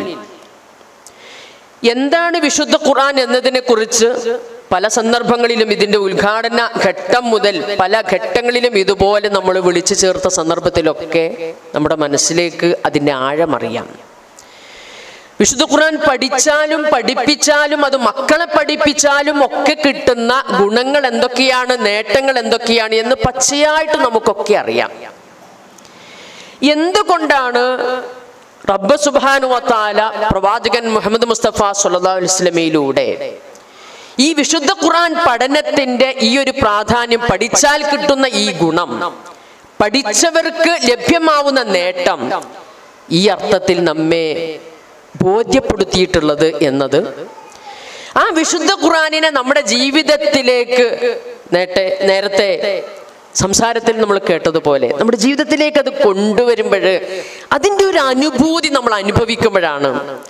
എന്താണ് വിശുദ്ധ ഖുർആൻ എന്നതിനെ കുറിച്ച് പല സന്ദർഭങ്ങളിലും, ഇതിൻ്റെ ഉദ്ഘാടന ഘട്ടം മുതൽ പല ഘട്ടങ്ങളിലും ഇതുപോലെ നമ്മൾ വിളിച്ചു ചേർത്ത സന്ദർഭത്തിലൊക്കെ നമ്മുടെ മനസ്സിലേക്ക് അതിൻ്റെ ആഴമറിയാം. വിശുദ്ധ ഖുർആൻ പഠിച്ചാലും പഠിപ്പിച്ചാലും അത് മക്കളെ പഠിപ്പിച്ചാലും ഒക്കെ കിട്ടുന്ന ഗുണങ്ങൾ എന്തൊക്കെയാണ്, നേട്ടങ്ങൾ എന്തൊക്കെയാണ് എന്ന് പച്ചയായിട്ട് നമുക്കൊക്കെ അറിയാം. എന്തുകൊണ്ടാണ് റബ്ബ് സുബ്ഹാനഹു വ തആല പ്രവാചകൻ മുഹമ്മദ് മുസ്തഫ സ്വല്ലല്ലാഹു അലൈഹി വസല്ലമയിലൂടെ ഈ വിശുദ്ധ ഖുർആൻ പഠനത്തിന്റെ ഈ ഒരു പ്രാധാന്യം, പഠിച്ചാൽ കിട്ടുന്ന ഈ ഗുണം പഠിച്ചവർക്ക് ലഭ്യമാവുന്ന നേട്ടം ഈ അർത്ഥത്തിൽ നമ്മെ ബോധ്യപ്പെടുത്തിയിട്ടുള്ളത് എന്നത് ആ വിശുദ്ധ ഖുർആനിനെ നമ്മുടെ ജീവിതത്തിലേക്ക് നേരത്തെ സംസാരത്തിൽ നമ്മൾ കേട്ടതുപോലെ നമ്മുടെ ജീവിതത്തിലേക്ക് അത് കൊണ്ടുവരുമ്പോൾ അതിൻ്റെ ഒരു അനുഭൂതി നമ്മൾ അനുഭവിക്കുമ്പോഴാണ്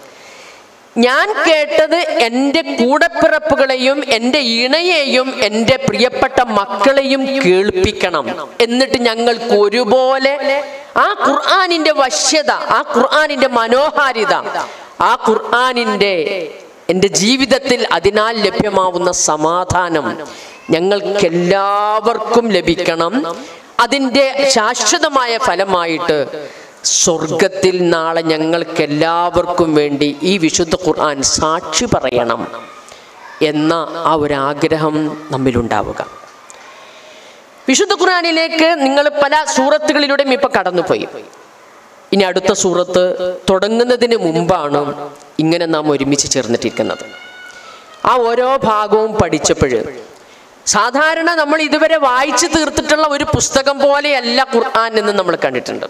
ഞാൻ കേട്ടത് എൻ്റെ കൂടപ്പിറപ്പുകളെയും എൻ്റെ ഇണയെയും എൻ്റെ പ്രിയപ്പെട്ട മക്കളെയും കേൾപ്പിക്കണം, എന്നിട്ട് ഞങ്ങൾക്ക് ഒരുപോലെ ആ ഖുർആനിൻ്റെ വശ്യത, ആ ഖുർആനിൻ്റെ മനോഹാരിത, ആ ഖുർആനിൻ്റെ എൻ്റെ ജീവിതത്തിൽ അതിനാൽ ലഭ്യമാവുന്ന സമാധാനം ഞങ്ങൾക്കെല്ലാവർക്കും ലഭിക്കണം. അതിൻ്റെ ശാശ്വതമായ ഫലമായിട്ട് സ്വർഗത്തിൽ നാളെ ഞങ്ങൾക്കെല്ലാവർക്കും വേണ്ടി ഈ വിശുദ്ധ ഖുർആൻ സാക്ഷി പറയണം എന്ന ആ ഒരു ആഗ്രഹം നമ്മിലുണ്ടാവുക. വിശുദ്ധ ഖുർആനിലേക്ക് നിങ്ങൾ പല സൂറത്തുകളിലൂടെയും ഇപ്പൊ കടന്നുപോയി. ഇനി അടുത്ത സൂറത്ത് തുടങ്ങുന്നതിന് മുമ്പാണ് ഇങ്ങനെ നാം ഒരുമിച്ച് ചേർന്നിട്ടിരിക്കുന്നത്. ആ ഓരോ ഭാഗവും പഠിച്ചപ്പോൾ സാധാരണ നമ്മൾ ഇതുവരെ വായിച്ചു തീർത്തിട്ടുള്ള ഒരു പുസ്തകം പോലെയല്ല ഖുർആൻ എന്ന് നമ്മൾ കണ്ടിട്ടുണ്ട്.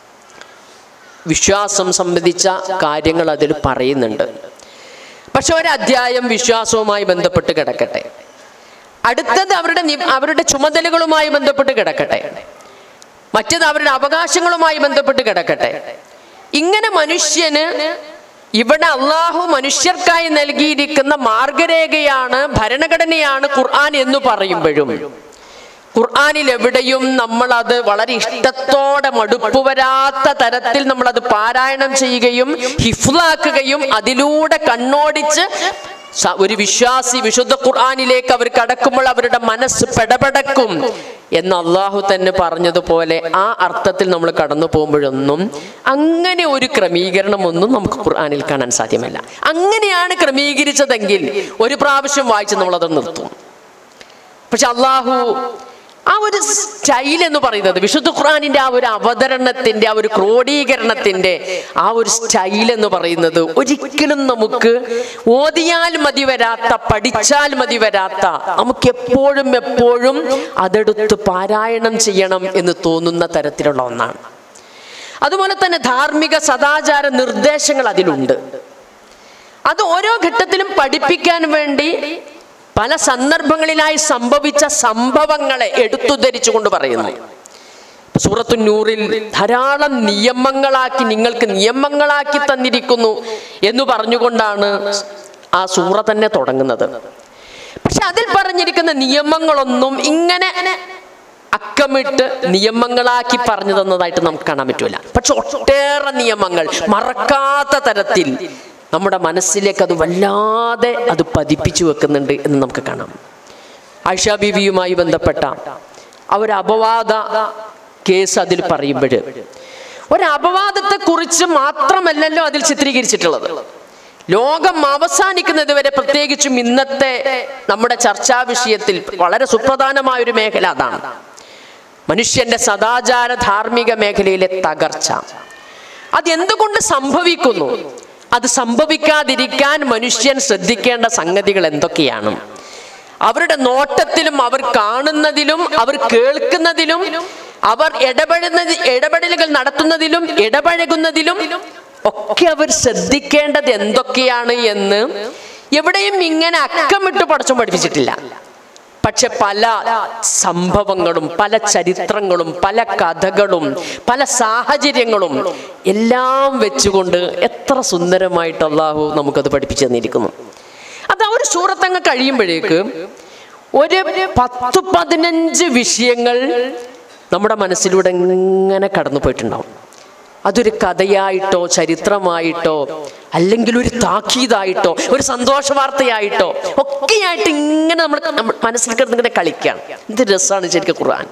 വിശ്വാസം സംബന്ധിച്ച കാര്യങ്ങൾ അതിൽ പറയുന്നുണ്ട്. പക്ഷെ ഒരധ്യായം വിശ്വാസവുമായി ബന്ധപ്പെട്ട് കിടക്കട്ടെ, അടുത്തത് അവരുടെ ചുമതലകളുമായി ബന്ധപ്പെട്ട് കിടക്കട്ടെ, മറ്റത് അവരുടെ അവകാശങ്ങളുമായി ബന്ധപ്പെട്ട് കിടക്കട്ടെ. ഇങ്ങനെ മനുഷ്യന് ഇവിടെ അള്ളാഹു മനുഷ്യർക്കായി നൽകിയിരിക്കുന്ന മാർഗരേഖയാണ്, ഭരണഘടനയാണ് ഖുർആൻ എന്ന് പറയുമ്പോഴും ഖുർആനിൽ എവിടെയും നമ്മളത് വളരെ ഇഷ്ടത്തോടെ മടുപ്പ് വരാത്ത തരത്തിൽ നമ്മളത് പാരായണം ചെയ്യുകയും ഹിഫ്ളാക്കുകയും അതിലൂടെ കണ്ണോടിച്ച് ഒരു വിശ്വാസി വിശുദ്ധ ഖുർആനിലേക്ക് അവർ കടക്കുമ്പോൾ അവരുടെ മനസ്സ് പെടപെടക്കും എന്ന് അള്ളാഹു തന്നെ പറഞ്ഞതുപോലെ ആ അർത്ഥത്തിൽ നമ്മൾ കടന്നു പോകുമ്പോഴൊന്നും അങ്ങനെ ഒരു ക്രമീകരണം ഒന്നും നമുക്ക് ഖുർആനിൽ കാണാൻ സാധ്യമല്ല. അങ്ങനെയാണ് ക്രമീകരിച്ചതെങ്കിൽ ഒരു പ്രാവശ്യം വായിച്ച് നമ്മളത് നിർത്തും. പക്ഷെ അള്ളാഹു ആ ഒരു സ്റ്റൈൽ എന്ന് പറയുന്നത് വിശുദ്ധ ഖുർആനിന്റെ ആ ഒരു അവതരണത്തിന്റെ ആ ഒരു ക്രോഡീകരണത്തിന്റെ ആ ഒരു സ്റ്റൈൽ എന്ന് പറയുന്നത് ഒരിക്കലും നമുക്ക് ഓതിയാൽ മതി വരാത്ത, പഠിച്ചാൽ മതി വരാത്ത, നമുക്ക് എപ്പോഴും അതെടുത്ത് പാരായണം ചെയ്യണം എന്ന് തോന്നുന്ന തരത്തിലുള്ള ഒന്നാണ്. അതുപോലെ തന്നെ ധാർമ്മിക സദാചാര നിർദ്ദേശങ്ങൾ അതിലുണ്ട്. അത് ഓരോ ഘട്ടത്തിലും പഠിപ്പിക്കാൻ വേണ്ടി പല സന്ദർഭങ്ങളിലായി സംഭവിച്ച സംഭവങ്ങളെ എടുത്തുദ്ധരിച്ചുകൊണ്ട് പറയുന്നു. സൂറത്തു നൂറിൽ ധാരാളം നിങ്ങൾക്ക് നിയമങ്ങളാക്കി തന്നിരിക്കുന്നു എന്ന് പറഞ്ഞുകൊണ്ടാണ് ആ സൂറ തന്നെ തുടങ്ങുന്നത്. പക്ഷെ അതിൽ പറഞ്ഞിരിക്കുന്ന നിയമങ്ങളൊന്നും ഇങ്ങനെ അക്കമിട്ട് നിയമങ്ങളാക്കി പറഞ്ഞു തന്നതായിട്ട് നമുക്ക് കാണാൻ പറ്റൂല. പക്ഷെ ഒട്ടേറെ നിയമങ്ങൾ മറക്കാത്ത തരത്തിൽ നമ്മുടെ മനസ്സിലേക്ക് അത് വല്ലാതെ അത് പതിപ്പിച്ചു വെക്കുന്നുണ്ട് എന്ന് നമുക്ക് കാണാം. ആയിഷ ബീവിയുമായി ബന്ധപ്പെട്ട ഒരു അപവാദ കേസ് അതിൽ പറയുമ്പോൾ ഒരു അപവാദത്തെ കുറിച്ച് മാത്രമല്ലല്ലോ അതിൽ ചിത്രീകരിച്ചിട്ടുള്ളത്. ലോകം അവസാനിക്കുന്നത് വരെ, പ്രത്യേകിച്ചും ഇന്നത്തെ നമ്മുടെ ചർച്ചാ വിഷയത്തിൽ വളരെ സുപ്രധാനമായ ഒരു മേഖല അതാണ് മനുഷ്യന്റെ സദാചാര ധാർമ്മിക മേഖലയിലെ തകർച്ച. അതെന്തുകൊണ്ട് സംഭവിക്കുന്നു, അത് സംഭവിക്കാതിരിക്കാൻ മനുഷ്യൻ ശ്രദ്ധിക്കേണ്ട സംഗതികൾ എന്തൊക്കെയാണ്, അവരുടെ നോട്ടത്തിലും അവർ കാണുന്നതിലും അവർ കേൾക്കുന്നതിലും അവർ ഇടപെടലുകൾ നടത്തുന്നതിലും ഇടപഴകുന്നതിലും ഒക്കെ അവർ ശ്രദ്ധിക്കേണ്ടത് എന്തൊക്കെയാണ് എന്ന് എവിടെയും ഇങ്ങനെ അക്കമിട്ട് പടച്ചോൻ പഠിപ്പിച്ചിട്ടില്ല. പക്ഷെ പല സംഭവങ്ങളും പല ചരിത്രങ്ങളും പല കഥകളും പല സാഹചര്യങ്ങളും എല്ലാം വെച്ചുകൊണ്ട് എത്ര സുന്ദരമായിട്ട് അള്ളാഹു നമുക്കത് പഠിപ്പിച്ചു തന്നിരിക്കുന്നു. അത് ഒരു സൂറത്തങ്ങ് കഴിയുമ്പോഴേക്ക് ഒരു 10-15 വിഷയങ്ങൾ നമ്മുടെ മനസ്സിലൂടെ ഇങ്ങനെ കടന്നു പോയിട്ടുണ്ടാവും. അതൊരു കഥയായിട്ടോ ചരിത്രമായിട്ടോ അല്ലെങ്കിൽ ഒരു താക്കീതായിട്ടോ ഒരു സന്തോഷ വാർത്തയായിട്ടോ ഒക്കെയായിട്ട് ഇങ്ങനെ നമ്മൾ മനസ്സിൽ കിടന്നിങ്ങനെ കളിക്കുകയാണ്. എന്ത് രസമാണ് ശരിക്കും ഖുർആൻ.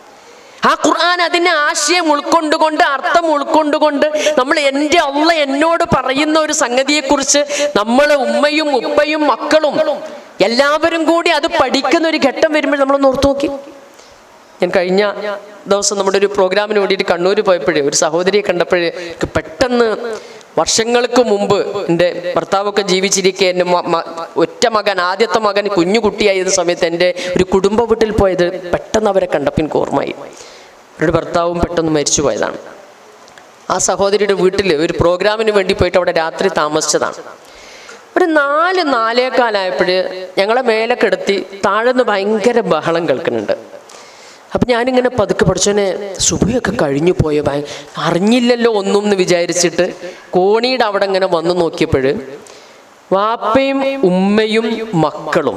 ആ ഖുർആൻ അതിന്റെ ആശയം ഉൾക്കൊണ്ടുകൊണ്ട്, അർത്ഥം ഉൾക്കൊണ്ടുകൊണ്ട് നമ്മൾ എൻ്റെ അള്ളാ എന്നോട് പറയുന്ന ഒരു സംഗതിയെക്കുറിച്ച് നമ്മൾ ഉമ്മയും ഉപ്പയും മക്കളും എല്ലാവരും കൂടി അത് പഠിക്കുന്ന ഒരു ഘട്ടം വരുമ്പോൾ നമ്മളൊന്ന് ഓർത്തു നോക്കി. ഞാൻ കഴിഞ്ഞ ദിവസം നമ്മുടെ ഒരു പ്രോഗ്രാമിന് വേണ്ടിയിട്ട് കണ്ണൂർ പോയപ്പോഴേ ഒരു സഹോദരിയെ കണ്ടപ്പോഴേ പെട്ടെന്ന്, വർഷങ്ങൾക്ക് മുമ്പ് എൻ്റെ ഭർത്താവൊക്കെ ജീവിച്ചിരിക്കെ എൻ്റെ ഒറ്റ മകൻ, ആദ്യത്തെ മകൻ കുഞ്ഞു കുട്ടിയായിരുന്ന സമയത്ത് എൻ്റെ ഒരു കുടുംബ വീട്ടിൽ പോയത് പെട്ടെന്ന് അവരെ കണ്ടപ്പോൾ എനിക്ക് ഓർമ്മയായി. അവരുടെ ഭർത്താവും പെട്ടെന്ന് മരിച്ചു പോയതാണ്. ആ സഹോദരിയുടെ വീട്ടിൽ ഒരു പ്രോഗ്രാമിന് വേണ്ടി പോയിട്ട് അവിടെ രാത്രി താമസിച്ചതാണ്. ഒരു 4-4:15 ഞങ്ങളെ മേലെ കിടത്തി താഴെന്ന് ഭയങ്കര ബഹളം കേൾക്കുന്നുണ്ട്. അപ്പം ഞാനിങ്ങനെ പതുക്കെ പഠിച്ചോനെ സുബഹിയൊക്കെ കഴിഞ്ഞു പോയ അറിഞ്ഞില്ലല്ലോ ഒന്നും എന്ന് വിചാരിച്ചിട്ട് കോണിയുടെ അവിടെ ഇങ്ങനെ വന്നു നോക്കിയപ്പോൾ വാപ്പയും ഉമ്മയും മക്കളും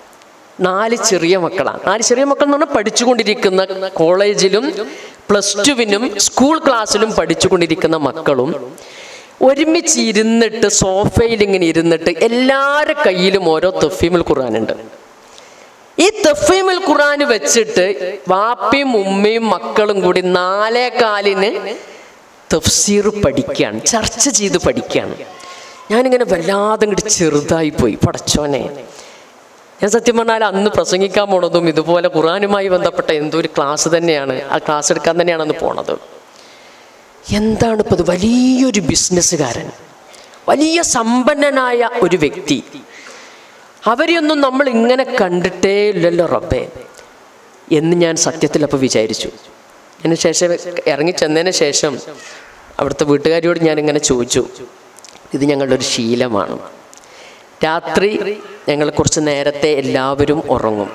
4 ചെറിയ മക്കളാണ്. 4 ചെറിയ മക്കൾ എന്ന് പറഞ്ഞാൽ പഠിച്ചുകൊണ്ടിരിക്കുന്ന കോളേജിലും +2-വിനും സ്കൂൾ ക്ലാസ്സിലും പഠിച്ചുകൊണ്ടിരിക്കുന്ന മക്കളും ഒരുമിച്ച് ഇരുന്നിട്ട് സോഫയിൽ ഇങ്ങനെ ഇരുന്നിട്ട് എല്ലാവരുടെ കയ്യിലും ഓരോ തഫ്ഹീമുൽ ഖുർആനുണ്ട്. ഈ തഫ്ഹീമുൽ ഖുർആൻ വെച്ചിട്ട് വാപ്പയും ഉമ്മയും മക്കളും കൂടി 4:15 തഫ്സീർ പഠിക്കുകയാണ്, ചർച്ച ചെയ്ത് പഠിക്കുകയാണ്. ഞാനിങ്ങനെ വല്ലാതെ ഇങ്ങോട്ട് ചെറുതായിപ്പോയി. പടച്ചോനെ, ഞാൻ സത്യം പറഞ്ഞാൽ അന്ന് പ്രസംഗിക്കാൻ പോണതും ഇതുപോലെ ഖുർആനുമായി ബന്ധപ്പെട്ട എന്തോ ഒരു ക്ലാസ് തന്നെയാണ്, ആ ക്ലാസ് എടുക്കാൻ തന്നെയാണ് അന്ന് പോണത്. എന്താണ് ഇപ്പോൾ ഇത്? വലിയൊരു ബിസിനസ്സുകാരൻ, വലിയ സമ്പന്നനായ ഒരു വ്യക്തി, അവരെയൊന്നും നമ്മൾ ഇങ്ങനെ കണ്ടിട്ടേ ഇല്ലല്ലോ റബ്ബേ എന്ന് ഞാൻ സത്യത്തിൽ അപ്പോൾ വിചാരിച്ചു. അതിന് ശേഷം ഇറങ്ങിച്ചെന്നതിന് ശേഷം അവിടുത്തെ വീട്ടുകാരിയോട് ഞാനിങ്ങനെ ചോദിച്ചു, ഇത് ഞങ്ങളുടെ ഒരു ശീലമാണ്. രാത്രി ഞങ്ങൾ കുറച്ച് നേരത്തെ എല്ലാവരും ഉറങ്ങും.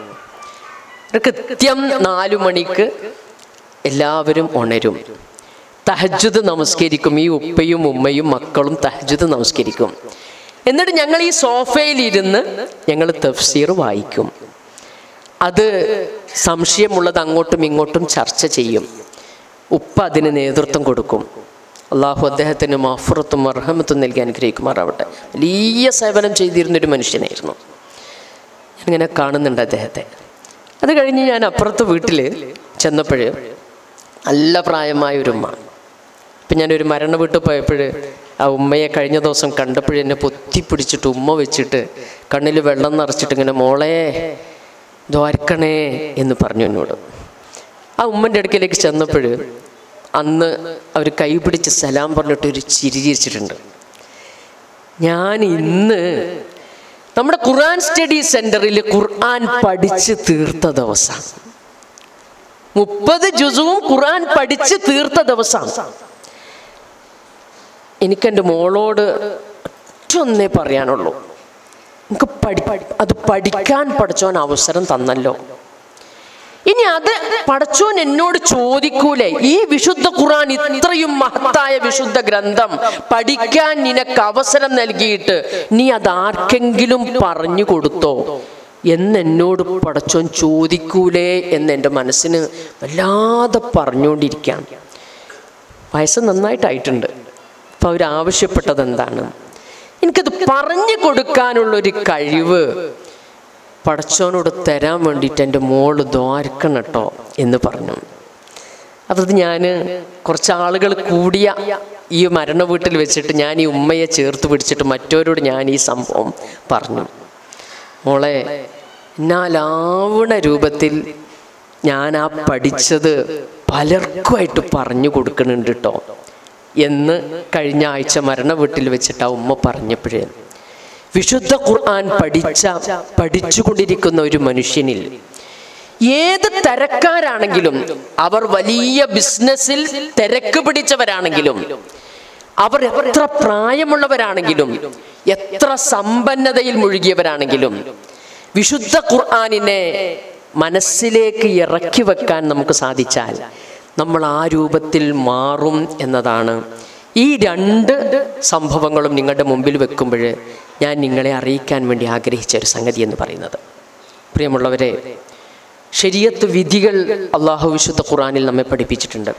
കൃത്യം 4 മണിക്ക് എല്ലാവരും ഉണരും, തഹജ്ജുദ് നമസ്കരിക്കും. ഈ ഉപ്പയും ഉമ്മയും മക്കളും തഹജ്ജുദ് നമസ്കരിക്കും. എന്നിട്ട് ഞങ്ങൾ ഈ സോഫയിലിരുന്ന് ഞങ്ങൾ തഫ്സീർ വായിക്കും. അത് സംശയമുള്ളത് അങ്ങോട്ടും ഇങ്ങോട്ടും ചർച്ച ചെയ്യും. ഉപ്പ അതിന് നേതൃത്വം കൊടുക്കും. അള്ളാഹു അദ്ദേഹത്തിന് മഗ്ഫിറത്തും മർഹമത്തും നൽകി അനുഗ്രഹിക്കുമാറാവട്ടെ. വലിയ സേവനം ചെയ്തിരുന്നൊരു മനുഷ്യനായിരുന്നു. ഞാനിങ്ങനെ കാണുന്നുണ്ട് അദ്ദേഹത്തെ. അത് കഴിഞ്ഞ് ഞാൻ അപ്പുറത്ത് വീട്ടിൽ ചെന്നപ്പോൾ നല്ല പ്രായമായൊരു ഉമ്മ. ഇപ്പം ഞാനൊരു മരണ വീട്ടിൽ പോയപ്പോൾ ആ ഉമ്മയെ കഴിഞ്ഞ ദിവസം കണ്ടപ്പോഴെന്നെ പൊത്തിപ്പിടിച്ചിട്ട് ഉമ്മ വെച്ചിട്ട് കണ്ണിൽ വെള്ളം നിറച്ചിട്ട് ഇങ്ങനെ മോളെ ദ്വാരക്കണേ എന്ന് പറഞ്ഞു എന്നോട്. ആ ഉമ്മൻ്റെ അടുക്കലേക്ക് ചെന്നപ്പോൾ അന്ന് അവർ കൈ പിടിച്ച് സലാം പറഞ്ഞിട്ട് ഒരു ചിരി ചിരിച്ചിട്ടുണ്ട്. ഞാൻ ഇന്ന് നമ്മുടെ ഖുർആൻ സ്റ്റഡി സെന്ററിൽ ഖുർആൻ പഠിച്ച് തീർത്ത ദിവസം, 30 ജുസുവും ഖുർആൻ പഠിച്ച് തീർത്ത ദിവസം. എനിക്കെൻ്റെ മോളോട് ഒറ്റൊന്നേ പറയാനുള്ളൂ, എനിക്ക് അത് പഠിക്കാൻ പഠിച്ചോൻ അവസരം തന്നല്ലോ. ഇനി അത് പഠിച്ചോൻ എന്നോട് ചോദിക്കൂലേ, ഈ വിശുദ്ധ ഖുർആൻ ഇത്രയും മഹത്തായ വിശുദ്ധ ഗ്രന്ഥം പഠിക്കാൻ നിനക്ക് അവസരം നൽകിയിട്ട് നീ അതാർക്കെങ്കിലും പറഞ്ഞു കൊടുത്തോ എന്നെന്നോട് പഠിച്ചോൻ ചോദിക്കൂലേ എന്ന് എൻ്റെ മനസ്സിന് വല്ലാതെ പറഞ്ഞുകൊണ്ടിരിക്കുകയാണ്. വയസ്സ് നന്നായിട്ടായിട്ടുണ്ട്. അപ്പോൾ അവരാവശ്യപ്പെട്ടത് എന്താണ്? എനിക്കത് പറഞ്ഞു കൊടുക്കാനുള്ളൊരു കഴിവ് പടച്ചോനോട് തരാൻ വേണ്ടിയിട്ട് എൻ്റെ മോള് ദ്വാരക്കണം കേട്ടോ എന്ന് പറഞ്ഞു. അപ്പോൾ അത് ഞാൻ കുറച്ച് ആളുകൾ കൂടിയ ഈ മരണ വീട്ടിൽ വെച്ചിട്ട് ഞാൻ ഈ ഉമ്മയെ ചേർത്ത് പിടിച്ചിട്ട് മറ്റവരോട് ഞാൻ ഈ സംഭവം പറഞ്ഞു. മോളെ, എന്നാലാവണ രൂപത്തിൽ ഞാൻ ആ പഠിച്ചത് പലർക്കുമായിട്ട് പറഞ്ഞു കൊടുക്കുന്നുണ്ട് കേട്ടോ എന്ന് കഴിഞ്ഞ ആഴ്ച മരണ വീട്ടിൽ വെച്ചിട്ട് ആ ഉമ്മ പറഞ്ഞപ്പോഴേ, വിശുദ്ധ ഖുർആൻ പഠിച്ചുകൊണ്ടിരിക്കുന്ന ഒരു മനുഷ്യനിൽ ഏത് തരക്കാരാണെങ്കിലും, അവർ വലിയ ബിസിനസ്സിൽ തിരക്ക് പിടിച്ചവരാണെങ്കിലും, അവർ എത്ര പ്രായമുള്ളവരാണെങ്കിലും, എത്ര സമ്പന്നതയിൽ മുഴുകിയവരാണെങ്കിലും, വിശുദ്ധ ഖുർആനിനെ മനസ്സിലേക്ക് ഇറക്കി വെക്കാൻ നമുക്ക് സാധിച്ചാൽ നമ്മൾ ആ രൂപത്തിൽ മാറും എന്നതാണ് ഈ 2 സംഭവങ്ങളും നിങ്ങളുടെ മുമ്പിൽ വെക്കുമ്പോൾ ഞാൻ നിങ്ങളെ അറിയിക്കാൻ വേണ്ടി ആഗ്രഹിച്ച ഒരു സംഗതി എന്ന് പറയുന്നത്. പ്രിയമുള്ളവരെ, ശരീഅത്ത് വിധികൾ അള്ളാഹു വിശുദ്ധ ഖുർആനിൽ നമ്മെ പഠിപ്പിച്ചിട്ടുണ്ട്.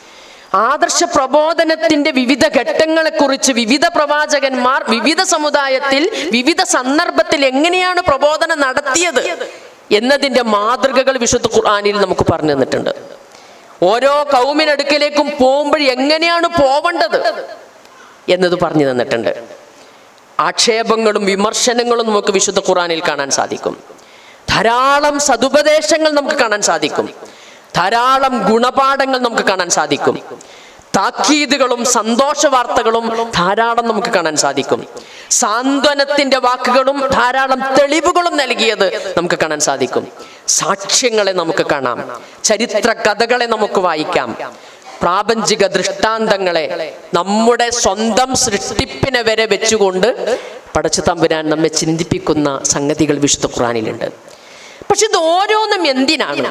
ആദർശ പ്രബോധനത്തിൻ്റെ വിവിധ ഘട്ടങ്ങളെക്കുറിച്ച് വിവിധ പ്രവാചകന്മാർ വിവിധ സമുദായത്തിൽ വിവിധ സന്ദർഭത്തിൽ എങ്ങനെയാണ് പ്രബോധനം നടത്തിയത് എന്നതിൻ്റെ മാതൃകകൾ വിശുദ്ധ ഖുർആനിൽ നമുക്ക് പറഞ്ഞു തന്നിട്ടുണ്ട്. ഓരോ കൗമിനടുക്കലേക്കും പോകുമ്പോൾ എങ്ങനെയാണ് പോവേണ്ടത് എന്നത് പറഞ്ഞു തന്നിട്ടുണ്ട്. ആക്ഷേപങ്ങളും വിമർശനങ്ങളും നമുക്ക് വിശുദ്ധ ഖുർആനിൽ കാണാൻ സാധിക്കും. ധാരാളം സതുപദേശങ്ങൾ നമുക്ക് കാണാൻ സാധിക്കും. ധാരാളം ഗുണപാഠങ്ങൾ നമുക്ക് കാണാൻ സാധിക്കും. താക്കീതുകളും സന്തോഷ വാർത്തകളും ധാരാളം നമുക്ക് കാണാൻ സാധിക്കും. സാന്ത്വനത്തിന്റെ വാക്കുകളും ധാരാളം തെളിവുകളും നൽകിയത് നമുക്ക് കാണാൻ സാധിക്കും. സാക്ഷ്യങ്ങളെ നമുക്ക് കാണാം, ചരിത്ര കഥകളെ നമുക്ക് വായിക്കാം, പ്രാപഞ്ചിക ദൃഷ്ടാന്തങ്ങളെ നമ്മുടെ സ്വന്തം സൃഷ്ടിപ്പിനെ വരെ വെച്ചുകൊണ്ട് പടച്ചു തമ്പുരാൻ നമ്മെ ചിന്തിപ്പിക്കുന്ന സംഗതികൾ വിശുദ്ധ ഖുർആനിലുണ്ട്. പക്ഷെ ഇത് ഓരോന്നും എന്തിനാണ്?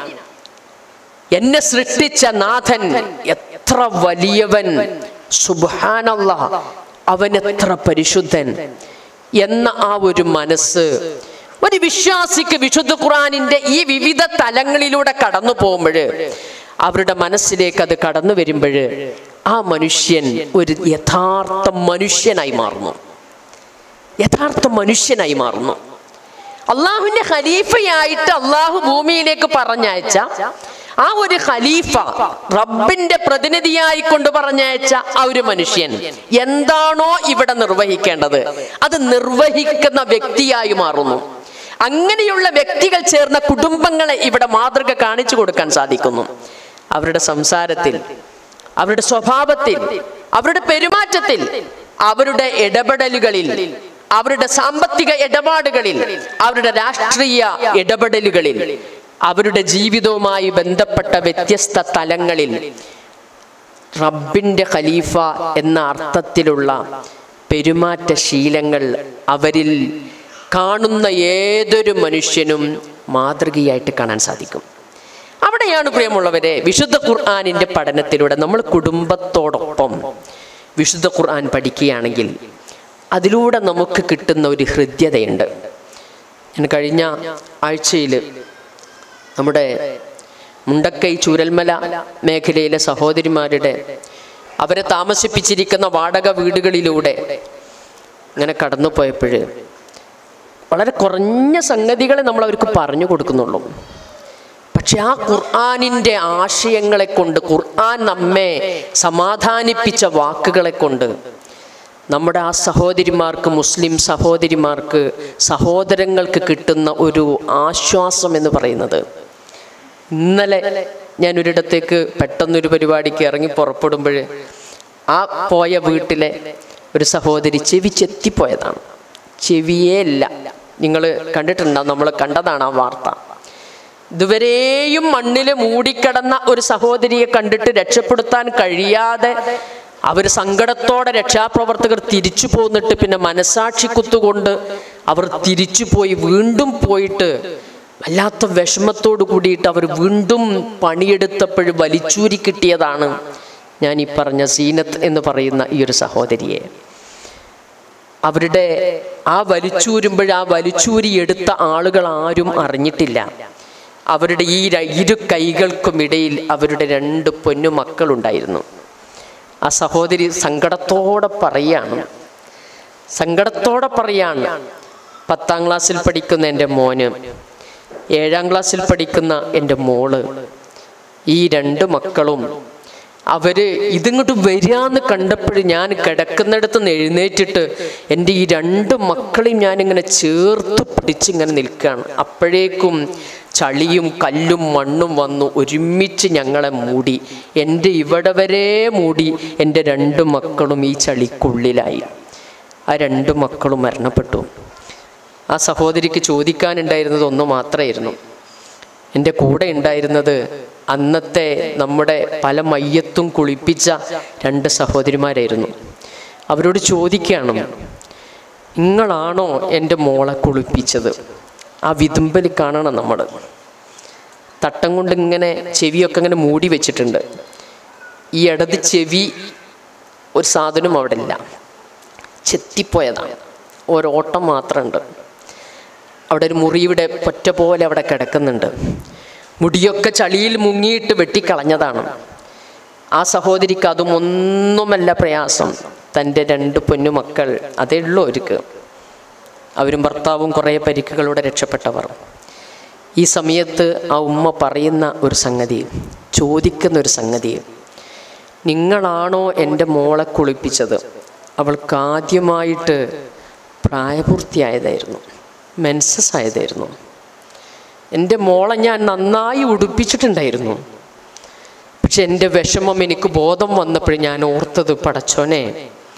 എന്നെ സൃഷ്ടിച്ച നാഥൻ എത്ര വലിയവൻ, സുബ്ഹാനല്ലാഹ്, അവൻ എത്ര പരിശുദ്ധൻ എന്ന ആ ഒരു മനസ്സ് ഒരു വിശ്വാസിക്ക് വിശുദ്ധ ഖുർആനിന്റെ ഈ വിവിധ തലങ്ങളിലൂടെ കടന്നു പോകുമ്പോൾ, അവരുടെ മനസ്സിലേക്ക് അത് കടന്നു വരുമ്പോൾ ആ മനുഷ്യൻ ഒരു യഥാർത്ഥ മനുഷ്യനായി മാറുന്നു. യഥാർത്ഥ മനുഷ്യനായി മാറുന്നു. അള്ളാഹുവിന്റെ ഖലീഫയായിട്ട് അള്ളാഹു ഭൂമിയിലേക്ക് പറഞ്ഞയച്ച ആ ഒരു ഖലീഫ, റബ്ബിന്റെ പ്രതിനിധിയായി കൊണ്ട് പറഞ്ഞയച്ച ആ ഒരു മനുഷ്യൻ എന്താണോ ഇവിടെ നിർവഹിക്കേണ്ടത് അത് നിർവഹിക്കുന്ന വ്യക്തിയായി മാറുന്നു. അങ്ങനെയുള്ള വ്യക്തികൾ ചേർന്ന കുടുംബങ്ങളെ ഇവിടെ മാതൃക കാണിച്ചു കൊടുക്കാൻ സാധിക്കുന്നു. അവരുടെ സംസാരത്തിൽ, അവരുടെ സ്വഭാവത്തിൽ, അവരുടെ പെരുമാറ്റത്തിൽ, അവരുടെ ഇടപെടലുകളിൽ, അവരുടെ സാമ്പത്തിക ഇടപാടുകളിൽ, അവരുടെ രാഷ്ട്രീയ ഇടപെടലുകളിൽ, അവരുടെ ജീവിതവുമായി ബന്ധപ്പെട്ട വ്യത്യസ്ത തലങ്ങളിൽ റബ്ബിന്റെ ഖലീഫ എന്ന അർത്ഥത്തിലുള്ള പെരുമാറ്റ ശീലങ്ങൾ അവരിൽ കാണുന്ന ഏതൊരു മനുഷ്യനും മാതൃകയായിട്ട് കാണാൻ സാധിക്കും. അവിടെയാണ് പ്രിയമുള്ളവരെ വിശുദ്ധ ഖുർആനിന്റെ പഠനത്തിലൂടെ നമ്മൾ കുടുംബത്തോടൊപ്പം വിശുദ്ധ ഖുർആൻ പഠിക്കുകയാണെങ്കിൽ അതിലൂടെ നമുക്ക് കിട്ടുന്ന ഒരു ഹൃദ്യതയുണ്ട്. ഞാൻ കഴിഞ്ഞ ആഴ്ചയിൽ നമ്മുടെ മുണ്ടക്കൈ ചൂരൽമല മേഖലയിലെ സഹോദരിമാരുടെ അവരെ താമസിപ്പിച്ചിരിക്കുന്ന വാടക വീടുകളിലൂടെ ഇങ്ങനെ കടന്നു പോയപ്പോൾ വളരെ കുറഞ്ഞ സംഗതികളെ നമ്മൾ അവർക്ക് പറഞ്ഞു കൊടുക്കുന്നുള്ളൂ. പക്ഷെ ആ ഖുർആനിൻ്റെ ആശയങ്ങളെ കൊണ്ട്, ഖുർആൻ നമ്മെ സമാധാനിപ്പിച്ച വാക്കുകളെ കൊണ്ട് നമ്മുടെ ആ സഹോദരിമാർക്ക്, മുസ്ലിം സഹോദരിമാർക്ക്, സഹോദരങ്ങൾക്ക് കിട്ടുന്ന ഒരു ആശ്വാസം എന്ന് പറയുന്നത്, ഇന്നലെ ഞാൻ ഒരിടത്തേക്ക് പെട്ടെന്നൊരു പരിപാടിക്ക് ഇറങ്ങി പുറപ്പെടുമ്പോൾ ആ പോയ വീട്ടിലെ ഒരു സഹോദരി ചെവി ചെത്തിപ്പോയതാണ്. ചെവിയേ ഇല്ല. നിങ്ങൾ കണ്ടിട്ടുണ്ടാവും, നമ്മൾ കണ്ടതാണ് ആ വാർത്ത. ഇതുവരെയും മണ്ണിൽ മൂടിക്കിടന്ന ഒരു സഹോദരിയെ കണ്ടിട്ട് രക്ഷപ്പെടുത്താൻ കഴിയാതെ അവർ സങ്കടത്തോടെ രക്ഷാപ്രവർത്തകർ തിരിച്ചു പോന്നിട്ട് പിന്നെ മനസാക്ഷി കുത്തുകൊണ്ട് അവർ തിരിച്ചു പോയി, വീണ്ടും പോയിട്ട് വല്ലാത്ത വിഷമത്തോട് കൂടിയിട്ട് അവർ വീണ്ടും പണിയെടുത്തപ്പോൾ വലിച്ചൂരി കിട്ടിയതാണ് ഞാൻ ഈ പറഞ്ഞ സീനത്ത് എന്ന് പറയുന്ന ഈ ഒരു സഹോദരിയെ. അവരുടെ ആ വലിച്ചൂരുമ്പോൾ ആ വലിച്ചൂരി എടുത്ത ആളുകൾ ആരും അറിഞ്ഞിട്ടില്ല. അവരുടെ ഈ ഇരു കൈകൾക്കുമിടയിൽ അവരുടെ 2 പൊന്നു മക്കളുണ്ടായിരുന്നു. ആ സഹോദരി സങ്കടത്തോടെ പറയാണ് 10ാം ക്ലാസ്സിൽ പഠിക്കുന്ന എൻ്റെ മോന്, 7ാം ക്ലാസ്സിൽ പഠിക്കുന്ന എൻ്റെ മോള്, ഈ 2 മക്കളും അവര് ഇതിങ്ങോട്ട് വരികയെന്ന് കണ്ടപ്പോൾ ഞാൻ കിടക്കുന്നിടത്ത് നിന്ന് എഴുന്നേറ്റിട്ട് എൻ്റെ ഈ 2 മക്കളെയും ഞാനിങ്ങനെ ചേർത്ത് പിടിച്ചിങ്ങനെ നിൽക്കുകയാണ്. അപ്പോഴേക്കും ചളിയും കല്ലും മണ്ണും വന്നു ഒരുമിച്ച് ഞങ്ങളെ മൂടി. എൻ്റെ ഇവിടെ വരെ മൂടി. എൻ്റെ 2 മക്കളും ഈ ചളിക്കുള്ളിലായി. ആ 2 മക്കളും മരണപ്പെട്ടു. ആ സഹോദരിക്ക് ചോദിക്കാനുണ്ടായിരുന്നത് ഒന്ന് മാത്രമായിരുന്നു. എൻ്റെ കൂടെ ഉണ്ടായിരുന്നത് അന്നത്തെ നമ്മുടെ പല മയ്യത്തും കുളിപ്പിച്ച 2 സഹോദരിമാരായിരുന്നു. അവരോട് ചോദിക്കുകയാണ്, നിങ്ങളാണോ എൻ്റെ മോളെ കുളിപ്പിച്ചത്? ആ വിതുമ്പൽ കാണണം. നമ്മൾ തട്ടം കൊണ്ട് ഇങ്ങനെ ചെവിയൊക്കെ ഇങ്ങനെ മൂടി വെച്ചിട്ടുണ്ട്. ഈ ഇടത് ചെവി ഒരു സാധനം അവിടെ ഇല്ല, ചെത്തിപ്പോയതാണ്. ഒരോട്ടം മാത്രമുണ്ട്. അവിടെ ഒരു മുറിയുടെ പൊറ്റ പോലെ അവിടെ കിടക്കുന്നുണ്ട്. മുടിയൊക്കെ ചളിയിൽ മുങ്ങിയിട്ട് വെട്ടിക്കളഞ്ഞതാണ്. ആ സഹോദരിക്ക് അതും ഒന്നുമല്ല പ്രയാസം. തൻ്റെ 2 പൊന്നു മക്കൾ അതേ ഉള്ളൂ അവർക്ക്. അവരും ഭർത്താവും കുറേ പരിക്കുകളോടെ രക്ഷപ്പെട്ടവർ. ഈ സമയത്ത് ആ ഉമ്മ പറയുന്ന ഒരു സംഗതി, ചോദിക്കുന്ന ഒരു സംഗതി, നിങ്ങളാണോ എൻ്റെ മോളെ കുളിപ്പിച്ചത്? അവൾക്ക് ആദ്യമായിട്ട് പ്രായപൂർത്തിയായതായിരുന്നു, മെൻസസ് ആയതായിരുന്നു. എൻ്റെ മോളെ ഞാൻ നന്നായി ഉടുപ്പിച്ചിട്ടുണ്ടായിരുന്നു. പക്ഷെ എൻ്റെ വിഷമം എനിക്ക് ബോധം വന്നപ്പോൾ ഞാൻ ഓർത്തത്, പടച്ചോനെ,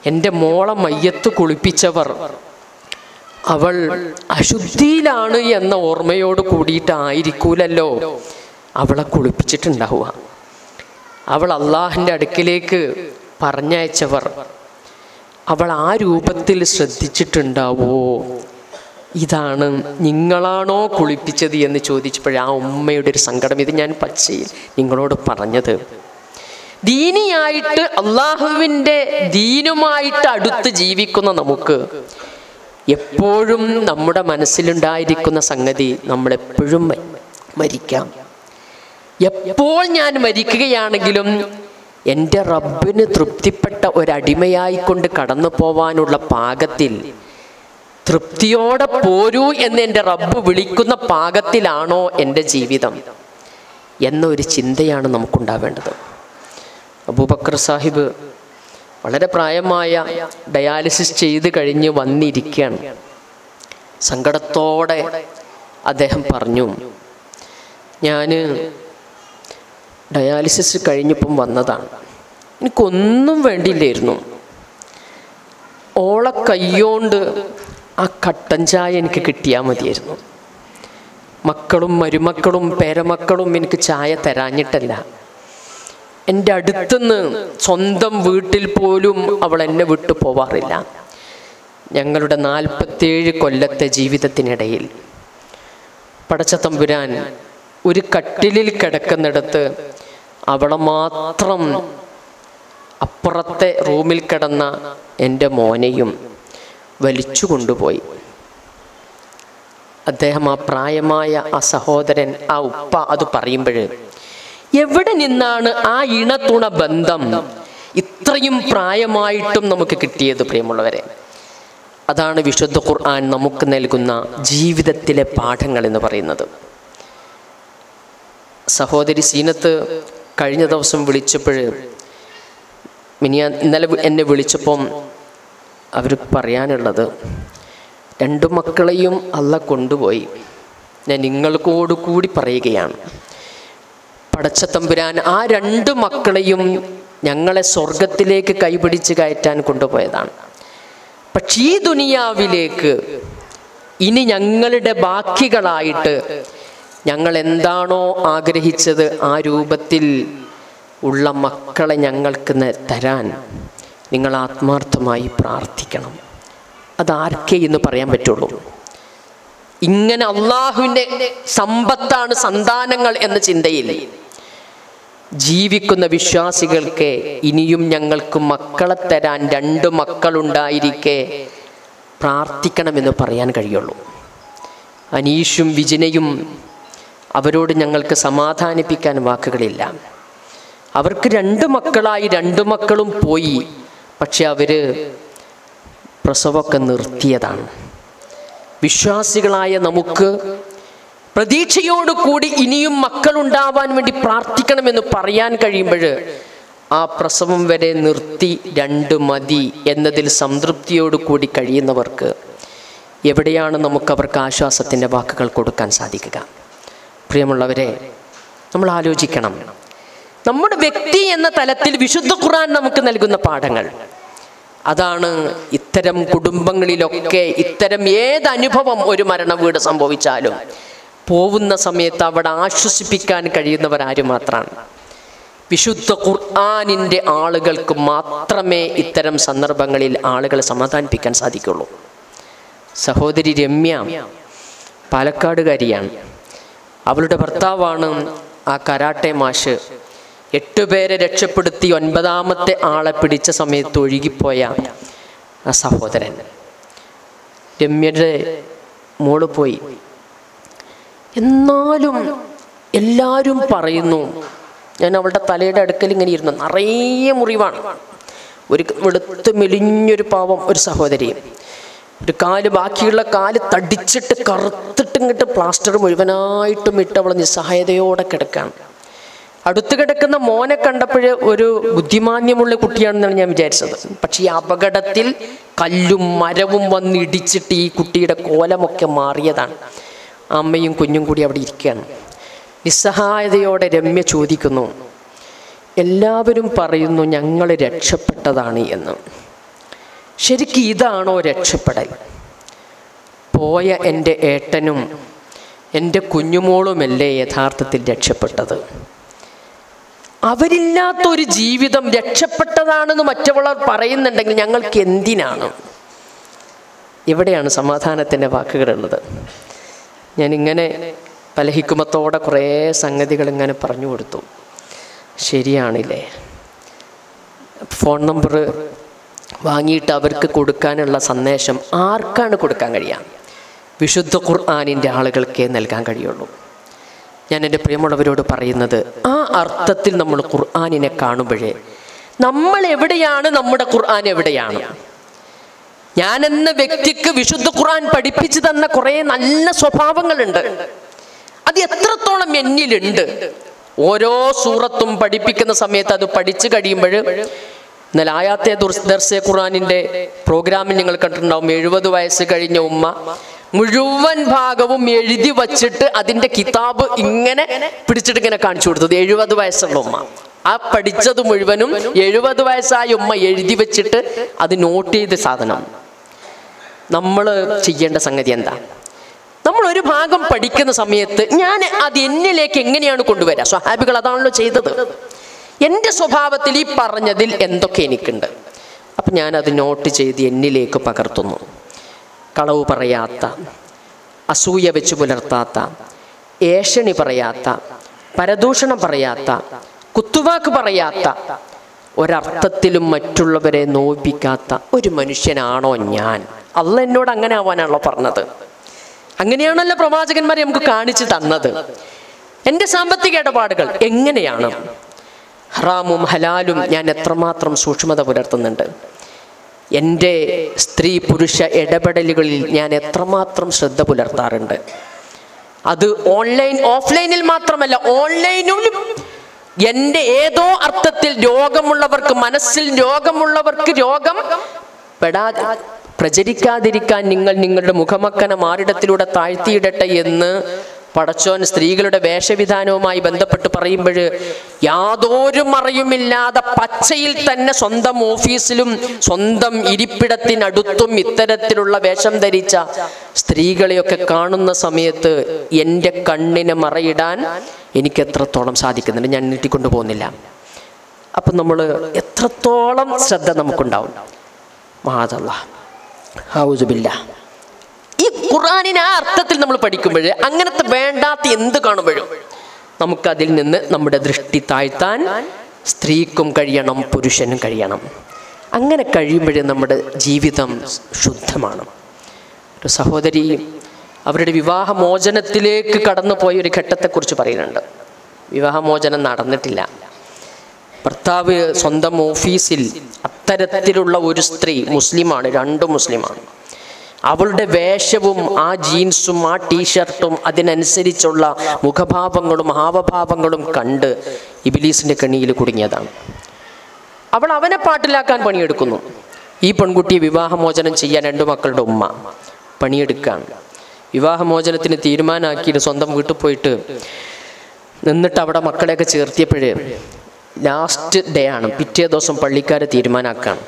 എൻ്റെ മോളെ മയ്യത്ത് കുളിപ്പിച്ചവർ അവൾ അശുദ്ധിയിലാണ് എന്ന ഓർമ്മയോട് കൂടിയിട്ടായിരിക്കൂലല്ലോ അവളെ കുളിപ്പിച്ചിട്ടുണ്ടാവുക. അവൾ അള്ളാഹിൻ്റെ അടുക്കിലേക്ക് പറഞ്ഞയച്ചവർ അവൾ ആ രൂപത്തിൽ ശ്രദ്ധിച്ചിട്ടുണ്ടാവോ? ഇതാണ് നിങ്ങളാണോ കുളിപ്പിച്ചത് എന്ന് ചോദിച്ചപ്പോഴേ ആ ഉമ്മയുടെ ഒരു സങ്കടം. ഇത് ഞാൻ പച്ചയിൽ നിങ്ങളോട് പറഞ്ഞത്. ദീനിയായിട്ട് അള്ളാഹുവിൻ്റെ ദീനുമായിട്ട് അടുത്ത് ജീവിക്കുന്ന നമുക്ക് എപ്പോഴും നമ്മുടെ മനസ്സിലുണ്ടായിരിക്കുന്ന സംഗതി നമ്മളെപ്പോഴും മരിക്കാം. എപ്പോൾ ഞാൻ മരിക്കുകയാണെങ്കിലും എൻ്റെ റബ്ബിന് തൃപ്തിപ്പെട്ട ഒരടിമയായിക്കൊണ്ട് കടന്നു പോവാനുള്ള പാകത്തിൽ, തൃപ്തിയോടെ പോരൂ എന്ന് എൻ്റെ റബ്ബ് വിളിക്കുന്ന പാകത്തിലാണോ എൻ്റെ ജീവിതം എന്നൊരു ചിന്തയാണ് നമുക്കുണ്ടാവേണ്ടത്. അബൂബക്കർ സാഹിബ് വളരെ പ്രായമായ ഡയാലിസിസ് ചെയ്ത് കഴിഞ്ഞ് വന്നിരിക്കുകയാണ്. സങ്കടത്തോടെ അദ്ദേഹം പറഞ്ഞു, ഞാൻ ഡയാലിസിസ് കഴിഞ്ഞപ്പം വന്നതാണ്, എനിക്കൊന്നും വേണ്ടിയില്ലായിരുന്നു, ഓളെ കൈയോണ്ട് ആ കട്ടൻ ചായ എനിക്ക് കിട്ടിയാൽ മതിയായിരുന്നു. മക്കളും മരുമക്കളും പേരമക്കളും എനിക്ക് ചായ തരാഞ്ഞിട്ടല്ല, എൻ്റെ അടുത്തുനിന്ന് സ്വന്തം വീട്ടിൽ പോലും അവൾ എന്നെ വിട്ടു പോവാറില്ല. ഞങ്ങളുടെ 47 കൊല്ലത്തെ ജീവിതത്തിനിടയിൽ പടച്ച തമ്പുരാൻ ഒരു കട്ടിലിൽ കിടക്കുന്നിടത്ത് അവളെ മാത്രം അപ്പുറത്തെ റൂമിൽ കിടന്ന എൻ്റെ മോനെയും വലിച്ചു കൊണ്ടുപോയി. അദ്ദേഹം ആ പ്രായമായ ആ സഹോദരൻ, ആ ഉപ്പ അത് പറയുമ്പോൾ എവിടെ നിന്നാണ് ആ ഇണതുണ ബന്ധം ഇത്രയും പ്രായമായിട്ടും നമുക്ക് കിട്ടിയത്? പ്രിയമുള്ളവരെ, അതാണ് വിശുദ്ധ ഖുർആൻ നമുക്ക് നൽകുന്ന ജീവിതത്തിലെ പാഠങ്ങൾ എന്ന് പറയുന്നത്. സഹോദരി സീനത്ത് കഴിഞ്ഞ ദിവസം വിളിച്ചപ്പോൾ, ഇന്നലെ എന്നെ വിളിച്ചപ്പം അവർ പറയാനുള്ളത്, 2 മക്കളെയും അള്ള കൊണ്ടുപോയി. ഞാൻ നിങ്ങൾക്കോട് കൂടി പറയുകയാണ്, പടച്ച തമ്പുരാൻ ആ 2 മക്കളെയും ഞങ്ങളെ സ്വർഗത്തിലേക്ക് കൈപിടിച്ച് കയറ്റാൻ കൊണ്ടുപോയതാണ്. പക്ഷേ ഈ ദുനിയാവിലേക്ക് ഇനി ഞങ്ങളുടെ ബാക്കികളായിട്ട് ഞങ്ങൾ എന്താണോ ആഗ്രഹിച്ചത് ആ രൂപത്തിൽ ഉള്ള മക്കളെ ഞങ്ങൾക്ക് തരാൻ നിങ്ങൾ ആത്മാർത്ഥമായി പ്രാർത്ഥിക്കണം. അതാർക്കേ എന്ന് പറയാൻ പറ്റുള്ളൂ. ഇങ്ങനെ അള്ളാഹുവിൻ്റെ സമ്പത്താണ് സന്താനങ്ങൾ എന്ന ചിന്തയിൽ ജീവിക്കുന്ന വിശ്വാസികൾക്ക് ഇനിയും ഞങ്ങൾക്ക് മക്കളെ തരാൻ 2 മക്കളുണ്ടായിരിക്കെ പ്രാർത്ഥിക്കണമെന്ന് പറയാൻ കഴിയുള്ളൂ. അനീഷും വിജിനയും അവരോട് ഞങ്ങൾക്ക് സമാധാനിപ്പിക്കാൻ വാക്കുകളില്ല. അവർക്ക് 2 മക്കളായി, 2 മക്കളും പോയി. പക്ഷെ അവർ പ്രസവമൊക്കെ നിർത്തിയതാണ്. വിശ്വാസികളായ നമുക്ക് പ്രതീക്ഷയോടുകൂടി ഇനിയും മക്കളുണ്ടാവാൻ വേണ്ടി പ്രാർത്ഥിക്കണമെന്ന് പറയാൻ കഴിയുമ്പോൾ ആ പ്രസവം വരെ നിർത്തി 2 മതി എന്നതിൽ സംതൃപ്തിയോട് കൂടി കഴിയുന്നവർക്ക് എവിടെയാണ് നമുക്ക് അവർക്ക് ആശ്വാസത്തിൻ്റെ വാക്കുകൾ കൊടുക്കാൻ സാധിക്കുക? പ്രിയമുള്ളവരെ, നമ്മൾ ആലോചിക്കണം. നമ്മുടെ വ്യക്തി എന്ന തലത്തിൽ വിശുദ്ധ ഖുർആൻ നമുക്ക് നൽകുന്ന പാഠങ്ങൾ അതാണ്. ഇത്തരം കുടുംബങ്ങളിലൊക്കെ ഇത്തരം ഏതനുഭവം, ഒരു മരണ വീട് സംഭവിച്ചാലും പോകുന്ന സമയത്ത് അവിടെ ആശ്വസിപ്പിക്കാൻ കഴിയുന്നവരാരും മാത്രമാണ്. വിശുദ്ധ ഖുർആനിൻ്റെ ആളുകൾക്ക് മാത്രമേ ഇത്തരം സന്ദർഭങ്ങളിൽ ആളുകളെ സമാധാനിപ്പിക്കാൻ സാധിക്കുള്ളൂ. സഹോദരി രമ്യ പാലക്കാടുകാരിയാണ്. അവളുടെ ഭർത്താവാണ് ആ കരാട്ടെ മാഷ്. 8 പേരെ രക്ഷപ്പെടുത്തി 9ാമത്തെ ആളെ പിടിച്ച സമയത്ത് ഒഴുകിപ്പോയ ആ സഹോദരൻ. രമ്യയുടെ മോള് പോയി. എന്നാലും എല്ലാവരും പറയുന്നു, ഞാൻ അവളുടെ തലയുടെ അടുക്കൽ ഇങ്ങനെ ഇരുന്നു, നിറയെ മുറിവാണ്. ഒരു വെളുത്ത് മെലിഞ്ഞൊരു പാവം ഒരു സഹോദരി, ഒരു കാല്, ബാക്കിയുള്ള കാല് തടിച്ചിട്ട് കറുത്തിട്ട് ഇങ്ങോട്ട് പ്ലാസ്റ്റർ മുഴുവനായിട്ടും ഇട്ട് അവൾ നിസ്സഹായതയോടെ കിടക്കുകയാണ്. അടുത്ത് കിടക്കുന്ന മോനെ കണ്ടപ്പോൾ ഒരു ബുദ്ധിമാന്യമുള്ള കുട്ടിയാണെന്നാണ് ഞാൻ വിചാരിച്ചത്. പക്ഷേ ഈ അപകടത്തിൽ കല്ലും മരവും വന്നിടിച്ചിട്ട് ഈ കുട്ടിയുടെ കോലമൊക്കെ മാറിയതാണ്. അമ്മയും കുഞ്ഞും കൂടി അവിടെ ഇരിക്കുകയാണ്. നിസ്സഹായതയോടെ രമ്യ ചോദിക്കുന്നു, എല്ലാവരും പറയുന്നു ഞങ്ങൾ രക്ഷപ്പെട്ടതാണ് എന്ന്, ശരിക്കും ഇതാണോ രക്ഷപ്പെടൽ? പോയ എൻ്റെ ഏട്ടനും എൻ്റെ കുഞ്ഞുമോളുമല്ലേ യഥാർത്ഥത്തിൽ രക്ഷപ്പെട്ടത്? അവരില്ലാത്തൊരു ജീവിതം രക്ഷപ്പെട്ടതാണെന്ന് മറ്റുള്ളവർ പറയുന്നുണ്ടെങ്കിൽ ഞങ്ങൾക്ക് എന്തിനാണ്? ഇവിടെയാണ് സമാധാനത്തിൻ്റെ വാക്കുകളുള്ളത്. ഞാനിങ്ങനെ പല ഹിക്കുമത്തോടെ കുറേ സംഗതികൾ ഇങ്ങനെ പറഞ്ഞു കൊടുത്തു. ശരിയാണില്ലേ? ഫോൺ നമ്പർ വാങ്ങിയിട്ട് അവർക്ക് കൊടുക്കാനുള്ള സന്ദേശം ആർക്കാണ് കൊടുക്കാൻ കഴിയുക? വിശുദ്ധ ഖുർആനിൻ്റെ ആളുകൾക്കേ നൽകാൻ കഴിയുള്ളൂ. ഞാൻ എൻ്റെ പ്രിയമുള്ളവരോട് പറയുന്നത്, ആ അർത്ഥത്തിൽ നമ്മൾ ഖുർആനിനെ കാണുമ്പോഴേ നമ്മൾ എവിടെയാണ്, നമ്മുടെ ഖുർആൻ എവിടെയാണ്? ഞാനെന്ന വ്യക്തിക്ക് വിശുദ്ധ ഖുർആൻ പഠിപ്പിച്ചു തന്ന കുറേ നല്ല സ്വഭാവങ്ങളുണ്ട്. അത് എത്രത്തോളം എന്നിലുണ്ട്? ഓരോ സൂറത്തും പഠിപ്പിക്കുന്ന സമയത്ത് അത് പഠിച്ചു കഴിയുമ്പോൾ, എന്നാൽ ആയാത്തെ ദർസെ ഖുർആനിൻ്റെ പ്രോഗ്രാമിൽ നിങ്ങൾ കണ്ടിട്ടുണ്ടാവും. 70 വയസ്സ് കഴിഞ്ഞ ഉമ്മ മുഴുവൻ ഭാഗവും എഴുതി വച്ചിട്ട് അതിൻ്റെ കിതാബ് ഇങ്ങനെ പിടിച്ചിട്ട് ഇങ്ങനെ കാണിച്ചു കൊടുത്തത് 70 വയസ്സുള്ള ഉമ്മ. ആ പഠിച്ചത് മുഴുവനും 70 വയസ്സായ ഉമ്മ എഴുതി വെച്ചിട്ട് അത് നോട്ട് ചെയ്ത സാധനം. നമ്മൾ ചെയ്യേണ്ട സംഗതി എന്താ? നമ്മൾ ഒരു ഭാഗം പഠിക്കുന്ന സമയത്ത് ഞാൻ അത് എന്നിലേക്ക് എങ്ങനെയാണ് കൊണ്ടുവരിക? സ്വഹാബികൾ അതാണല്ലോ ചെയ്തത്. എൻ്റെ സ്വഭാവത്തിൽ ഈ പറഞ്ഞതിൽ എന്തൊക്കെ എനിക്കുണ്ട്, അപ്പം ഞാനത് നോട്ട് ചെയ്ത് എന്നിലേക്ക് പകർത്തുന്നു. കളവ് പറയാത്ത, അസൂയ വെച്ച് പുലർത്താത്ത, ഏഷണി പറയാത്ത, പരദൂഷണം പറയാത്ത, കുത്തുവാക്ക് പറയാത്ത, ഒരർത്ഥത്തിലും മറ്റുള്ളവരെ നോവിപ്പിക്കാത്ത ഒരു മനുഷ്യനാണോ ഞാൻ? അള്ള എന്നോട് അങ്ങനെ ആവാനാണല്ലോ പറഞ്ഞത്. അങ്ങനെയാണല്ലോ പ്രവാചകന്മാരെ നമുക്ക് കാണിച്ചു തന്നത്. എൻ്റെ സാമ്പത്തിക ഇടപാടുകൾ എങ്ങനെയാണ്? ഹറാമും ഹലാലും ഞാൻ എത്രമാത്രം സൂക്ഷ്മത പുലർത്തുന്നുണ്ട്? എൻ്റെ സ്ത്രീ പുരുഷ ഇടപെടലുകളിൽ ഞാൻ എത്രമാത്രം ശ്രദ്ധ പുലർത്താറുണ്ട്? അത് ഓൺലൈൻ ഓഫ്ലൈനിൽ മാത്രമല്ല, ഓൺലൈനിലും എൻ്റെ ഏതോ അർത്ഥത്തിൽ രോഗമുള്ളവർക്ക്, മനസ്സിൽ രോഗമുള്ളവർക്ക് രോഗം പ്രചരിക്കാതിരിക്കാൻ നിങ്ങൾ നിങ്ങളുടെ മുഖമക്കന മാറിടത്തിലൂടെ താഴ്ത്തിയിടട്ടെ എന്ന് പടച്ചോൻ സ്ത്രീകളുടെ വേഷവിധാനവുമായി ബന്ധപ്പെട്ട് പറയുമ്പോൾ യാതൊരു മറയുമില്ലാതെ പച്ചയിൽ തന്നെ സ്വന്തം ഓഫീസിലും സ്വന്തം ഇരിപ്പിടത്തിനടുത്തും ഇത്തരത്തിലുള്ള വേഷം ധരിച്ച സ്ത്രീകളെയൊക്കെ കാണുന്ന സമയത്ത് എൻ്റെ കണ്ണിനെ മറയിടാൻ എനിക്ക് എത്രത്തോളം സാധിക്കുന്നുണ്ട്? ഞാൻ നീട്ടിക്കൊണ്ടു പോകുന്നില്ല. അപ്പം നമ്മൾ എത്രത്തോളം ശ്രദ്ധ നമുക്കുണ്ടാവും? മഹാദല്ലാഹ്, ഔസുബില്ലാ. ഈ ഖുർആനിനെ ആ അർത്ഥത്തിൽ നമ്മൾ പഠിക്കുമ്പോൾ, അങ്ങനത്തെ വേണ്ടാത്ത എന്ത് കാണുമ്പോഴും നമുക്കതിൽ നിന്ന് നമ്മുടെ ദൃഷ്ടി താഴ്ത്താൻ സ്ത്രീക്കും കഴിയണം, പുരുഷനും കഴിയണം. അങ്ങനെ കഴിയുമ്പോഴേ നമ്മുടെ ജീവിതം ശുദ്ധമാണ്. ഒരു സഹോദരി അവരുടെ വിവാഹമോചനത്തിലേക്ക് കടന്നു പോയ ഒരു ഘട്ടത്തെക്കുറിച്ച് പറയുന്നുണ്ട്. വിവാഹമോചനം നടന്നിട്ടില്ല. ഭർത്താവ് സ്വന്തം ഓഫീസിൽ അത്തരത്തിലുള്ള ഒരു സ്ത്രീ, മുസ്ലിമാണ്, 2 മുസ്ലിമാണ്. അവളുടെ വേഷവും ആ ജീൻസും ആ ടീഷർട്ടും അതിനനുസരിച്ചുള്ള മുഖഭാവങ്ങളും ഹാവഭാവങ്ങളും കണ്ട് ഇബ്ലീസിൻ്റെ കെണിയിൽ കുടുങ്ങിയതാണ്. അവൾ അവനെ പാട്ടിലാക്കാൻ പണിയെടുക്കുന്നു. ഈ പെൺകുട്ടിയെ വിവാഹമോചനം ചെയ്യാൻ 2 മക്കളുടെ ഉമ്മ പണിയെടുക്കുകയാണ്. വിവാഹമോചനത്തിന് തീരുമാനമാക്കിയിട്ട് സ്വന്തം വീട്ടിൽ പോയിട്ട് നിന്നിട്ട് അവിടെ മക്കളെയൊക്കെ ചേർത്തിയപ്പോഴേ ലാസ്റ്റ് ഡേ ആണ്, പിറ്റേ ദിവസം പള്ളിക്കാരെ തീരുമാനമാക്കുകയാണ്.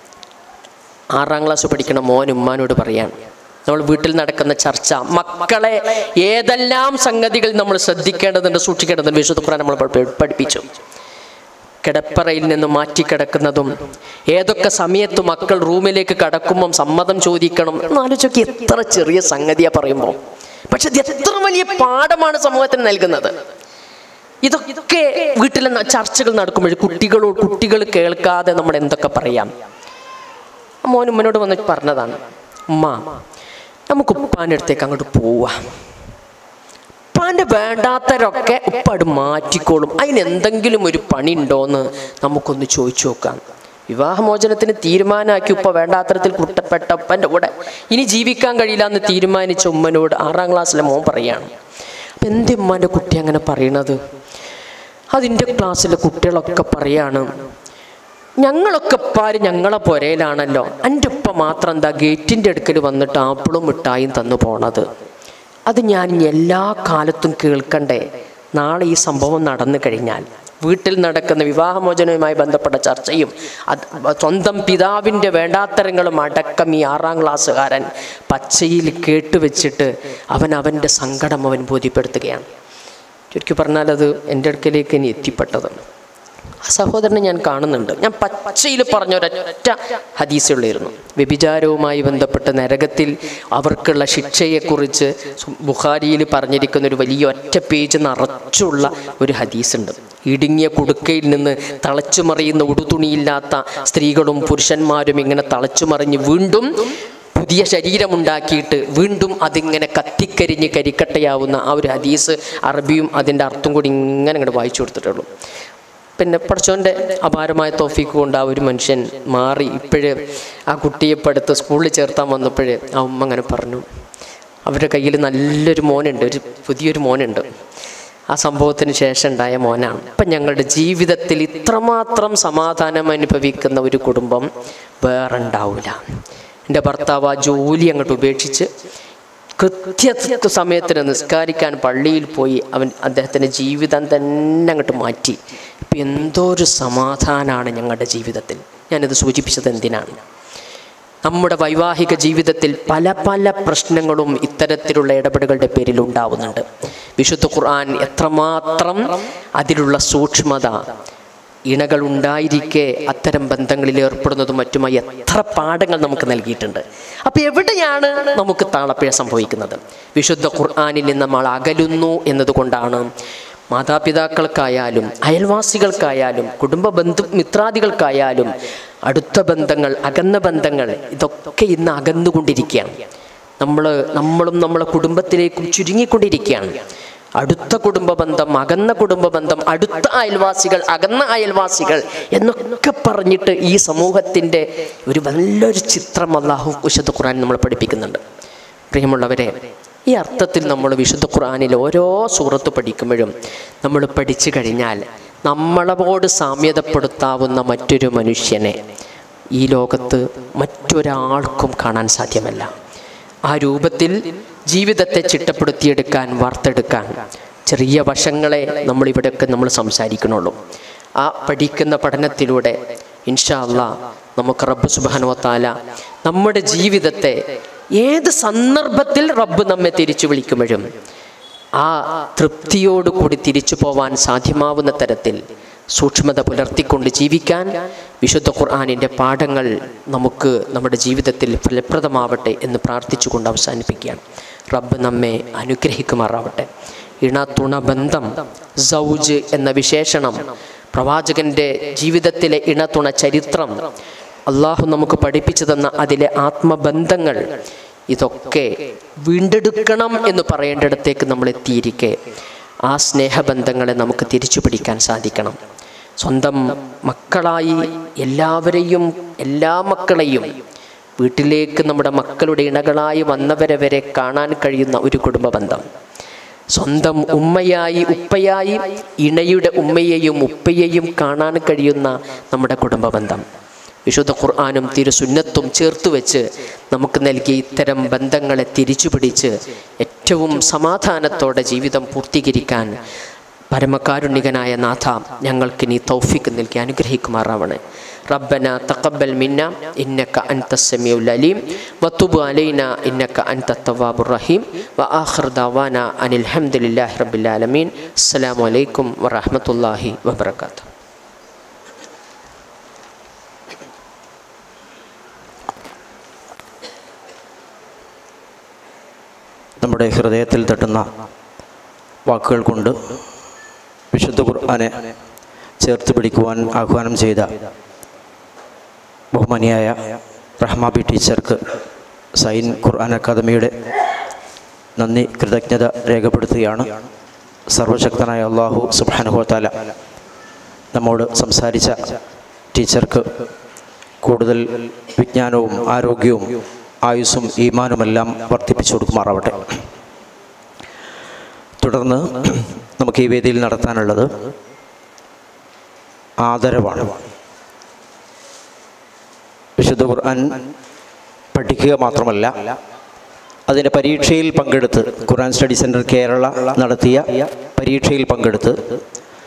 6ാം ക്ലാസ് പഠിക്കണ മോൻ ഉമ്മാനോട് പറയാണ്, നമ്മൾ വീട്ടിൽ നടക്കുന്ന ചർച്ച, മക്കളെ ഏതെല്ലാം സംഗതികൾ നമ്മൾ ശ്രദ്ധിക്കേണ്ടതുണ്ട്, സൂക്ഷിക്കേണ്ടതുണ്ട്, വിശുദ്ധ ഖുർആൻ നമ്മൾ പഠിപ്പിച്ചു. കിടപ്പറയിൽ നിന്ന് മാറ്റിക്കിടക്കുന്നതും, ഏതൊക്കെ സമയത്ത് മക്കൾ റൂമിലേക്ക് കടക്കുമ്പം സമ്മതം ചോദിക്കണം എന്നാലോചിച്ചൊക്കെ എത്ര ചെറിയ സംഗതിയാണ് പറയുമ്പോൾ. പക്ഷെ ഇത് എത്ര വലിയ പാഠമാണ് സമൂഹത്തിന് നൽകുന്നത്. ഇതൊക്കെ വീട്ടിലെ ചർച്ചകൾ നടക്കുമ്പോൾ കുട്ടികൾ കേൾക്കാതെ നമ്മൾ എന്തൊക്കെ പറയാം. മോൻ ഉമ്മനോട് വന്നിട്ട് പറഞ്ഞതാണ്, ഉമ്മ നമുക്ക് ഉപ്പാൻ്റെ അടുത്തേക്ക് അങ്ങോട്ട് പോവാം, ഉപ്പാൻ്റെ വേണ്ടാത്തരൊക്കെ ഉപ്പാട് മാറ്റിക്കോളും, അതിനെന്തെങ്കിലും ഒരു പണി ഉണ്ടോയെന്ന് നമുക്കൊന്ന് ചോദിച്ചു നോക്കാം. വിവാഹമോചനത്തിന് തീരുമാനമാക്കി ഉപ്പ വേണ്ടാത്തരത്തിൽ കുട്ടപ്പെട്ട ഉപ്പൻ്റെ കൂടെ ഇനി ജീവിക്കാൻ കഴിയില്ല എന്ന് തീരുമാനിച്ച ഉമ്മനോട് 6ാം ക്ലാസ്സിലെ മോൻ പറയാണ്, അപ്പം എൻ്റെ ഉമ്മാൻ്റെ കുട്ടി അങ്ങനെ പറയണത്? അതിൻ്റെ ക്ലാസ്സിലെ കുട്ടികളൊക്കെ പറയാണ്, ഞങ്ങളൊക്കെ പാര് ഞങ്ങളെ പുരയിലാണല്ലോ, എൻ്റെ ഉപ്പ മാത്രം എന്താ ഗേറ്റിൻ്റെ അടുക്കൽ വന്നിട്ട് ആപ്പിളും മിഠായും തന്നു പോണത്? അത് ഞാൻ എല്ലാ കാലത്തും കേൾക്കണ്ടേ? നാളെ ഈ സംഭവം നടന്നു കഴിഞ്ഞാൽ വീട്ടിൽ നടക്കുന്ന വിവാഹമോചനവുമായി ബന്ധപ്പെട്ട ചർച്ചയും സ്വന്തം പിതാവിൻ്റെ വേണ്ടാത്തരങ്ങളും അടക്കം ഈ 6ാം ക്ലാസ്സുകാരൻ പച്ചയിൽ കേട്ടുവെച്ചിട്ട് അവൻ്റെ സങ്കടം അവൻ ബോധ്യപ്പെടുത്തുകയാണ്. ചുരുക്കി പറഞ്ഞാൽ അത് എൻ്റെ അടുക്കലേക്ക് ഇനി എത്തിപ്പെട്ടത്. ആ സഹോദരനെ ഞാൻ കാണുന്നുണ്ട്. ഞാൻ പച്ചയിൽ പറഞ്ഞ ഒരൊറ്റ ഹദീസുള്ളായിരുന്നു. വ്യഭിചാരവുമായി ബന്ധപ്പെട്ട് നരകത്തിൽ അവർക്കുള്ള ശിക്ഷയെക്കുറിച്ച് ബുഖാരിയിൽ പറഞ്ഞിരിക്കുന്ന ഒരു വലിയ ഒറ്റ പേജ് നിറച്ചുള്ള ഒരു ഹദീസുണ്ട്. ഇടുങ്ങിയ കുടുക്കയിൽ നിന്ന് തളച്ചുമറിയുന്ന ഉടുതുണിയില്ലാത്ത സ്ത്രീകളും പുരുഷന്മാരും ഇങ്ങനെ തളച്ചുമറിഞ്ഞ് വീണ്ടും പുതിയ ശരീരമുണ്ടാക്കിയിട്ട് വീണ്ടും അതിങ്ങനെ കത്തിക്കരിഞ്ഞ് കരിക്കട്ടയാവുന്ന ആ ഒരു ഹദീസ് അറബിയും അതിൻ്റെ അർത്ഥം കൂടി ഇങ്ങനെ അങ്ങോട്ട് വായിച്ചു കൊടുത്തിട്ടുള്ളൂ. പിന്നെ പടച്ചോൻ്റെ അപാരമായ തൗഫീക്ക് കൊണ്ട് ആ ഒരു മനുഷ്യൻ മാറി. ഇപ്പോഴേ ആ കുട്ടിയെ പഠിത്ത് സ്കൂളിൽ ചേർത്താൻ വന്നപ്പോഴേ ആ ഉമ്മ അങ്ങനെ പറഞ്ഞു, അവരുടെ കയ്യിൽ നല്ലൊരു മോനുണ്ട്, ഒരു പുതിയൊരു മോനുണ്ട്. ആ സംഭവത്തിന് ശേഷം ഉണ്ടായ മോനാണ്. അപ്പം ഞങ്ങളുടെ ജീവിതത്തിൽ ഇത്രമാത്രം സമാധാനം അനുഭവിക്കുന്ന ഒരു കുടുംബം വേറെ ഉണ്ടാവില്ല. എൻ്റെ ഭർത്താവ് ആ ജോലി അങ്ങോട്ട് ഉപേക്ഷിച്ച് കൃത്യ സമയത്തിന് നിസ്കാരിക്കാൻ പള്ളിയിൽ പോയി അദ്ദേഹത്തിൻ്റെ ജീവിതം തന്നെ അങ്ങോട്ട് മാറ്റി. ഇപ്പം എന്തോ ഒരു സമാധാനമാണ് ഞങ്ങളുടെ ജീവിതത്തിൽ. ഞാനിത് സൂചിപ്പിച്ചത് എന്തിനാണ്? നമ്മുടെ വൈവാഹിക ജീവിതത്തിൽ പല പല പ്രശ്നങ്ങളും ഇത്തരത്തിലുള്ള ഇടപെടലുകളുടെ പേരിൽ ഉണ്ടാവുന്നുണ്ട്. വിശുദ്ധ ഖുർആൻ എത്രമാത്രം അതിലുള്ള സൂക്ഷ്മത, ഇണകൾ ഉണ്ടായിരിക്കെ അത്തരം ബന്ധങ്ങളിൽ ഏർപ്പെടുന്നതും മറ്റുമായി എത്ര പാഠങ്ങൾ നമുക്ക് നൽകിയിട്ടുണ്ട്. അപ്പോൾ എവിടെയാണ് നമുക്ക് താളപ്പിഴ സംഭവിക്കുന്നത്? വിശുദ്ധ ഖുർആനിൽ നിന്ന് നമ്മൾ അകലുന്നു എന്നതുകൊണ്ടാണ്. മാതാപിതാക്കൾക്കായാലും അയൽവാസികൾക്കായാലും കുടുംബ മിത്രാദികൾക്കായാലും അടുത്ത ബന്ധങ്ങൾ, അകന്ന ബന്ധങ്ങൾ, ഇതൊക്കെ ഇന്ന് അകന്നുകൊണ്ടിരിക്കുകയാണ്. നമ്മളും നമ്മളെ കുടുംബത്തിലേക്കും ചുരുങ്ങിക്കൊണ്ടിരിക്കുകയാണ്. അടുത്ത കുടുംബ ബന്ധം, അകന്ന കുടുംബ ബന്ധം, അടുത്ത അയൽവാസികൾ, അകന്ന അയൽവാസികൾ എന്നൊക്കെ പറഞ്ഞിട്ട് ഈ സമൂഹത്തിൻ്റെ ഒരു നല്ലൊരു ചിത്രം അല്ലാഹു വിശുദ്ധ ഖുർആൻ നമ്മൾ പഠിപ്പിക്കുന്നുണ്ട്. പ്രിയമുള്ളവരെ, ഈ അർത്ഥത്തിൽ നമ്മൾ വിശുദ്ധ ഖുർആനിൽ ഓരോ സൂറത്ത് പഠിക്കുമ്പോഴും നമ്മൾ പഠിച്ചു കഴിഞ്ഞാൽ നമ്മളോട് സാമ്യതപ്പെടുത്താവുന്ന മറ്റൊരു മനുഷ്യനെ ഈ ലോകത്ത് മറ്റൊരാൾക്കും കാണാൻ സാധ്യമല്ല. ആ രൂപത്തിൽ ജീവിതത്തെ ചിട്ടപ്പെടുത്തിയെടുക്കാൻ, വാർത്തെടുക്കാൻ ചെറിയ വശങ്ങളെ നമ്മളിവിടെയൊക്കെ നമ്മൾ സംസാരിക്കണുള്ളൂ. ആ പഠിക്കുന്ന പഠനത്തിലൂടെ ഇൻഷാ അല്ലാഹ് നമുക്ക് റബ്ബ് സുബ്ഹാനഹു വ തആല നമ്മുടെ ജീവിതത്തെ ഏത് സന്ദർഭത്തിൽ റബ്ബ് നമ്മെ തിരിച്ചു വിളിക്കുമ്പോഴും ആ തൃപ്തിയോടുകൂടി തിരിച്ചു പോവാൻ സാധ്യമാവുന്ന തരത്തിൽ സൂക്ഷ്മത പുലർത്തിക്കൊണ്ട് ജീവിക്കാൻ വിശുദ്ധ ഖുർആനിൻ്റെ പാഠങ്ങൾ നമുക്ക് നമ്മുടെ ജീവിതത്തിൽ ഫലപ്രദമാവട്ടെ എന്ന് പ്രാർത്ഥിച്ചുകൊണ്ട് അവസാനിപ്പിക്കുകയാണ്. റബ്ബ് നമ്മെ അനുഗ്രഹിക്കുമാറാവട്ടെ. ഇണതുണ ബന്ധം, സൗജ് എന്ന വിശേഷണം, പ്രവാചകൻ്റെ ജീവിതത്തിലെ ഇണതുണ ചരിത്രം, അള്ളാഹു നമുക്ക് പഠിപ്പിച്ചു തന്ന അതിലെ ആത്മബന്ധങ്ങൾ, ഇതൊക്കെ വീണ്ടെടുക്കണം എന്ന് പറയേണ്ടിടത്തേക്ക് നമ്മൾ എത്തിയിരിക്കെ ആ സ്നേഹബന്ധങ്ങളെ നമുക്ക് തിരിച്ചു പിടിക്കാൻ സാധിക്കണം. സ്വന്തം മക്കളായി എല്ലാവരെയും, എല്ലാ മക്കളെയും വീട്ടിലേക്ക് നമ്മുടെ മക്കളുടെ ഇണകളായി വന്നവരെ വരെ കാണാൻ കഴിയുന്ന ഒരു കുടുംബ ബന്ധം, സ്വന്തം ഉമ്മയായി ഉപ്പയായി ഇണയുടെ ഉമ്മയെയും ഉപ്പയെയും കാണാൻ കഴിയുന്ന നമ്മുടെ കുടുംബ ബന്ധം, വിശുദ്ധ ഖുർആനും തിരുസുന്നത്തും ചേർത്ത് വെച്ച് നമുക്ക് നൽകിയ ഇത്തരം ബന്ധങ്ങളെ തിരിച്ചു പിടിച്ച് ഏറ്റവും സമാധാനത്തോടെ ജീവിതം പൂർത്തീകരിക്കാൻ പരമകാരുണികനായ നാഥ ഞങ്ങൾക്ക് നീ തൗഫീഖ് നൽകി അനുഗ്രഹിക്കുമാറാവണേ. റബ്ബനാ തഖബ്ബൽ മിന്നാ ഇന്നക അൻതസ് സമീഉൽ അലീം വതുബ് അലൈനാ ഇന്നക അൻതത് തവ്വാബുർ റഹീം വആഖിർ ദഅവാനാ അനിൽ ഹംദുലില്ലാഹി റബ്ബിൽ ആലമീൻ. അസ്സലാമു അലൈക്കും വറഹ്മത്തുള്ളാഹി വബറകാതുഹു. നമ്മുടെ ഹൃദയത്തിൽ തട്ടുന്ന വാക്കുകൾ കൊണ്ട് വിശുദ്ധ ഖുർആനെ ചേർത്ത് പിടിക്കുവാൻ ആഹ്വാനം ചെയ്ത ബഹുമാനിയായ റഹ്മ ബി ടീച്ചർക്ക് സൈൻ ഖുർആൻ അക്കാദമിയുടെ നന്ദി, കൃതജ്ഞത രേഖപ്പെടുത്തുകയാണ്. സർവശക്തനായ അല്ലാഹു സുബ്ഹാനഹു വ തആല നമ്മോട് സംസാരിച്ച ടീച്ചർക്ക് കൂടുതൽ വിജ്ഞാനവും ആരോഗ്യവും ആയുസ്സും ഈമാനുമെല്ലാം വർദ്ധിപ്പിച്ചു കൊടുക്കുമാറാവട്ടെ. തുടർന്ന് നമുക്ക് ഈ വേദിയിൽ നടത്താനുള്ളത് ആദരവാണ്. വിശുദ്ധ ഖുർആൻ പഠിക്കുക മാത്രമല്ല, അതിൻ്റെ പരീക്ഷയിൽ പങ്കെടുത്ത്, ഖുർആൻ സ്റ്റഡി സെൻറ്റർ കേരള നടത്തിയ പരീക്ഷയിൽ പങ്കെടുത്ത്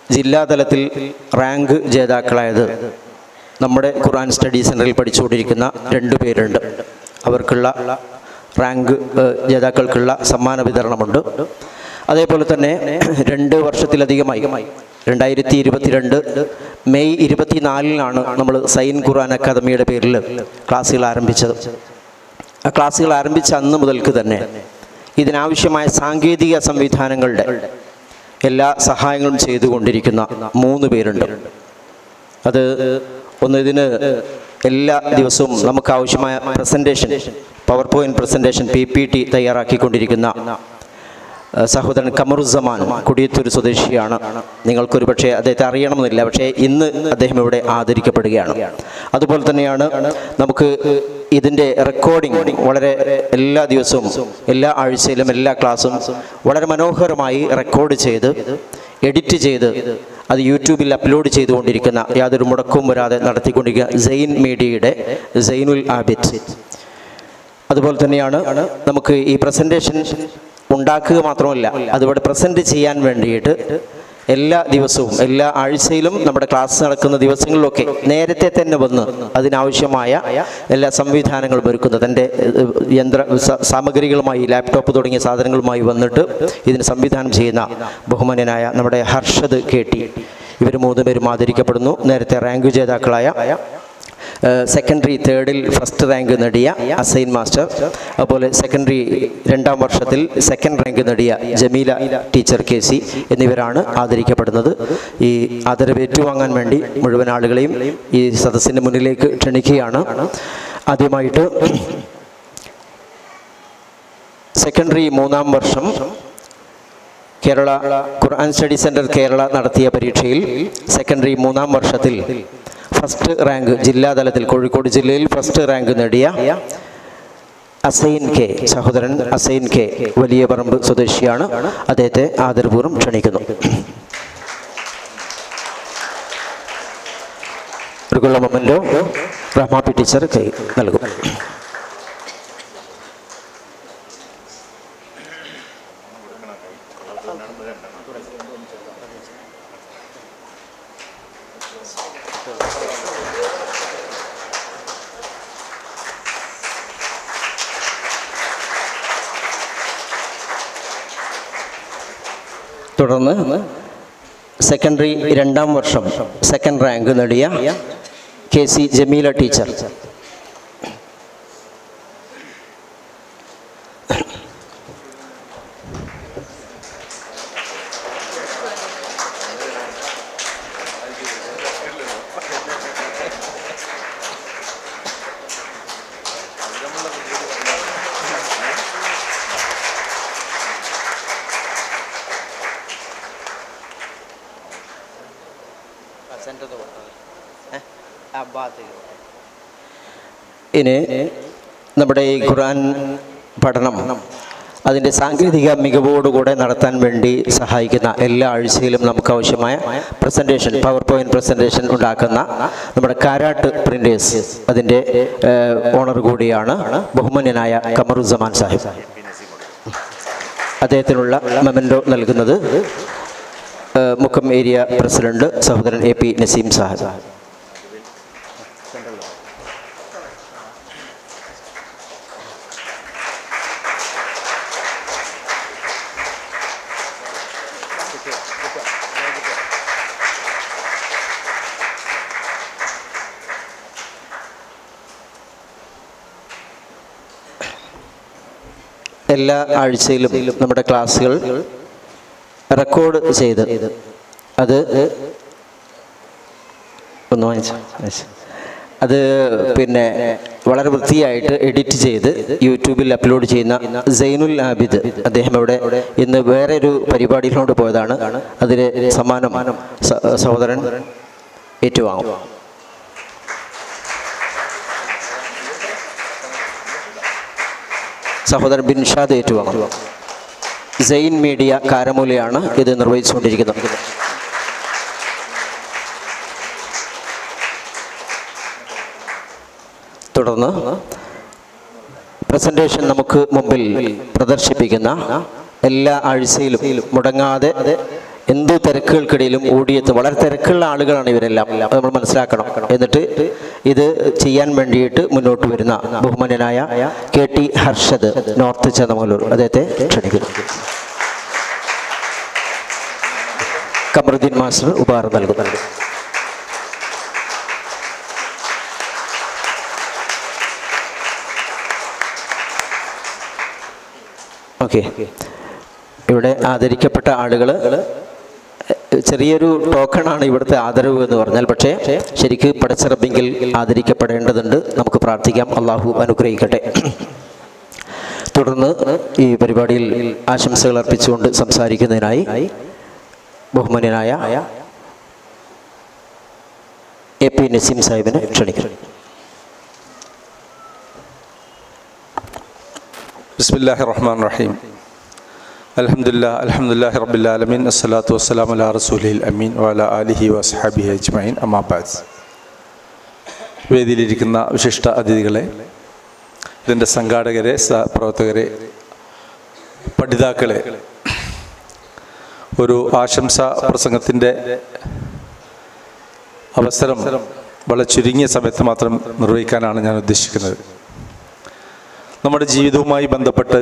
ജില്ലാതലത്തിൽ റാങ്ക് ജേതാക്കളായത് നമ്മുടെ ഖുർആൻ സ്റ്റഡി സെൻറ്ററിൽ പഠിച്ചുകൊണ്ടിരിക്കുന്ന 2 പേരുണ്ട്. അവർക്കുള്ള റാങ്ക് ജേതാക്കൾക്കുള്ള സമ്മാന വിതരണമുണ്ട്. അതേപോലെ തന്നെ 2 വർഷത്തിലധികമായി 2022 മെയ് 24-നാണ് നമ്മൾ സൈൻ ഖുർആൻ അക്കാദമിയുടെ പേരിൽ ക്ലാസ്സുകൾ ആരംഭിച്ചത്. ആ ക്ലാസ്സുകൾ ആരംഭിച്ച അന്ന് മുതൽക്ക് തന്നെ ഇതിനാവശ്യമായ സാങ്കേതിക സംവിധാനങ്ങളുടെ എല്ലാ സഹായങ്ങളും ചെയ്തുകൊണ്ടിരിക്കുന്ന 3 പേരുണ്ട്. അത് ഒന്ന്, ഇതിന് എല്ലാ ദിവസവും നമുക്ക് ആവശ്യമായ presentation, power point presentation PPT തയ്യാറാക്കിക്കൊണ്ടിരിക്കുന്ന സഹോദരൻ കമറുസമാൻ കുടിയത്തൂർ സ്വദേശിയാണ്. നിങ്ങൾക്കൊരു പക്ഷേ അദ്ദേഹത്തെ അറിയണമെന്നില്ല, പക്ഷേ ഇന്ന് അദ്ദേഹം ഇവിടെ ആദരിക്കപ്പെടുകയാണ്. അതുപോലെ തന്നെയാണ് നമുക്ക് ഇതിൻ്റെ റെക്കോർഡിംഗ് വളരെ എല്ലാ ദിവസവും, എല്ലാ ആഴ്ചയിലും, എല്ലാ ക്ലാസ്സും വളരെ മനോഹരമായി റെക്കോർഡ് ചെയ്ത് എഡിറ്റ് ചെയ്ത് അത് യൂട്യൂബിൽ അപ്ലോഡ് ചെയ്തുകൊണ്ടിരിക്കുന്ന, യാതൊരു മുടക്കവും വരാതെ നടത്തിക്കൊണ്ടിരിക്കുന്ന സൈൻ മീഡിയയുടെ സൈനുൽ ആബിദ്. അതുപോലെ തന്നെയാണ് നമുക്ക് ഈ പ്രസൻറ്റേഷൻ ഉണ്ടാക്കുക മാത്രമല്ല, അതുപോലെ പ്രസൻറ്റ് ചെയ്യാൻ വേണ്ടിയിട്ട് എല്ലാ ദിവസവും, എല്ലാ ആഴ്ചയിലും, നമ്മുടെ ക്ലാസ് നടക്കുന്ന ദിവസങ്ങളിലൊക്കെ നേരത്തെ തന്നെ വന്ന് അതിനാവശ്യമായ എല്ലാ സംവിധാനങ്ങളും ഒരുക്കുന്നത്, തൻ്റെ സാമഗ്രികളുമായി, ലാപ്ടോപ്പ് തുടങ്ങിയ സാധനങ്ങളുമായി വന്നിട്ട് ഇതിന് സംവിധാനം ചെയ്യുന്ന ബഹുമാന്യനായ നമ്മുടെ ഹർഷദ് KT, ഇവർ 3 പേരും ആദരിക്കപ്പെടുന്നു. നേരത്തെ റാങ്ക് ജേതാക്കളായ സെക്കൻഡറി 3-ൽ ഫസ്റ്റ് റാങ്ക് നേടിയ അസൈൻ മാസ്റ്റർ, അതുപോലെ സെക്കൻഡറി 2-ാം വർഷത്തിൽ സെക്കൻഡ് റാങ്ക് നേടിയ ജമീല ടീച്ചർ KC എന്നിവരാണ് ആദരിക്കപ്പെടുന്നത്. ഈ ആദരവ് ഏറ്റുവാങ്ങാൻ വേണ്ടി മുഴുവൻ ആളുകളെയും ഈ സദസ്സിൻ്റെ മുന്നിലേക്ക് ക്ഷണിക്കുകയാണ്. ആദ്യമായിട്ട് സെക്കൻഡറി 3-ാം വർഷം Kerala Quran study centre Kerala നടത്തിയ പരീക്ഷയിൽ സെക്കൻഡറി 3-ാം വർഷത്തിൽ ഫസ്റ്റ് റാങ്ക്, ജില്ലാതലത്തിൽ കോഴിക്കോട് ജില്ലയിൽ ഫസ്റ്റ് റാങ്ക് നേടിയ അസൈൻ K, സഹോദരൻ അസൈൻ K വലിയ പറമ്പ് സ്വദേശിയാണ്. അദ്ദേഹത്തെ ആദരപൂർവ്വം ക്ഷണിക്കുന്നു. ഒരു മൊമെന്റോ റഹ്മ P ടീച്ചർ കൈ നൽകും. തുടർന്ന് സെക്കൻഡറി 2-ാം വർഷം സെക്കൻഡ് റാങ്ക് നേടിയ KC ജമീല ടീച്ചർ. ഇനി നമ്മുടെ ഈ ഖുർആൻ പഠനം അതിൻ്റെ സാങ്കേതിക മികവോടുകൂടെ നടത്താൻ വേണ്ടി സഹായിക്കുന്ന, എല്ലാ ആഴ്ചയിലും നമുക്ക് ആവശ്യമായ പ്രസൻറ്റേഷൻ, പവർ പോയിൻറ്റ് പ്രസൻറ്റേഷൻ ഉണ്ടാക്കുന്ന നമ്മുടെ കാരാട്ട് പ്രിൻറ്റേഴ്സ്, അതിൻ്റെ ഓണർ കൂടിയാണ് ബഹുമാന്യനായ കമറുസമാൻ സാഹിബ്. അദ്ദേഹത്തിനുള്ള മെമൻറ്റോ നൽകുന്നത് മുക്കം ഏരിയ പ്രസിഡന്റ് സഹോദരൻ AP നസീം സാഹിബ്. എല്ലാ ആഴ്ചയിലും നമ്മുടെ ക്ലാസ്സുകൾ റെക്കോർഡ് ചെയ്ത് അത് പിന്നെ വളരെ വൃത്തിയായിട്ട് എഡിറ്റ് ചെയ്ത് യൂട്യൂബിൽ അപ്ലോഡ് ചെയ്യുന്ന സൈനുൽ ആബിദ്, അദ്ദേഹം ഇവിടെ ഇന്ന് വേറെ ഒരു പരിപാടിയിലോട്ട് പോയതാണ്. അതിന് സമ്മാനം സഹോദരൻ ഏറ്റുവാങ്ങും. സഹോദരൻ ബിൻഷാദ് ഏറ്റുവാങ്ങും. സൈൻ മീഡിയ കാരമൂലയാണ് ഇത് നിർവഹിച്ചുകൊണ്ടിരിക്കുന്നത്. തുടർന്ന് പ്രസന്റേഷൻ നമുക്ക് മുമ്പിൽ പ്രദർശിപ്പിക്കുന്ന എല്ലാ ആഴ്ചയിലും മുടങ്ങാതെ എന്ത് തിരക്കുകൾക്കിടയിലും ഓടിയെത്തും. വളരെ തിരക്കുള്ള ആളുകളാണ് ഇവരെല്ലാം, അത് നമ്മൾ മനസ്സിലാക്കണം. എന്നിട്ട് ഇത് ചെയ്യാൻ വേണ്ടിയിട്ട് മുന്നോട്ട് വരുന്ന ബഹുമാന്യനായ KT ഹർഷദ്, നോർത്ത് ചന്ദമംഗലൂർ, അദ്ദേഹത്തെ ക്ഷണിക്കുന്നു. കമറുദ്ദീൻ മാസ്റ്റർ ഉപഹാരം നൽകുന്നു. ഓക്കെ, ഇവിടെ ആദരിക്കപ്പെട്ട ആളുകൾ ചെറിയൊരു ടോക്കണാണ് ഇവിടുത്തെ ആദരവ് എന്ന് പറഞ്ഞാൽ, പക്ഷേ ശരിക്ക് പടച്ച റബ്ബിങ്കിൽ ആദരിക്കപ്പെടേണ്ടതുണ്ട്. നമുക്ക് പ്രാർത്ഥിക്കാം, അള്ളാഹു അനുഗ്രഹിക്കട്ടെ. തുടർന്ന് ഈ പരിപാടിയിൽ ആശംസകൾ അർപ്പിച്ചുകൊണ്ട് സംസാരിക്കുന്നതിനായി ബഹുമാന്യനായ AP നസീം സാഹിബിനെ ക്ഷണിക്കുന്നു. ബിസ്മില്ലാഹിർ റഹ്മാനിർ റഹീം. അൽഹംദുലില്ലാഹി റബ്ബിൽ ആലമീൻ. അസ്സലാത്തു വസ്സലാമു അലാ റസൂലിൽ അമീൻ വഅലാ ആലിഹി വസ്ഹബിഹി അജ്മഈൻ. അമ്മാ ബഅദ്. വേദിയിലിരിക്കുന്ന വിശിഷ്ട അതിഥികളെ, ഇതിൻ്റെ സംഘാടകരെ, പ്രവർത്തകരെ, പഠിതാക്കളെ, ഒരു ആശംസാ പ്രസംഗത്തിൻ്റെ അവസരം വളരെ ചുരുങ്ങിയ സമയത്ത് മാത്രം നിർവഹിക്കാനാണ് ഞാൻ ഉദ്ദേശിക്കുന്നത്. നമ്മുടെ ജീവിതവുമായി ബന്ധപ്പെട്ട്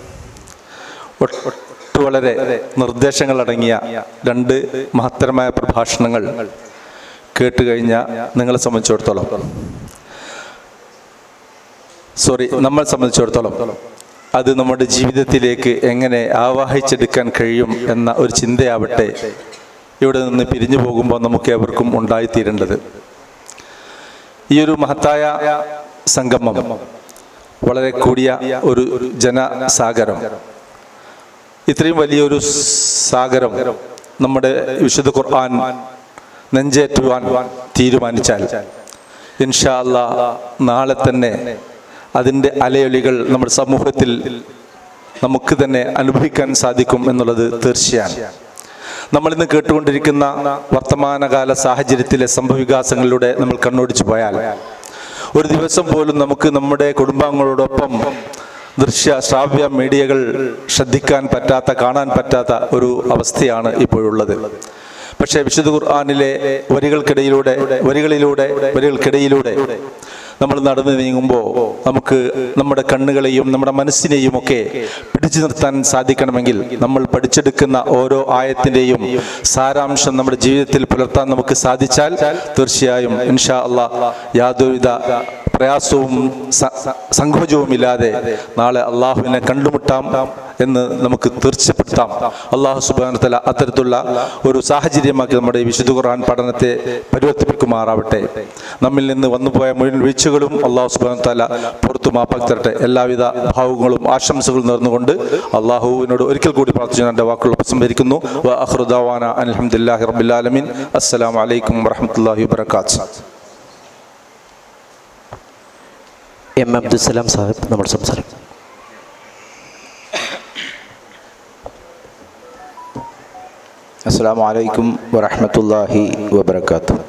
വളരെ നിർദ്ദേശങ്ങളടങ്ങിയ 2 മഹത്തരമായ പ്രഭാഷണങ്ങൾ കേട്ടുകഴിഞ്ഞ നമ്മളെ സംബന്ധിച്ചിടത്തോളം അത് നമ്മുടെ ജീവിതത്തിലേക്ക് എങ്ങനെ ആവാഹിച്ചെടുക്കാൻ കഴിയും എന്ന ഒരു ചിന്തയാവട്ടെ ഇവിടെ നിന്ന് പിരിഞ്ഞു പോകുമ്പോൾ നമുക്ക് ഏവർക്കും ഉണ്ടായിത്തീരേണ്ടത്. ഈ ഒരു മഹത്തായ സംഗമം, വളരെ കൂടിയ ഒരു ജനസാഗരം, ഇത്രയും വലിയൊരു സാഗരം നമ്മുടെ വിശുദ്ധ ഖുർആൻ നെഞ്ചേറ്റുവാൻ തീരുമാനിച്ചാൽ ഇൻഷാ അല്ലാഹ് നാളെ തന്നെ അതിൻ്റെ അലയൊലികൾ നമ്മുടെ സമൂഹത്തിൽ നമുക്ക് തന്നെ അനുഭവിക്കാൻ സാധിക്കും എന്നുള്ളത് തീർച്ചയാണ്. നമ്മളിന്ന് കേട്ടുകൊണ്ടിരിക്കുന്ന വർത്തമാനകാല സാഹചര്യത്തിലെ സംഭവവികാസങ്ങളിലൂടെ നമ്മൾ കണ്ണോടിച്ചു പോയാൽ ഒരു ദിവസം പോലും നമുക്ക് നമ്മുടെ കുടുംബാംഗങ്ങളോടൊപ്പം ദൃശ്യ ശ്രാവ്യ മീഡിയകൾ ശ്രദ്ധിക്കാൻ പറ്റാത്ത, കാണാൻ പറ്റാത്ത ഒരു അവസ്ഥയാണ് ഇപ്പോഴുള്ളത്. പക്ഷേ വിശുദ്ധ ഖുർആനിലെ വരികൾക്കിടയിലൂടെ നമ്മൾ നടന്നു നീങ്ങുമ്പോൾ നമുക്ക് നമ്മുടെ കണ്ണുകളെയും നമ്മുടെ മനസ്സിനെയും ഒക്കെ പിടിച്ചു നിർത്താൻ സാധിക്കണമെങ്കിൽ നമ്മൾ പഠിച്ചെടുക്കുന്ന ഓരോ ആയത്തിൻ്റെയും സാരാംശം നമ്മുടെ ജീവിതത്തിൽ പുലർത്താൻ നമുക്ക് സാധിച്ചാൽ തീർച്ചയായും ഇൻഷാ അല്ലാഹ് യാതൊരുവിധ പ്രയാസവും സങ്കോചവുമില്ലാതെ നാളെ അള്ളാഹുവിനെ കണ്ടുമുട്ടാം എന്ന് നമുക്ക് തീർച്ചപ്പെടുത്താം. അള്ളാഹു സുബ്ഹാനഹു വ തആല അത്തരത്തിലുള്ള ഒരു സാഹചര്യമാക്കി നമ്മുടെ ഈ വിശുദ്ധ ഖുർആൻ പഠനത്തെ പരിവർത്തിപ്പിക്കുമാറാവട്ടെ. നമ്മിൽ നിന്ന് വന്നുപോയ മുഴുവൻ വീഴ്ചകളും അള്ളാഹു സുബ്ഹാനഹു വ തആല പുറത്തു മാപ്പാക്കി തരട്ടെ. എല്ലാവിധ ഭാവങ്ങളും ആശംസകളും നേർന്നുകൊണ്ട് അള്ളാഹുവിനോട് ഒരിക്കൽ കൂടി പ്രാർത്ഥിച്ചു എൻ്റെ വാക്കുകൾ ഉപസംഹരിക്കുന്നു. വ ആഖിറു ദഅവാന അൽഹംദുലില്ലാഹി റബ്ബിൽ ആലമീൻ. അസ്സലാമു അലൈക്കും വറഹ്മത്തുള്ളാഹി വബറകാതുഹു. M. അബ്ദുസ്സലാം സാഹിബ് നമ്മൾ സംസാരിക്കും. അസ്സലാമു അലൈക്കും വറഹ്മത്തുള്ളാഹി വബറകാതുഹു.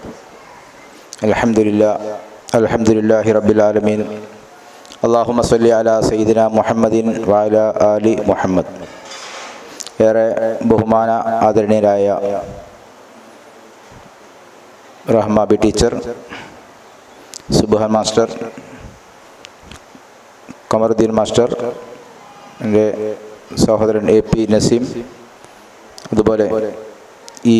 അൽഹംദുലില്ലാഹി റബ്ബിൽ ആലമീൻ. അല്ലാഹുമ്മ സ്വല്ലി അലാ സയ്യിദിന മുഹമ്മദിൻ വഅലാ ആലി മുഹമ്മദ്. ഏറെ ബഹുമാന ആദരണീയരായ Rahmabi teacher, Subhan master, Kamaruddin master, എൻ്റെ സഹോദരൻ AP നസീം, അതുപോലെ ഈ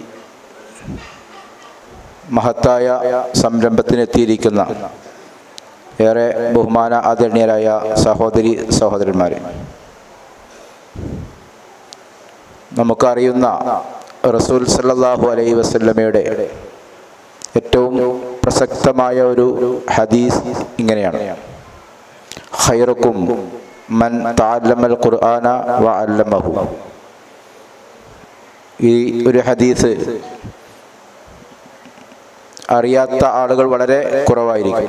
മഹത്തായ സംരംഭത്തിനെത്തിയിരിക്കുന്ന ഏറെ ബഹുമാന ആദരണീയരായ സഹോദരന്മാരെ, നമുക്കറിയുന്ന റസൂൽ സല്ലല്ലാഹു അലൈഹി വസല്ലമയുടെ ഏറ്റവും പ്രസക്തമായ ഒരു ഹദീസ് ഇങ്ങനെയാണ്: ഖൈറുക്കും മൻ തഅല്ലമൽ ഖുർആന വഅല്ലമഹു. ഈ ഒരു ഹദീസ് അറിയാത്ത ആളുകൾ വളരെ കുറവായിരിക്കും.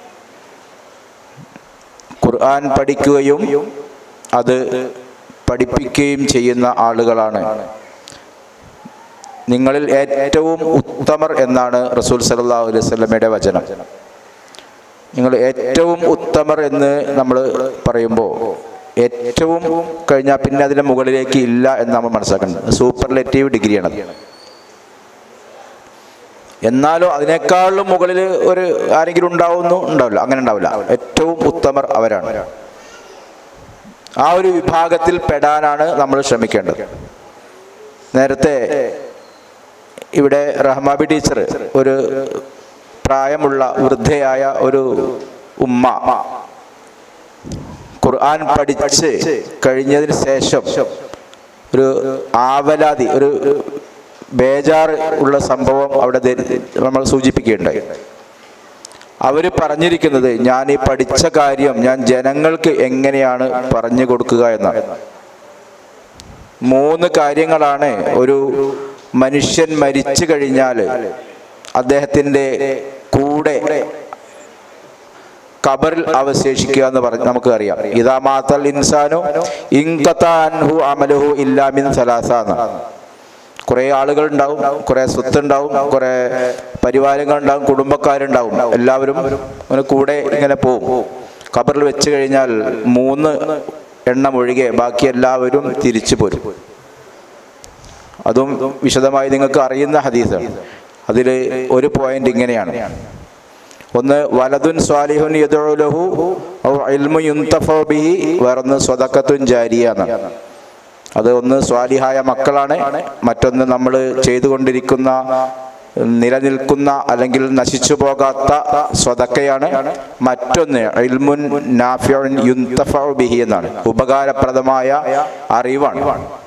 ഖുർആൻ പഠിക്കുകയും അത് പഠിപ്പിക്കുകയും ചെയ്യുന്ന ആളുകളാണ് നിങ്ങളിൽ ഏറ്റവും ഉത്തമർ എന്നാണ് റസൂൽ സല്ലല്ലാഹു അലൈഹി വസല്ലമയുടെ വചനം. നിങ്ങൾ ഏറ്റവും ഉത്തമർ എന്ന് നമ്മൾ പറയുമ്പോൾ ഏറ്റവും കഴിഞ്ഞാൽ പിന്നെ അതിൻ്റെ മുകളിലേക്ക് ഇല്ല എന്ന് നമ്മൾ മനസ്സിലാക്കേണ്ടത്. സൂപ്പർലേറ്റീവ് ഡിഗ്രിയാണത്. എന്നാലും അതിനേക്കാളും മുകളിൽ ഒരു ആരെങ്കിലും ഉണ്ടാവില്ല, അങ്ങനെ ഉണ്ടാവില്ല. ഏറ്റവും ഉത്തമർ അവരാണ്. ആ ഒരു വിഭാഗത്തിൽ പെടാനാണ് നമ്മൾ ശ്രമിക്കേണ്ടത്. നേരത്തെ ഇവിടെ റഹ്മാബി ടീച്ചർ, ഒരു പ്രായമുള്ള വൃദ്ധയായ ഒരു ഉമ്മ, ഖുർആൻ പഠിച്ച് കഴിഞ്ഞതിന് ശേഷം ഒരു ആവലാതി, ഒരു ബേജാറ് ഉള്ള സംഭവം അവിടെ നമ്മൾ സൂചിപ്പിക്കുകയുണ്ടായി. അവർ പറഞ്ഞിരിക്കുന്നത്, ഞാൻ ഈ പഠിച്ച കാര്യം ഞാൻ ജനങ്ങൾക്ക് എങ്ങനെയാണ് പറഞ്ഞു കൊടുക്കുക എന്നാണ്. 3 കാര്യങ്ങളാണ് ഒരു മനുഷ്യൻ മരിച്ചു കഴിഞ്ഞാൽ അദ്ദേഹത്തിൻ്റെ കൂടെ ഖബറിൽ അവശേഷിക്കുക എന്ന് പറഞ്ഞ് നമുക്ക് അറിയാം. ഇദാ മാതൽ ഇൻസാനു ഇൻഖതാ അൻഹു അമലുഹു ഇല്ലാ മിൻ സലാസ. കുറേ ആളുകളുണ്ടാവും, കുറേ സ്വത്തുണ്ടാവും, കുറേ പരിവാരങ്ങളുണ്ടാവും, കുടുംബക്കാരുണ്ടാവും. എല്ലാവരും അങ്ങനെ കൂടെ ഇങ്ങനെ പോവും. ഖബറിൽ വെച്ച് കഴിഞ്ഞാൽ 3 എണ്ണം ഒഴികെ ബാക്കി എല്ലാവരും തിരിച്ചു പോരും. അതും വിശദമായി നിങ്ങൾക്ക് അറിയുന്ന ഹദീസാണ്. അതിൽ ഒരു പോയിന്റ് ഇങ്ങനെയാണ്: ഒന്ന് വലദുൻ സ്വാലിഹുൻ യദ്ഉ ലഹു ഔ ഇൽമു യുൻതഫഉ ബിഹി, വേറൊന്ന് സ്വദഖത്തുൻ ജാരിയ എന്നാണ്. അത് ഒന്ന് സ്വാലിഹായ മക്കളാണ്, മറ്റൊന്ന് നമ്മൾ ചെയ്തുകൊണ്ടിരിക്കുന്ന നിലനിൽക്കുന്ന അല്ലെങ്കിൽ നശിച്ചു പോകാത്ത സ്വദഖയാണ്, മറ്റൊന്ന് ഇൽമുൻ നാഫിഉൻ യുൻതഫഉ ബിഹി എന്നാണ്, ഉപകാരപ്രദമായ അറിവാണ്.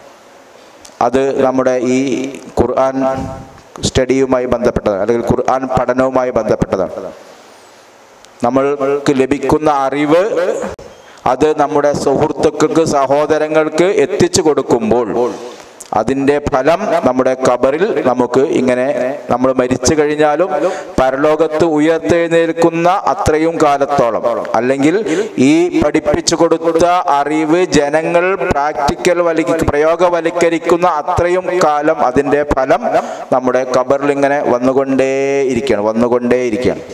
അത് നമ്മുടെ ഈ ഖുർആൻ സ്റ്റഡിയുമായി ബന്ധപ്പെട്ടതാണ്, അല്ലെങ്കിൽ ഖുർആൻ പഠനവുമായി ബന്ധപ്പെട്ടതാണ്. നമ്മൾക്ക് ലഭിക്കുന്ന അറിവ് അത് നമ്മുടെ സുഹൃത്തുക്കൾക്ക്, സഹോദരങ്ങൾക്ക് എത്തിച്ചു കൊടുക്കുമ്പോൾ അതിൻ്റെ ഫലം നമ്മുടെ ഖബറിൽ നമുക്ക് ഇങ്ങനെ, നമ്മൾ മരിച്ചു കഴിഞ്ഞാലും പരലോകത്ത് ഉയർത്തെഴുന്നേൽക്കുന്ന അത്രയും കാലത്തോളം, അല്ലെങ്കിൽ ഈ പഠിപ്പിച്ചു കൊടുത്ത അറിവ് ജനങ്ങൾ പ്രയോഗവൽക്കരിക്കുന്ന അത്രയും കാലം അതിൻ്റെ ഫലം നമ്മുടെ ഖബറിൽ ഇങ്ങനെ വന്നുകൊണ്ടേയിരിക്കുകയാണ്.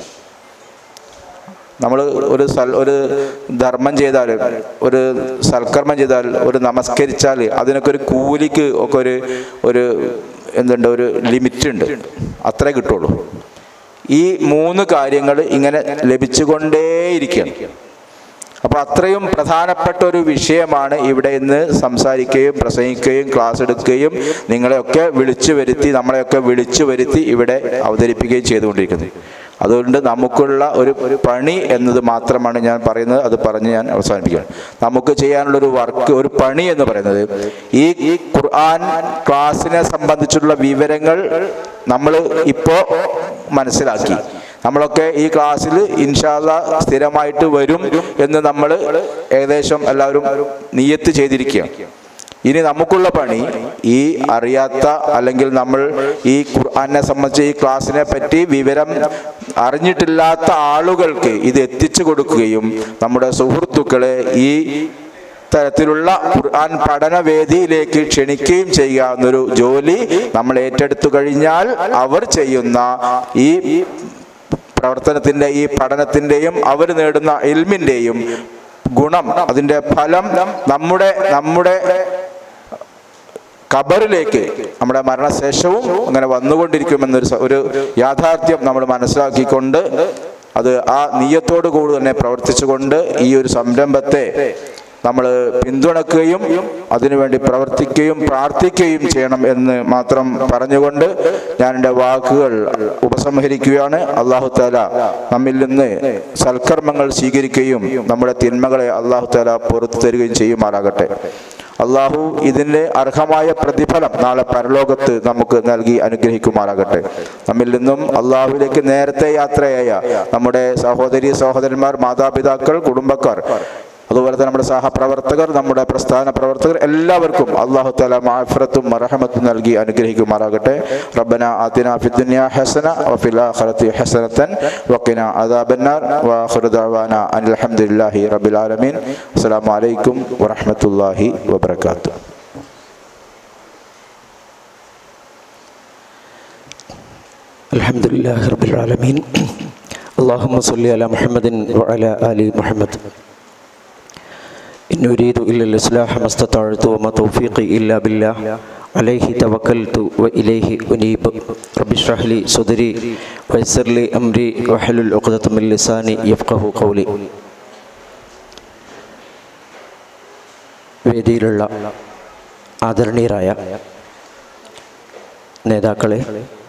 നമ്മൾ ഒരു ധർമ്മം ചെയ്താൽ, ഒരു സൽക്കർമ്മം ചെയ്താൽ, ഒരു നമസ്കരിച്ചാൽ അതിനൊക്കെ ഒരു കൂലിക്ക് ഒക്കെ ഒരു ഒരു ലിമിറ്റ് ഉണ്ട്, അത്രേ കിട്ടുള്ളൂ. ഈ 3 കാര്യങ്ങൾ ഇങ്ങനെ ലഭിച്ചുകൊണ്ടേയിരിക്കുകയാണ്. അപ്പോൾ അത്രയും പ്രധാനപ്പെട്ട ഒരു വിഷയമാണ് ഇവിടെ ഇന്ന് സംസാരിക്കുകയും പ്രസംഗിക്കുകയും ക്ലാസ് എടുക്കുകയും നമ്മളെയൊക്കെ വിളിച്ചു വരുത്തി ഇവിടെ അവതരിപ്പിക്കുകയും ചെയ്തുകൊണ്ടിരിക്കുന്നത്. അതുകൊണ്ട് നമുക്കുള്ള ഒരു പണി എന്നത് മാത്രമാണ് ഞാൻ പറയുന്നത്. അത് പറഞ്ഞ് ഞാൻ അവസാനിപ്പിക്കുകയാണ്. നമുക്ക് ചെയ്യാനുള്ളൊരു വർക്ക്, ഒരു പണി എന്ന് പറയുന്നത്, ഈ ഖുർആൻ ക്ലാസ്സിനെ സംബന്ധിച്ചുള്ള വിവരങ്ങൾ നമ്മൾ ഇപ്പോൾ മനസ്സിലാക്കി. നമ്മളൊക്കെ ഈ ക്ലാസ്സിൽ ഇൻഷാ അല്ലാഹ് സ്ഥിരമായിട്ട് വരും എന്ന് നമ്മൾ ഏകദേശം എല്ലാവരും നിയത്ത് ചെയ്തിരിക്കുകയാണ്. ഇനി നമുക്കുള്ള പണി, ഈ അറിയാത്ത അല്ലെങ്കിൽ നമ്മൾ ഈ ഖുർആനെ സംബന്ധിച്ച് ഈ ക്ലാസ്സിനെ പറ്റി വിവരം അറിഞ്ഞിട്ടില്ലാത്ത ആളുകൾക്ക് ഇത് എത്തിച്ചു കൊടുക്കുകയും നമ്മുടെ സുഹൃത്തുക്കളെ ഈ തരത്തിലുള്ള ഖുർആൻ പഠനവേദിയിലേക്ക് ക്ഷണിക്കുകയും ചെയ്യുക എന്നൊരു ജോലി നമ്മൾ ഏറ്റെടുത്തു കഴിഞ്ഞാൽ അവർ ചെയ്യുന്ന ഈ പ്രവർത്തനത്തിൻ്റെ, ഈ പഠനത്തിൻ്റെയും അവർ നേടുന്ന ഇൽമിൻ്റെയും ഗുണം, അതിൻ്റെ ഫലം നമ്മുടെ ഖബറിലേക്ക്, നമ്മുടെ മരണശേഷവും അങ്ങനെ വന്നുകൊണ്ടിരിക്കുമെന്നൊരു യാഥാർത്ഥ്യം നമ്മൾ മനസ്സിലാക്കിക്കൊണ്ട് അത് ആ നിയ്യത്തോടു കൂടി തന്നെ പ്രവർത്തിച്ചുകൊണ്ട് ഈ ഒരു സംരംഭത്തെ നമ്മൾ പിന്തുണക്കുകയും അതിനുവേണ്ടി പ്രവർത്തിക്കുകയും പ്രാർത്ഥിക്കുകയും ചെയ്യണം എന്ന് മാത്രം പറഞ്ഞുകൊണ്ട് ഞാൻ എൻ്റെ വാക്കുകൾ ഉപസംഹരിക്കുകയാണ്. അല്ലാഹു തആല നമ്മിൽ നിന്ന് സൽക്കർമ്മങ്ങൾ സ്വീകരിക്കുകയും നമ്മുടെ തിന്മകളെ അല്ലാഹു തആല പുറത്തു തരികയും ചെയ്യുമാറാകട്ടെ. അള്ളാഹു ഇതിൻ്റെ അർഹമായ പ്രതിഫലം നാളെ പരലോകത്ത് നമുക്ക് നൽകി അനുഗ്രഹിക്കുമാറാകട്ടെ. നമ്മിൽ നിന്നും അള്ളാഹുവിലേക്ക് നേരത്തെ യാത്രയായ നമ്മുടെ സഹോദരി സഹോദരന്മാർ, മാതാപിതാക്കൾ, കുടുംബക്കാർ, അതുപോലെ തന്നെ നമ്മുടെ സഹപ്രവർത്തകർ, നമ്മുടെ പ്രസ്ഥാന പ്രവർത്തകർ, എല്ലാവർക്കും അല്ലാഹു തആല മഅഫിറത്തും മർഹമത്തും നൽകി അനുഗ്രഹിക്കുമാറാകട്ടെ. റബ്ബനാ ആതിനാ ഫിദ്ദുനിയാ ഹസന വഫിൽ ആഖിറതി ഹസനതൻ വഖിനാ അദാബന്നാർ വആഖിറു ദഅവാനാ അനിൽ ഹംദുലില്ലാഹി റബ്ബിൽ ആലമീൻ. അസ്സലാമു അലൈക്കും വറഹ്മത്തുള്ളാഹി വബറകാതുഹു. അൽഹംദുലില്ലാഹി റബ്ബിൽ ആലമീൻ. അല്ലാഹുമ്മ സ്വല്ലി അലാ മുഹമ്മദിൻ വഅലാ ആലി മുഹമ്മദ്. إن أريد إلا الإصلاح ما استطعت وما توفيقي إلا بالله عليه توكلت وإليه أنيب رب اشرح لي صدري ويسر لي أمري واحلل عقدة من لساني يفقهوا قولي. വേദിയിലുള്ള ആദരണീയരായ നേതാക്കളെ,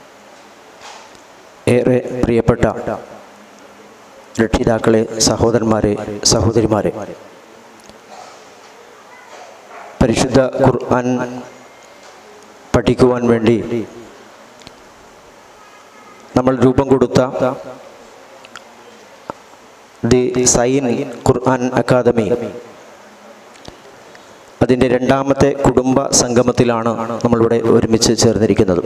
ഏറെ പ്രിയപ്പെട്ട രക്ഷിതാക്കളെ, സഹോദരന്മാരെ, സഹോദരിമാരെ, പരിശുദ്ധ ഖുർആൻ പഠിക്കുവാൻ വേണ്ടി നമ്മൾ രൂപം കൊടുത്ത ദി സൈൻ ഖുർആൻ അക്കാദമി അതിൻ്റെ രണ്ടാമത്തെ കുടുംബ സംഗമത്തിലാണ് നമ്മളിവിടെ ഒരുമിച്ച് ചേർന്നിരിക്കുന്നത്.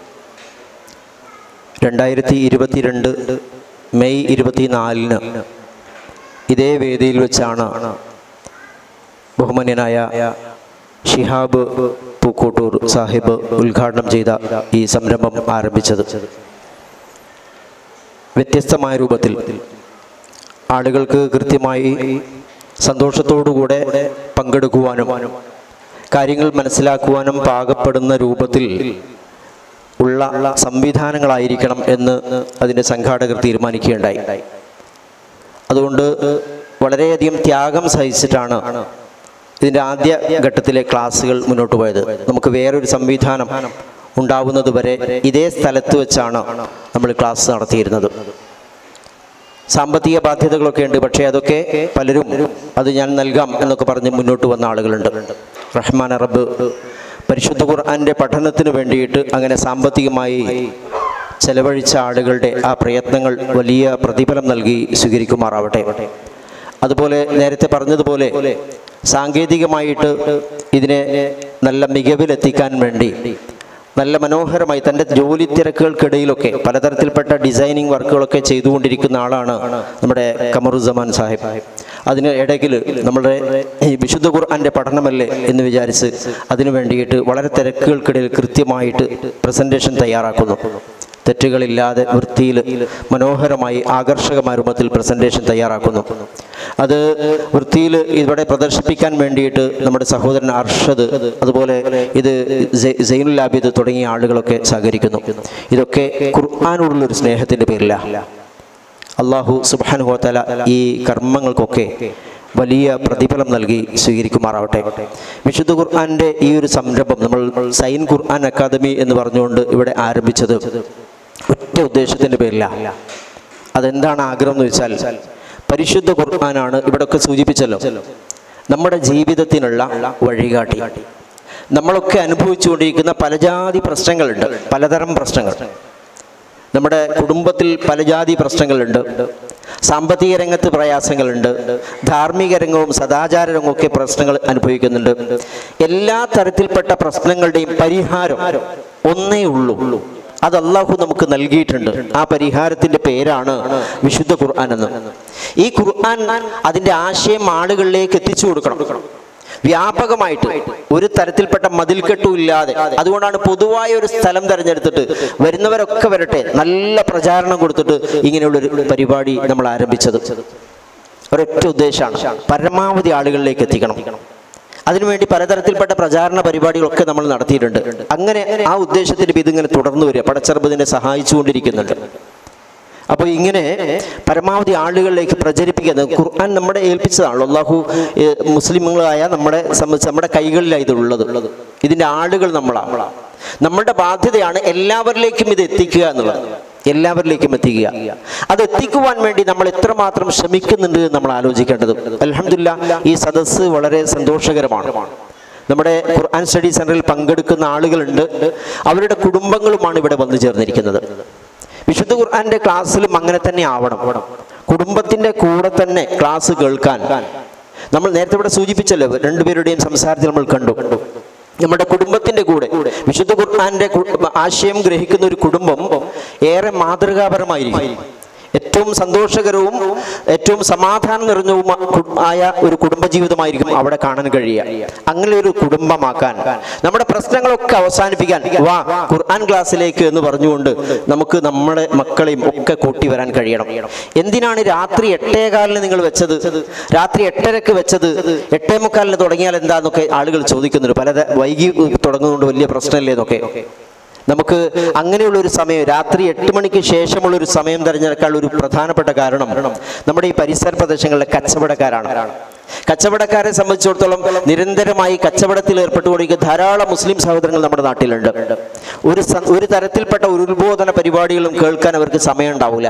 2022 മെയ് 24 ഇതേ വേദിയിൽ വെച്ചാണ് ബഹുമാന്യനായ ഷിഹാബ് പൂക്കോട്ടൂർ സാഹിബ് ഉദ്ഘാടനം ചെയ്ത ഈ സംരംഭം ആരംഭിച്ചത്. വ്യത്യസ്തമായ രൂപത്തിൽ ആളുകൾക്ക് കൃത്യമായി സന്തോഷത്തോടുകൂടെ പങ്കെടുക്കുവാനും കാര്യങ്ങൾ മനസ്സിലാക്കുവാനും പാകപ്പെടുന്ന രൂപത്തിൽ ഉള്ള സംവിധാനങ്ങളായിരിക്കണം എന്ന് അതിൻ്റെ സംഘാടകർ തീരുമാനിക്കുകയുണ്ടായി. അതുകൊണ്ട് വളരെയധികം ത്യാഗം സഹിച്ചിട്ടാണ് ഇതിൻ്റെ ആദ്യ ഘട്ടത്തിലെ ക്ലാസ്സുകൾ മുന്നോട്ട് പോയത്. നമുക്ക് വേറൊരു സംവിധാനം ഉണ്ടാവുന്നത് വരെ ഇതേ സ്ഥലത്ത് വെച്ചാണ് നമ്മൾ ക്ലാസ് നടത്തിയിരുന്നത്. സാമ്പത്തിക ബാധ്യതകളൊക്കെ ഉണ്ട്, പക്ഷേ അതൊക്കെ പലരും അത് ഞാൻ നൽകാം എന്നൊക്കെ പറഞ്ഞ് മുന്നോട്ട് വന്ന ആളുകളുണ്ട്. റഹ്മാൻ റബ്ബ് പരിശുദ്ധ ഖുർആന്റെ പഠനത്തിന് വേണ്ടിയിട്ട് അങ്ങനെ സാമ്പത്തികമായി ചെലവഴിച്ച ആളുകളുടെ ആ പ്രയത്നങ്ങൾ വലിയ പ്രതിഫലം നൽകി സ്വീകരിക്കുമാറാവട്ടെ. അതുപോലെ നേരത്തെ പറഞ്ഞതുപോലെ സാങ്കേതികമായിട്ട് ഇതിനെ നല്ല മികവിലെത്തിക്കാൻ വേണ്ടി നല്ല മനോഹരമായി തൻ്റെ ജോലി തിരക്കുകൾക്കിടയിലൊക്കെ പലതരത്തിൽപ്പെട്ട ഡിസൈനിങ് വർക്കുകളൊക്കെ ചെയ്തുകൊണ്ടിരിക്കുന്ന ആളാണ് നമ്മുടെ കമറുസമാൻ സാഹിബ്. അതിന് ഇടയ്ക്ക് നമ്മുടെ ഈ വിശുദ്ധ ഖുർആന്റെ പഠനമല്ലേ എന്ന് വിചാരിച്ച് അതിനു വേണ്ടിയിട്ട് വളരെ തിരക്കുകൾക്കിടയിൽ കൃത്യമായിട്ട് പ്രസൻറ്റേഷൻ തയ്യാറാക്കുന്നു. തെറ്റുകളില്ലാതെ വൃത്തിയിൽ മനോഹരമായി ആകർഷകമായ രൂപത്തിൽ പ്രസൻറ്റേഷൻ തയ്യാറാക്കുന്നു. അത് വൃത്തിയിൽ ഇവിടെ പ്രദർശിപ്പിക്കാൻ വേണ്ടിയിട്ട് നമ്മുടെ സഹോദരൻ അർഷദ്, അതുപോലെ ഇത് സൈനുൽ ആബിദ് തുടങ്ങിയ ആളുകളൊക്കെ സഹകരിക്കുന്നു. ഇതൊക്കെ ഖുർആനോടുള്ളൊരു സ്നേഹത്തിൻ്റെ പേരിലാണ്. അള്ളാഹു സുബ്ഹാനഹു വ തആല ഈ കർമ്മങ്ങൾക്കൊക്കെ വലിയ പ്രതിഫലം നൽകി സ്വീകരിക്കുമാറാവട്ടെ. വിശുദ്ധ ഖുർആന്റെ ഈ ഒരു സംരംഭം നമ്മൾ സൈൻ ഖുർആൻ അക്കാദമി എന്ന് പറഞ്ഞുകൊണ്ട് ഇവിടെ ആരംഭിച്ചത് ഒറ്റ ഉദ്ദേശത്തിൻ്റെ പേരിലാണ്. അതെന്താണ് ആഗ്രഹം എന്ന് വെച്ചാൽ, പരിശുദ്ധ ഖുർആനാണ് ഇവിടെയൊക്കെ സൂചിപ്പിച്ചല്ലോ നമ്മുടെ ജീവിതത്തിനുള്ള വഴികാട്ടി. നമ്മളൊക്കെ അനുഭവിച്ചുകൊണ്ടിരിക്കുന്ന പലജാതി പ്രശ്നങ്ങളുണ്ട്, പലതരം പ്രശ്നങ്ങൾ. നമ്മുടെ കുടുംബത്തിൽ പലജാതി പ്രശ്നങ്ങളുണ്ട്, സാമ്പത്തിക രംഗത്ത് പ്രയാസങ്ങളുണ്ട്, ധാർമ്മിക രംഗവും സദാചാര രംഗവും ഒക്കെ പ്രശ്നങ്ങൾ അനുഭവിക്കുന്നുണ്ട്. എല്ലാ തരത്തിൽപ്പെട്ട പ്രശ്നങ്ങളുടെയും പരിഹാരം ഒന്നേ ഉള്ളൂ. അത് അല്ലാഹു നമുക്ക് നൽകിയിട്ടുണ്ട്. ആ പരിഹാരത്തിന്റെ പേരാണ് വിശുദ്ധ ഖുർആൻ എന്ന്. ഈ ഖുർആൻ അതിന്റെ ആശയം ആളുകളിലേക്ക് എത്തിച്ചു കൊടുക്കണം വ്യാപകമായിട്ട്, ഒരു തരത്തിൽപ്പെട്ട മതിൽക്കെട്ടും ഇല്ലാതെ. അതുകൊണ്ടാണ് പൊതുവായ ഒരു സ്ഥലം തിരഞ്ഞെടുത്തിട്ട് വരുന്നവരൊക്കെ വരട്ടെ, നല്ല പ്രചാരണം കൊടുത്തിട്ട് ഇങ്ങനെയുള്ളൊരു പരിപാടി നമ്മൾ ആരംഭിച്ചത്. ഒരൊറ്റ ഉദ്ദേശമാണ്, പരമാവധി ആളുകളിലേക്ക് എത്തിക്കണം. അതിനുവേണ്ടി പലതരത്തിൽപ്പെട്ട പ്രചാരണ പരിപാടികളൊക്കെ നമ്മൾ നടത്തിയിട്ടുണ്ട്. അങ്ങനെ ആ ഉദ്ദേശത്തിന് ഇതിങ്ങനെ തുടർന്നു വരിക, പടച്ചറബ് ഇതിനെ സഹായിച്ചുകൊണ്ടിരിക്കുന്നുണ്ട്. അപ്പോൾ ഇങ്ങനെ പരമാവധി ആളുകളിലേക്ക് പ്രചരിപ്പിക്കുന്നത് ഖുർആൻ നമ്മളെ ഏൽപ്പിച്ചതാണല്ലോ. അല്ലാഹു മുസ്ലിമുകളായ നമ്മളെ സംബന്ധിച്ച് നമ്മുടെ കൈകളിലാണ് ഇതുള്ളത്. ഇതിൻ്റെ ആളുകൾ നമ്മളാണ്. നമ്മളുടെ ബാധ്യതയാണ് എല്ലാവരിലേക്കും ഇത് എത്തിക്കുക എന്നുള്ളത്, എല്ലാവരിലേക്കും എത്തിക്കുക. അത് എത്തിക്കുവാൻ വേണ്ടി നമ്മൾ എത്രമാത്രം ശ്രമിക്കുന്നുണ്ട് എന്ന് നമ്മൾ ആലോചിക്കേണ്ടത്. അൽഹംദുലില്ലാഹ് ഈ സദസ്സ് വളരെ സന്തോഷകരമാണ്. നമ്മുടെ ഖുർആൻ സ്റ്റഡി സെന്ററിൽ പങ്കെടുക്കുന്ന ആളുകളുണ്ട്, അവരുടെ കുടുംബങ്ങളുമാണ് ഇവിടെ വന്നു ചേർന്നിരിക്കുന്നത്. വിശുദ്ധ ഖുർആന്റെ ക്ലാസ്സിലും അങ്ങനെ തന്നെ ആവണം. കുടുംബത്തിന്റെ കൂടെ തന്നെ ക്ലാസ് കേൾക്കാൻ നമ്മൾ നേരത്തെ ഇവിടെ സൂചിപ്പിച്ചല്ലോ, രണ്ടുപേരുടെയും സംസാരത്തിൽ നമ്മൾ കണ്ടു. നമ്മുടെ കുടുംബത്തിന്റെ കൂടെ വിശുദ്ധ ഖുർആന്റെ ആശയം ഗ്രഹിക്കുന്ന ഒരു കുടുംബം ഏറെ മാതൃകാപരമായിരിക്കും. ഏറ്റവും സന്തോഷകരവും ഏറ്റവും സമാധാനം നിറഞ്ഞതും ആയ ഒരു കുടുംബജീവിതമായിരിക്കും അവിടെ കാണാൻ കഴിയുക. അങ്ങനെ ഒരു കുടുംബമാക്കാൻ, നമ്മുടെ പ്രശ്നങ്ങളൊക്കെ അവസാനിപ്പിക്കാൻ വാ ഖുർആൻ ക്ലാസ്സിലേക്ക് എന്ന് പറഞ്ഞുകൊണ്ട് നമുക്ക് നമ്മുടെ മക്കളെയും ഒക്കെ കൂട്ടി വരാൻ കഴിയണം. എന്തിനാണ് രാത്രി 8:15 നിങ്ങൾ വെച്ചത്, രാത്രി 8:30 വെച്ചത്, 8:45 തുടങ്ങിയാൽ എന്താന്നൊക്കെ ആളുകൾ ചോദിക്കുന്നുണ്ട്. പല വൈകി തുടങ്ങുന്നതുകൊണ്ട് വലിയ പ്രശ്നമില്ലേ എന്നൊക്കെ. നമുക്ക് അങ്ങനെയുള്ള ഒരു സമയം, രാത്രി 8 മണിക്ക് ശേഷമുള്ള ഒരു സമയം തിരഞ്ഞെടുക്കാനുള്ള ഒരു പ്രധാനപ്പെട്ട കാരണം നമ്മുടെ ഈ പരിസര പ്രദേശങ്ങളിലെ കച്ചവടക്കാരാണ്. കച്ചവടക്കാരെ സംബന്ധിച്ചിടത്തോളം നിരന്തരമായി കച്ചവടത്തിൽ ഏർപ്പെട്ടുകൊണ്ടിരിക്കുന്ന ധാരാളം മുസ്ലിം സഹോദരങ്ങൾ നമ്മുടെ നാട്ടിലുണ്ട്. ഒരു തരത്തിൽപ്പെട്ട ഒരു ഉത്ബോധന പരിപാടികളും കേൾക്കാൻ അവർക്ക് സമയം ഉണ്ടാവില്ല.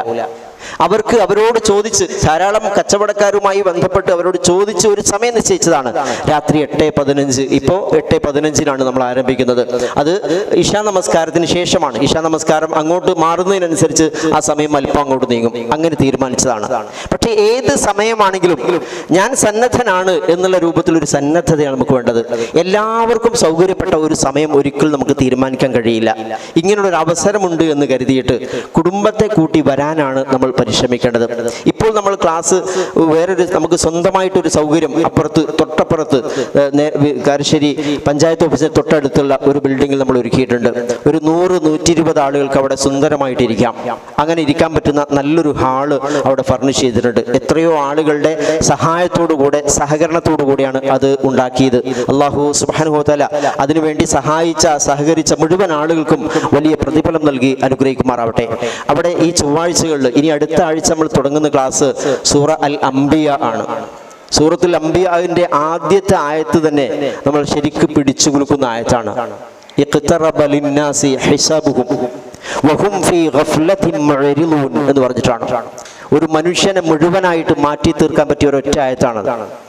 അവരോട് ചോദിച്ച്, ധാരാളം കച്ചവടക്കാരുമായി ബന്ധപ്പെട്ട് അവരോട് ചോദിച്ച് ഒരു സമയം നിശ്ചയിച്ചതാണ് രാത്രി 8:15. ഇപ്പോൾ 8:15 നമ്മൾ ആരംഭിക്കുന്നത്. അത് ഇശാ നമസ്കാരത്തിന് ശേഷമാണ്. ഇശാ നമസ്കാരം അങ്ങോട്ട് മാറുന്നതിനനുസരിച്ച് ആ സമയം അല്പം അങ്ങോട്ട് നീങ്ങും. അങ്ങനെ തീരുമാനിച്ചതാണ്. പക്ഷേ ഏത് സമയമാണെങ്കിലും ഞാൻ സന്നദ്ധനാണ് എന്നുള്ള രൂപത്തിൽ ഒരു സന്നദ്ധതയാണ് നമുക്ക് വേണ്ടത്. എല്ലാവർക്കും സൗകര്യപ്പെട്ട ഒരു സമയം ഒരിക്കലും നമുക്ക് തീരുമാനിക്കാൻ കഴിയില്ല. ഇങ്ങനെയുള്ളൊരു അവസരമുണ്ട് എന്ന് കരുതിയിട്ട് കുടുംബത്തെ കൂട്ടി വരാനാണ് നമ്മൾ പരിശ്രമിക്കേണ്ടത്. ഇപ്പോൾ നമ്മൾ ക്ലാസ് നമുക്ക് സ്വന്തമായിട്ടൊരു സൗകര്യം തൊട്ടപ്പുറത്ത് കാരശ്ശേരി പഞ്ചായത്ത് ഓഫീസിന് തൊട്ടടുത്തുള്ള ഒരു ബിൽഡിങ്ങിൽ നമ്മൾ ഒരുക്കിയിട്ടുണ്ട്. ഒരു 100-120 ആളുകൾക്ക് അവിടെ സുന്ദരമായിട്ടിരിക്കാം. അങ്ങനെ ഇരിക്കാൻ പറ്റുന്ന നല്ലൊരു ഹാള് അവിടെ ഫർണിഷ് ചെയ്തിട്ടുണ്ട്. എത്രയോ ആളുകളുടെ സഹായത്തോടുകൂടെ സഹകരണത്തോടു കൂടിയാണ് അത് ഉണ്ടാക്കിയത്. അല്ലാഹു സുബ്ഹാനഹു വ തആല അതിനുവേണ്ടി സഹകരിച്ച മുഴുവൻ ആളുകൾക്കും വലിയ പ്രതിഫലം നൽകി അനുഗ്രഹിക്കുമാറാവട്ടെ. അവിടെ ഈ ചൊവ്വാഴ്ചകളിൽ, ഇനി അടുത്ത ആഴ്ച നമ്മൾ തുടങ്ങുന്ന ക്ലാസ് സൂറ അൽ അംബിയ ആണ്. സൂറത്തുൽ അംബിയാവിന്റെ ആദ്യത്തെ ആയത്ത് തന്നെ നമ്മൾ ശരിക്കും പിടിച്ചു കുലുക്കുന്ന ആയത്താണ്. ഇഖ്തറബ ലിന്നാസി ഹിസാബുഹും വഹും ഫീ ഗഫ്ലത്തിൻ മുഅ്രിദൂൻ എന്ന് പറഞ്ഞിട്ടാണ്. ഒരു മനുഷ്യനെ മുഴുവനായിട്ട് മാറ്റി തീർക്കാൻ പറ്റിയ ഒരൊറ്റ ആയത്താണ്.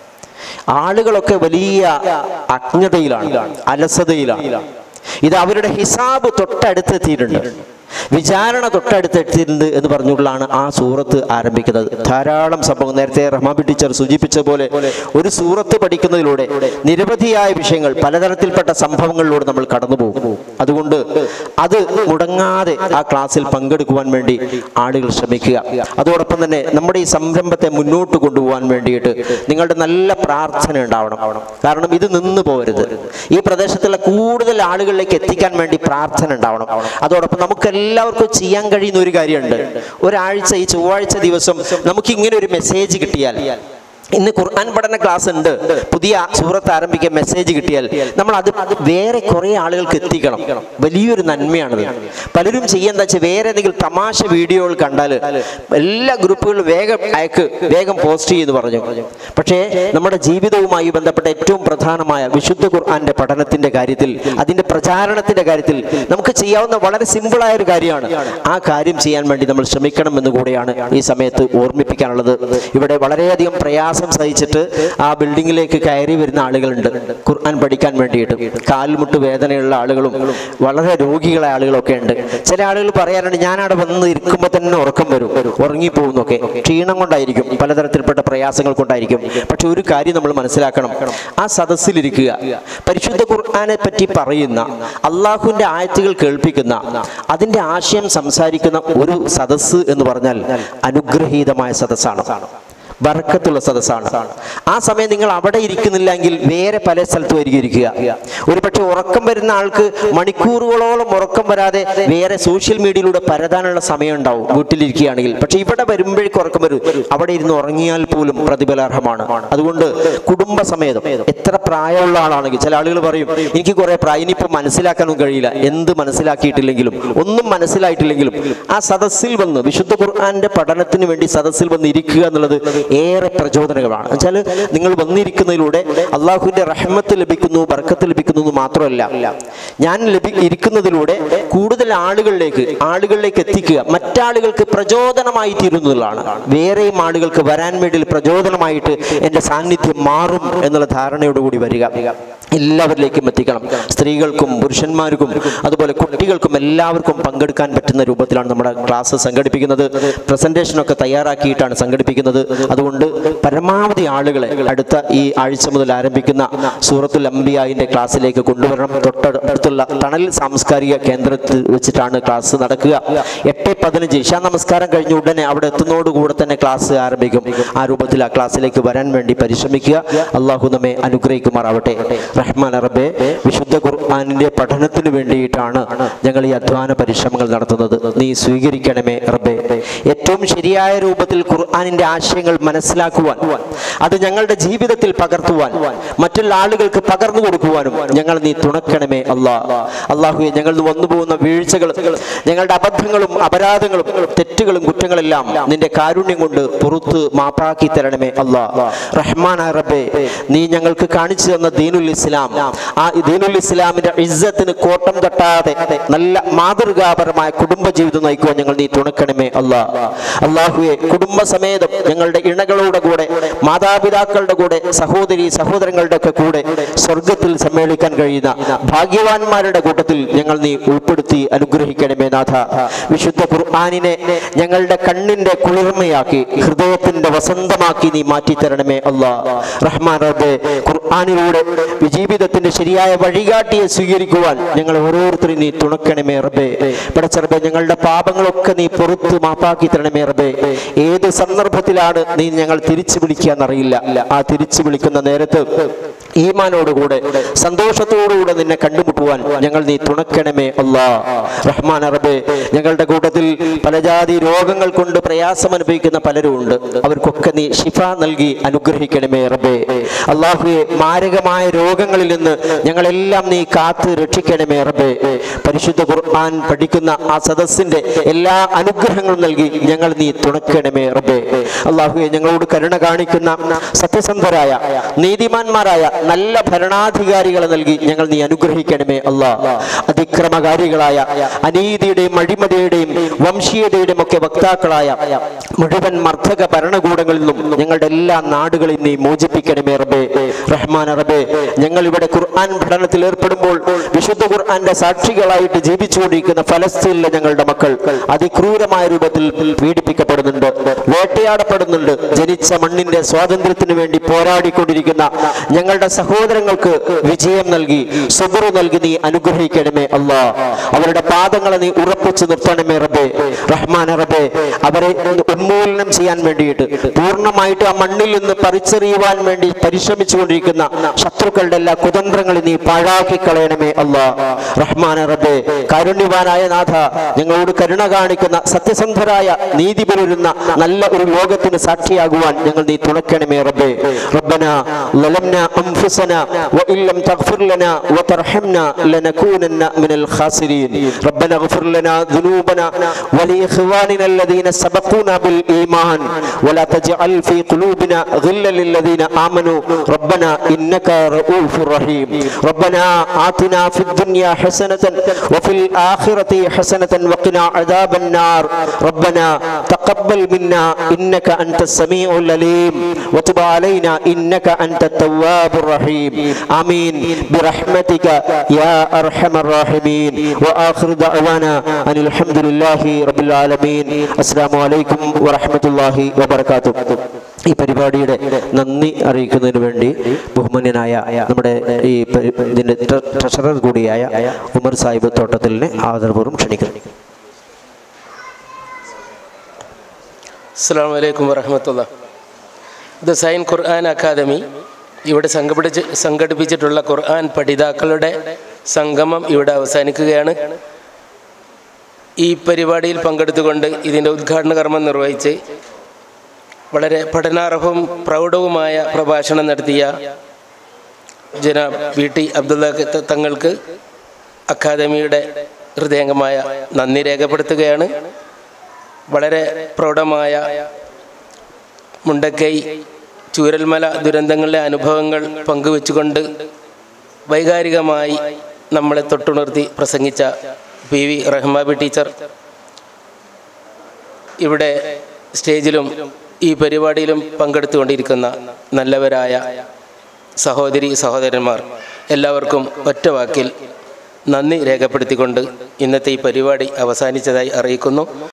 ആളുകളൊക്കെ വലിയ അജ്ഞതയിലാണ്, അലസതയിലാണ്. ഇത് അവരുടെ ഹിസാബ് തൊട്ടടുത്തെത്തിയിട്ടുണ്ട്, വിചാരണ തൊട്ടടുത്തെത്തിയിട്ടുണ്ട് എന്ന് പറഞ്ഞുകൊണ്ടാണ് ആ സൂറത്ത് ആരംഭിക്കുന്നത്. ധാരാളം സംഭവം, നേരത്തെ റഹ്മാൻ ടീച്ചർ സൂചിപ്പിച്ച പോലെ ഒരു സൂറത്ത് പഠിക്കുന്നതിലൂടെ നിരവധിയായ വിഷയങ്ങൾ, പലതരത്തിൽപ്പെട്ട സംഭവങ്ങളിലൂടെ നമ്മൾ കടന്നു പോകും. അതുകൊണ്ട് അത് മുടങ്ങാതെ ആ ക്ലാസ്സിൽ പങ്കെടുക്കുവാൻ വേണ്ടി ആളുകൾ ശ്രമിക്കുക. അതോടൊപ്പം തന്നെ നമ്മുടെ ഈ സംരംഭത്തെ മുന്നോട്ട് കൊണ്ടുപോകാൻ വേണ്ടിയിട്ട് നിങ്ങളുടെ നല്ല പ്രാർത്ഥന ഉണ്ടാവണം. കാരണം ഇത് നിന്ന് പോകരുത്. ഈ പ്രദേശത്തുള്ള കൂടുതൽ ആളുകളിലേക്ക് എത്തിക്കാൻ വേണ്ടി പ്രാർത്ഥന ഉണ്ടാവണം. അതോടൊപ്പം നമുക്കെല്ലാവർക്കും ചെയ്യാൻ കഴിയുന്ന ഒരു കാര്യമുണ്ട്. ഒരാഴ്ച, ഈ ചൊവ്വാഴ്ച ദിവസം നമുക്ക് ഇങ്ങനെ ഒരു മെസ്സേജ് കിട്ടിയാൽ, ഇന്ന് ഖുർആൻ പഠന ക്ലാസ് ഉണ്ട്, പുതിയ സൂറത്ത് ആരംഭിക്കാൻ മെസ്സേജ് കിട്ടിയാൽ നമ്മൾ അത് വേറെ കുറേ ആളുകൾക്ക് എത്തിക്കണം. വലിയൊരു നന്മയാണത്. പലരും ചെയ്യാൻ വെച്ചാൽ വേറെ എന്തെങ്കിലും തമാശ വീഡിയോകൾ കണ്ടാൽ എല്ലാ ഗ്രൂപ്പുകളിലും വേഗം പോസ്റ്റ് ചെയ്യുന്നു പറഞ്ഞു. പക്ഷേ നമ്മുടെ ജീവിതവുമായി ബന്ധപ്പെട്ട ഏറ്റവും പ്രധാനമായ വിശുദ്ധ ഖുർആന്റെ പഠനത്തിന്റെ കാര്യത്തിൽ, അതിന്റെ പ്രചാരണത്തിന്റെ കാര്യത്തിൽ നമുക്ക് ചെയ്യാവുന്ന വളരെ സിമ്പിളായ ഒരു കാര്യമാണ്. ആ കാര്യം ചെയ്യാൻ വേണ്ടി നമ്മൾ ശ്രമിക്കണം എന്ന് കൂടെയാണ് ഈ സമയത്ത് ഓർമ്മിപ്പിക്കാനുള്ളത്. ഇവിടെ വളരെയധികം പ്രയാസം സഹിച്ചിട്ട് ആ ബിൽഡിങ്ങിലേക്ക് കയറി വരുന്ന ആളുകളുണ്ട് ഖുർആൻ പഠിക്കാൻ വേണ്ടിയിട്ട്. കാൽമുട്ട് വേദനയുള്ള ആളുകളും വളരെ രോഗികളായ ആളുകളൊക്കെ ഉണ്ട്. ചില ആളുകൾ പറയാറുണ്ട്, ഞാനവിടെ വന്ന് ഇരിക്കുമ്പോൾ തന്നെ ഉറക്കം വരും, ഉറങ്ങിപ്പോകുന്നൊക്കെ. ക്ഷീണം കൊണ്ടായിരിക്കും, പലതരത്തിൽപ്പെട്ട പ്രയാസങ്ങൾ കൊണ്ടായിരിക്കും. പക്ഷെ ഒരു കാര്യം നമ്മൾ മനസ്സിലാക്കണം, ആ സദസ്സിലിരിക്കുക, പരിശുദ്ധ ഖുർആനെ പറ്റി പറയുന്ന, അള്ളാഹുവിന്റെ ആയത്തുകൾ കേൾപ്പിക്കുന്ന, അതിന്റെ ആശയം സംസാരിക്കുന്ന ഒരു സദസ്സ് എന്ന് പറഞ്ഞാൽ അനുഗ്രഹീതമായ സദസ്സാണ്, ബർക്കത്തുള്ള സദസ്സാണ്. ആ സമയം നിങ്ങൾ അവിടെ ഇരിക്കുന്നില്ലെങ്കിൽ വേറെ പല സ്ഥലത്തുമായിരിക്കും ഇരിക്കുക. ഒരു പക്ഷെ ഉറക്കം വരുന്ന ആൾക്ക് മണിക്കൂറുകളോളം ഉറക്കം വരാതെ വേറെ സോഷ്യൽ മീഡിയയിലൂടെ പരതാനുള്ള സമയം ഉണ്ടാവും വീട്ടിലിരിക്കുകയാണെങ്കിൽ. പക്ഷെ ഇവിടെ വരുമ്പോഴേക്കും ഉറക്കം വരും. അവിടെ ഇരുന്ന് ഉറങ്ങിയാൽ പോലും പ്രതിഫലാർഹമാണ്. അതുകൊണ്ട് കുടുംബസമേതം, എത്ര പ്രായമുള്ള ആളാണെങ്കിൽ, ചില ആളുകൾ പറയും എനിക്ക് കുറെ പ്രായം, ഇനിയിപ്പോൾ മനസ്സിലാക്കാനൊന്നും കഴിയില്ല. എന്ത് മനസ്സിലാക്കിയിട്ടില്ലെങ്കിലും, ഒന്നും മനസ്സിലായിട്ടില്ലെങ്കിലും ആ സദസ്സിൽ വന്ന് വിശുദ്ധ ഖുർആന്റെ പഠനത്തിന് വേണ്ടി സദസ്സിൽ വന്ന് ഇരിക്കുക എന്നുള്ളത് ഏറെ പ്രചോദനങ്ങളാണ്. എന്നുവെച്ചാൽ നിങ്ങൾ വന്നിരിക്കുന്നതിലൂടെ അള്ളാഹുവിന്റെ റഹ്മത്ത് ലഭിക്കുന്നു, ബർക്കത്ത് ലഭിക്കുന്നു എന്ന് മാത്രമല്ല, ഞാൻ ഇരിക്കുന്നതിലൂടെ കൂടുതൽ ആളുകളിലേക്ക് എത്തിക്കുക, മറ്റാളുകൾക്ക് പ്രചോദനമായി തീരുന്നതാണ്. വേറെയും ആളുകൾക്ക് വരാൻ വേണ്ടി പ്രചോദനമായിട്ട് എൻ്റെ സാന്നിധ്യം മാറും എന്നുള്ള ധാരണയോടുകൂടി വരിക. എല്ലാവരിലേക്കും എത്തിക്കണം. സ്ത്രീകൾക്കും പുരുഷന്മാർക്കും അതുപോലെ കുട്ടികൾക്കും എല്ലാവർക്കും പങ്കെടുക്കാൻ പറ്റുന്ന രൂപത്തിലാണ് നമ്മുടെ ക്ലാസ് സംഘടിപ്പിക്കുന്നത്. പ്രസൻറ്റേഷനൊക്കെ തയ്യാറാക്കിയിട്ടാണ് സംഘടിപ്പിക്കുന്നത്. അതുകൊണ്ട് പരമാവധി ആളുകളെ അടുത്ത ഈ ആഴ്ച മുതൽ ആരംഭിക്കുന്ന സൂറത്തുൽ അംബിയായിൻ്റെ ക്ലാസ്സിലേക്ക് കൊണ്ടുവരണം. തൊട്ടടുത്തുള്ള തണൽ സാംസ്കാരിക കേന്ദ്രത്തിൽ വെച്ചിട്ടാണ് ക്ലാസ് നടക്കുക. 8:15 ഇശാ നമസ്കാരം കഴിഞ്ഞ ഉടനെ അവിടെ എത്തുന്നതോടുകൂടെ തന്നെ ക്ലാസ് ആരംഭിക്കും. ആ രൂപത്തിൽ ആ ക്ലാസ്സിലേക്ക് വരാൻ വേണ്ടി പരിശ്രമിക്കുക. അള്ളാഹു നമ്മെ അനുഗ്രഹിക്കുമാറാവട്ടെ. റഹ്മാൻ റബ്ബേ, വിശുദ്ധ ഖുർആനിന്റെ പഠനത്തിന് വേണ്ടിയിട്ടാണ് ഞങ്ങൾ ഈ അധ്വാന പരിശ്രമങ്ങൾ നടത്തുന്നത്. നീ സ്വീകരിക്കണമേ റബ്ബേ. ഏറ്റവും ശരിയായ രൂപത്തിൽ ഖുർആനിന്റെ ആശയങ്ങൾ മനസ്സിലാക്കുവാൻ, അത് ഞങ്ങളുടെ ജീവിതത്തിൽ പകർത്തുവാൻ, മറ്റുള്ള ആളുകൾക്ക് പകർന്നു കൊടുക്കുവാനും ഞങ്ങൾ നീ തുണക്കണമേ അല്ലാഹുവേ. ഞങ്ങൾ വന്നു പോകുന്ന വീഴ്ചകൾ, ഞങ്ങളുടെ അബദ്ധങ്ങളും അപരാധങ്ങളും തെറ്റുകളും കുറ്റങ്ങളെല്ലാം നിന്റെ കാരുണ്യം കൊണ്ട് പുറത്ത് മാപ്പാക്കി തരണമേ റഹ്മാൻ റബ്ബേ. നീ ഞങ്ങൾക്ക് കാണിച്ചു തന്ന ദീനുൽ ഇസ്ലാം, ആ ദീനുൽ ഇസ്ലാമിന്റെ ഇസ്സത്തിന് കോട്ടം തട്ടാതെ നല്ല മാതൃകാപരമായ കുടുംബജീവിതം നയിക്കുവാൻ ഞങ്ങൾ നീ തുണക്കണമേ അല്ലാഹുവേ. കുടുംബസമേതം ഞങ്ങളുടെ ഇണകളുടെ കൂടെ, മാതാപിതാക്കളുടെ കൂടെ, സഹോദരങ്ങളുടെ ഒക്കെ കൂടെ സ്വർഗത്തിൽ സമ്മേളിക്കാൻ കഴിയുന്ന ഭാഗ്യവാന്മാരുടെ കൂട്ടത്തിൽ ഞങ്ങൾ നീ ഉൾപ്പെടുത്തി അനുഗ്രഹിക്കണമേ നാഥ. വിശുദ്ധ ഖുർആനിനെ ഞങ്ങളുടെ കണ്ണിന്റെ കുളിർമയാക്കി, ഹൃദയത്തിന്റെ വസന്തമാക്കി നീ മാറ്റിത്തരണമേ റഹ്മാൻ റബ്ബേ. ഖുർആനിലൂടെ ജീവിതത്തിന്റെ ശരിയായ വഴികാട്ടിയെ സ്വീകരിക്കുവാൻ ഞങ്ങൾ ഓരോരുത്തരും നീ തുണക്കണമേ റബ്ബേ. പടച്ചറബേ, ഞങ്ങളുടെ പാപങ്ങളൊക്കെ നീ പുറത്ത് മാപ്പാക്കി തരണമേ റബ്ബേ. ഏത് സന്ദർഭത്തിലാണ് നീ ഞങ്ങൾ തിരിച്ചു വിളിക്കാന്നറിയില്ല. ആ തിരിച്ചു വിളിക്കുന്ന നേരത്ത് ഈമാനോടുകൂടെ സന്തോഷത്തോടുകൂടെ നിന്നെ കണ്ടുമുട്ടുവാൻ ഞങ്ങൾ നീ തുണക്കണമേ റഹ്മാൻ റബ്ബേ. ഞങ്ങളുടെ കൂട്ടത്തിൽ പല ജാതി രോഗങ്ങൾ കൊണ്ട് പ്രയാസം അനുഭവിക്കുന്ന പലരും ഉണ്ട്. അവർക്കൊക്കെ നീ ശിഫ നൽകി അനുഗ്രഹിക്കണമേ റബ്ബേ. അല്ലാഹുവേ, മാരകമായ രോഗങ്ങളിൽ നിന്ന് ഞങ്ങളെല്ലാം നീ കാത്ത് രക്ഷിക്കണമേ റബ്ബേ. പരിശുദ്ധ ഖുർആൻ പഠിക്കുന്ന ആ സദസ്സിന്റെ എല്ലാ അനുഗ്രഹങ്ങളും നൽകി ഞങ്ങൾ നീ തുണക്കണമേ റബ്ബേ. അല്ലാഹുവേ, ഞങ്ങളോട് കരുണ കാണിക്കുന്ന സത്യസന്ധരായ നീതിമാന്മാരായ നല്ല ഭരണാധികാരികളെ നൽകി ഞങ്ങൾ നീ അനുഗ്രഹിക്കണമേ അതിക്രമകാരികളായ, അനീതിയുടെയും അഴിമതിയുടെയും വംശീയതയുടെയും ഒക്കെ വക്താക്കളായ മുഴുവൻ മർദ്ദക ഭരണകൂടങ്ങളിൽ നിന്നും ഞങ്ങളുടെ എല്ലാ നാടുകളെയും നീ മോചിപ്പിക്കണമേ റബ്ബേ. റഹ്മാൻ റബ്ബേ, ഞങ്ങൾ ഇവിടെ ഖുർആൻ പഠനത്തിൽ ഏർപ്പെടുമ്പോൾ വിശുദ്ധ ഖുർആന്റെ സാക്ഷികളായിട്ട് ജീവിച്ചുകൊണ്ടിരിക്കുന്ന ഫലസ്തീനിലെ ഞങ്ങളുടെ മക്കൾ അതിക്രൂരമായ രൂപത്തിൽ പീഡിപ്പിക്കപ്പെടുന്നുണ്ട്, വേട്ടയാടപ്പെടുന്നുണ്ട്. ജനിച്ച മണ്ണിന്റെ സ്വാതന്ത്ര്യത്തിന് വേണ്ടി പോരാടിക്കൊണ്ടിരിക്കുന്ന ഞങ്ങളുടെ സഹോദരങ്ങൾക്ക് വിജയം നൽകി, സുബ്ർ നൽകി നീ അനുഗ്രഹിക്കണമേ അവരുടെ പാദങ്ങളെ നീ ഉറപ്പിച്ചു നിർത്തണമേ റബ്ബേ. റഹ്മാൻ റബ്ബേ, അവരെ ഉന്മൂലനം ചെയ്യാൻ വേണ്ടിയിട്ട് പൂർണ്ണമായിട്ട് ആ മണ്ണിൽ നിന്ന് പറിച്ചെറിയുവാൻ വേണ്ടി പരിശ്രമിച്ചുകൊണ്ടിരിക്കുന്ന ശത്രുക്കളുടെ എല്ലാ കുതന്ത്രങ്ങളും നീ പാഴാക്കി കളയണമേ റഹ്മാൻ റബ്ബേ. കാരുണ്യവാനായ നാഥ, ഞങ്ങളോട് കരുണ കാണിക്കുന്ന സത്യസന്ധരായ നീതി പുലരുന്ന നല്ല ഒരു ലോകത്തിന് സാക്ഷിയാകുവാൻ ഞങ്ങൾ നീ തുണക്കണമേ റബ്ബേ. റബ്ബനാ ലലംനാ അൻഫുസനാ വഇൻ ലം തഗ്ഫിർ ലനാ വതർഹംനാ ലനകൂനന്ന മിനൽ ഖാസിരീൻ. റബ്ബനാഗ്ഫിർ ലനാ ദുനൂബനാ വലിഇഖ്വാനിനാ الذين سبقونا بالإيمان ولا تجعل في قلوبنا غلا للذين آمنوا ربنا إنك رؤوف رحيم. ربنا آتنا في الدنيا حسنة وفي الآخرة حسنة وقنا عذاب النار. ربنا تقبل منا إنك أنت السميع العليم وتب علينا إنك أنت التواب الرحيم. آمين برحمتك يا أرحم الراحمين. وآخر دعوانا أن الحمد لله رب العالمين. അസ്സലാമു അലൈക്കും വറഹ്മത്തുള്ളാഹി വബറകാതുഹു. ഈ പരിപാടിയുടെ നന്ദി അറിയിക്കുന്നതിന് വേണ്ടി ബഹുമാന്യനായ നമ്മുടെ ഈ ഇതിൻ്റെ ട്രഷറർ കൂടിയായ ഉമർ സാഹിബ് തോട്ടത്തിലിനെ ആദരപൂർവ്വം ക്ഷണിക്കുന്നു. അസ്സലാമു അലൈക്കും വറഹ്മത്തുള്ളാഹി. ദ സൈൻ ഖുർആൻ അക്കാദമി ഇവിടെ സംഘടിപ്പിച്ചിട്ടുള്ള ഖുർആൻ പഠിതാക്കളുടെ സംഗമം ഇവിടെ അവസാനിക്കുകയാണ്. ഈ പരിപാടിയിൽ പങ്കെടുത്തുകൊണ്ട് ഇതിൻ്റെ ഉദ്ഘാടന കർമ്മം നിർവഹിച്ച് വളരെ പഠനാർഹവും പ്രൗഢവുമായ പ്രഭാഷണം നടത്തിയ ജനാബ് VT അബ്ദുള്ള തങ്ങൾക്ക് അക്കാദമിയുടെ ഹൃദയംഗമായ നന്ദി രേഖപ്പെടുത്തുകയാണ്. വളരെ പ്രൗഢമായ മുണ്ടക്കൈ ചൂരൽമല ദുരന്തങ്ങളിലെ അനുഭവങ്ങൾ പങ്കുവെച്ചുകൊണ്ട് വൈകാരികമായി നമ്മളെ തൊട്ടുണർത്തി പ്രസംഗിച്ച PV റഹ്മാബി ടീച്ചർ, ഇവിടെ സ്റ്റേജിലും ഈ പരിപാടിയിലും പങ്കെടുത്തുകൊണ്ടിരിക്കുന്ന നല്ലവരായ സഹോദരന്മാർ, എല്ലാവർക്കും ഒറ്റ വാക്കിൽ നന്ദി രേഖപ്പെടുത്തിക്കൊണ്ട് ഇന്നത്തെ ഈ പരിപാടി അവസാനിച്ചതായി അറിയിക്കുന്നു.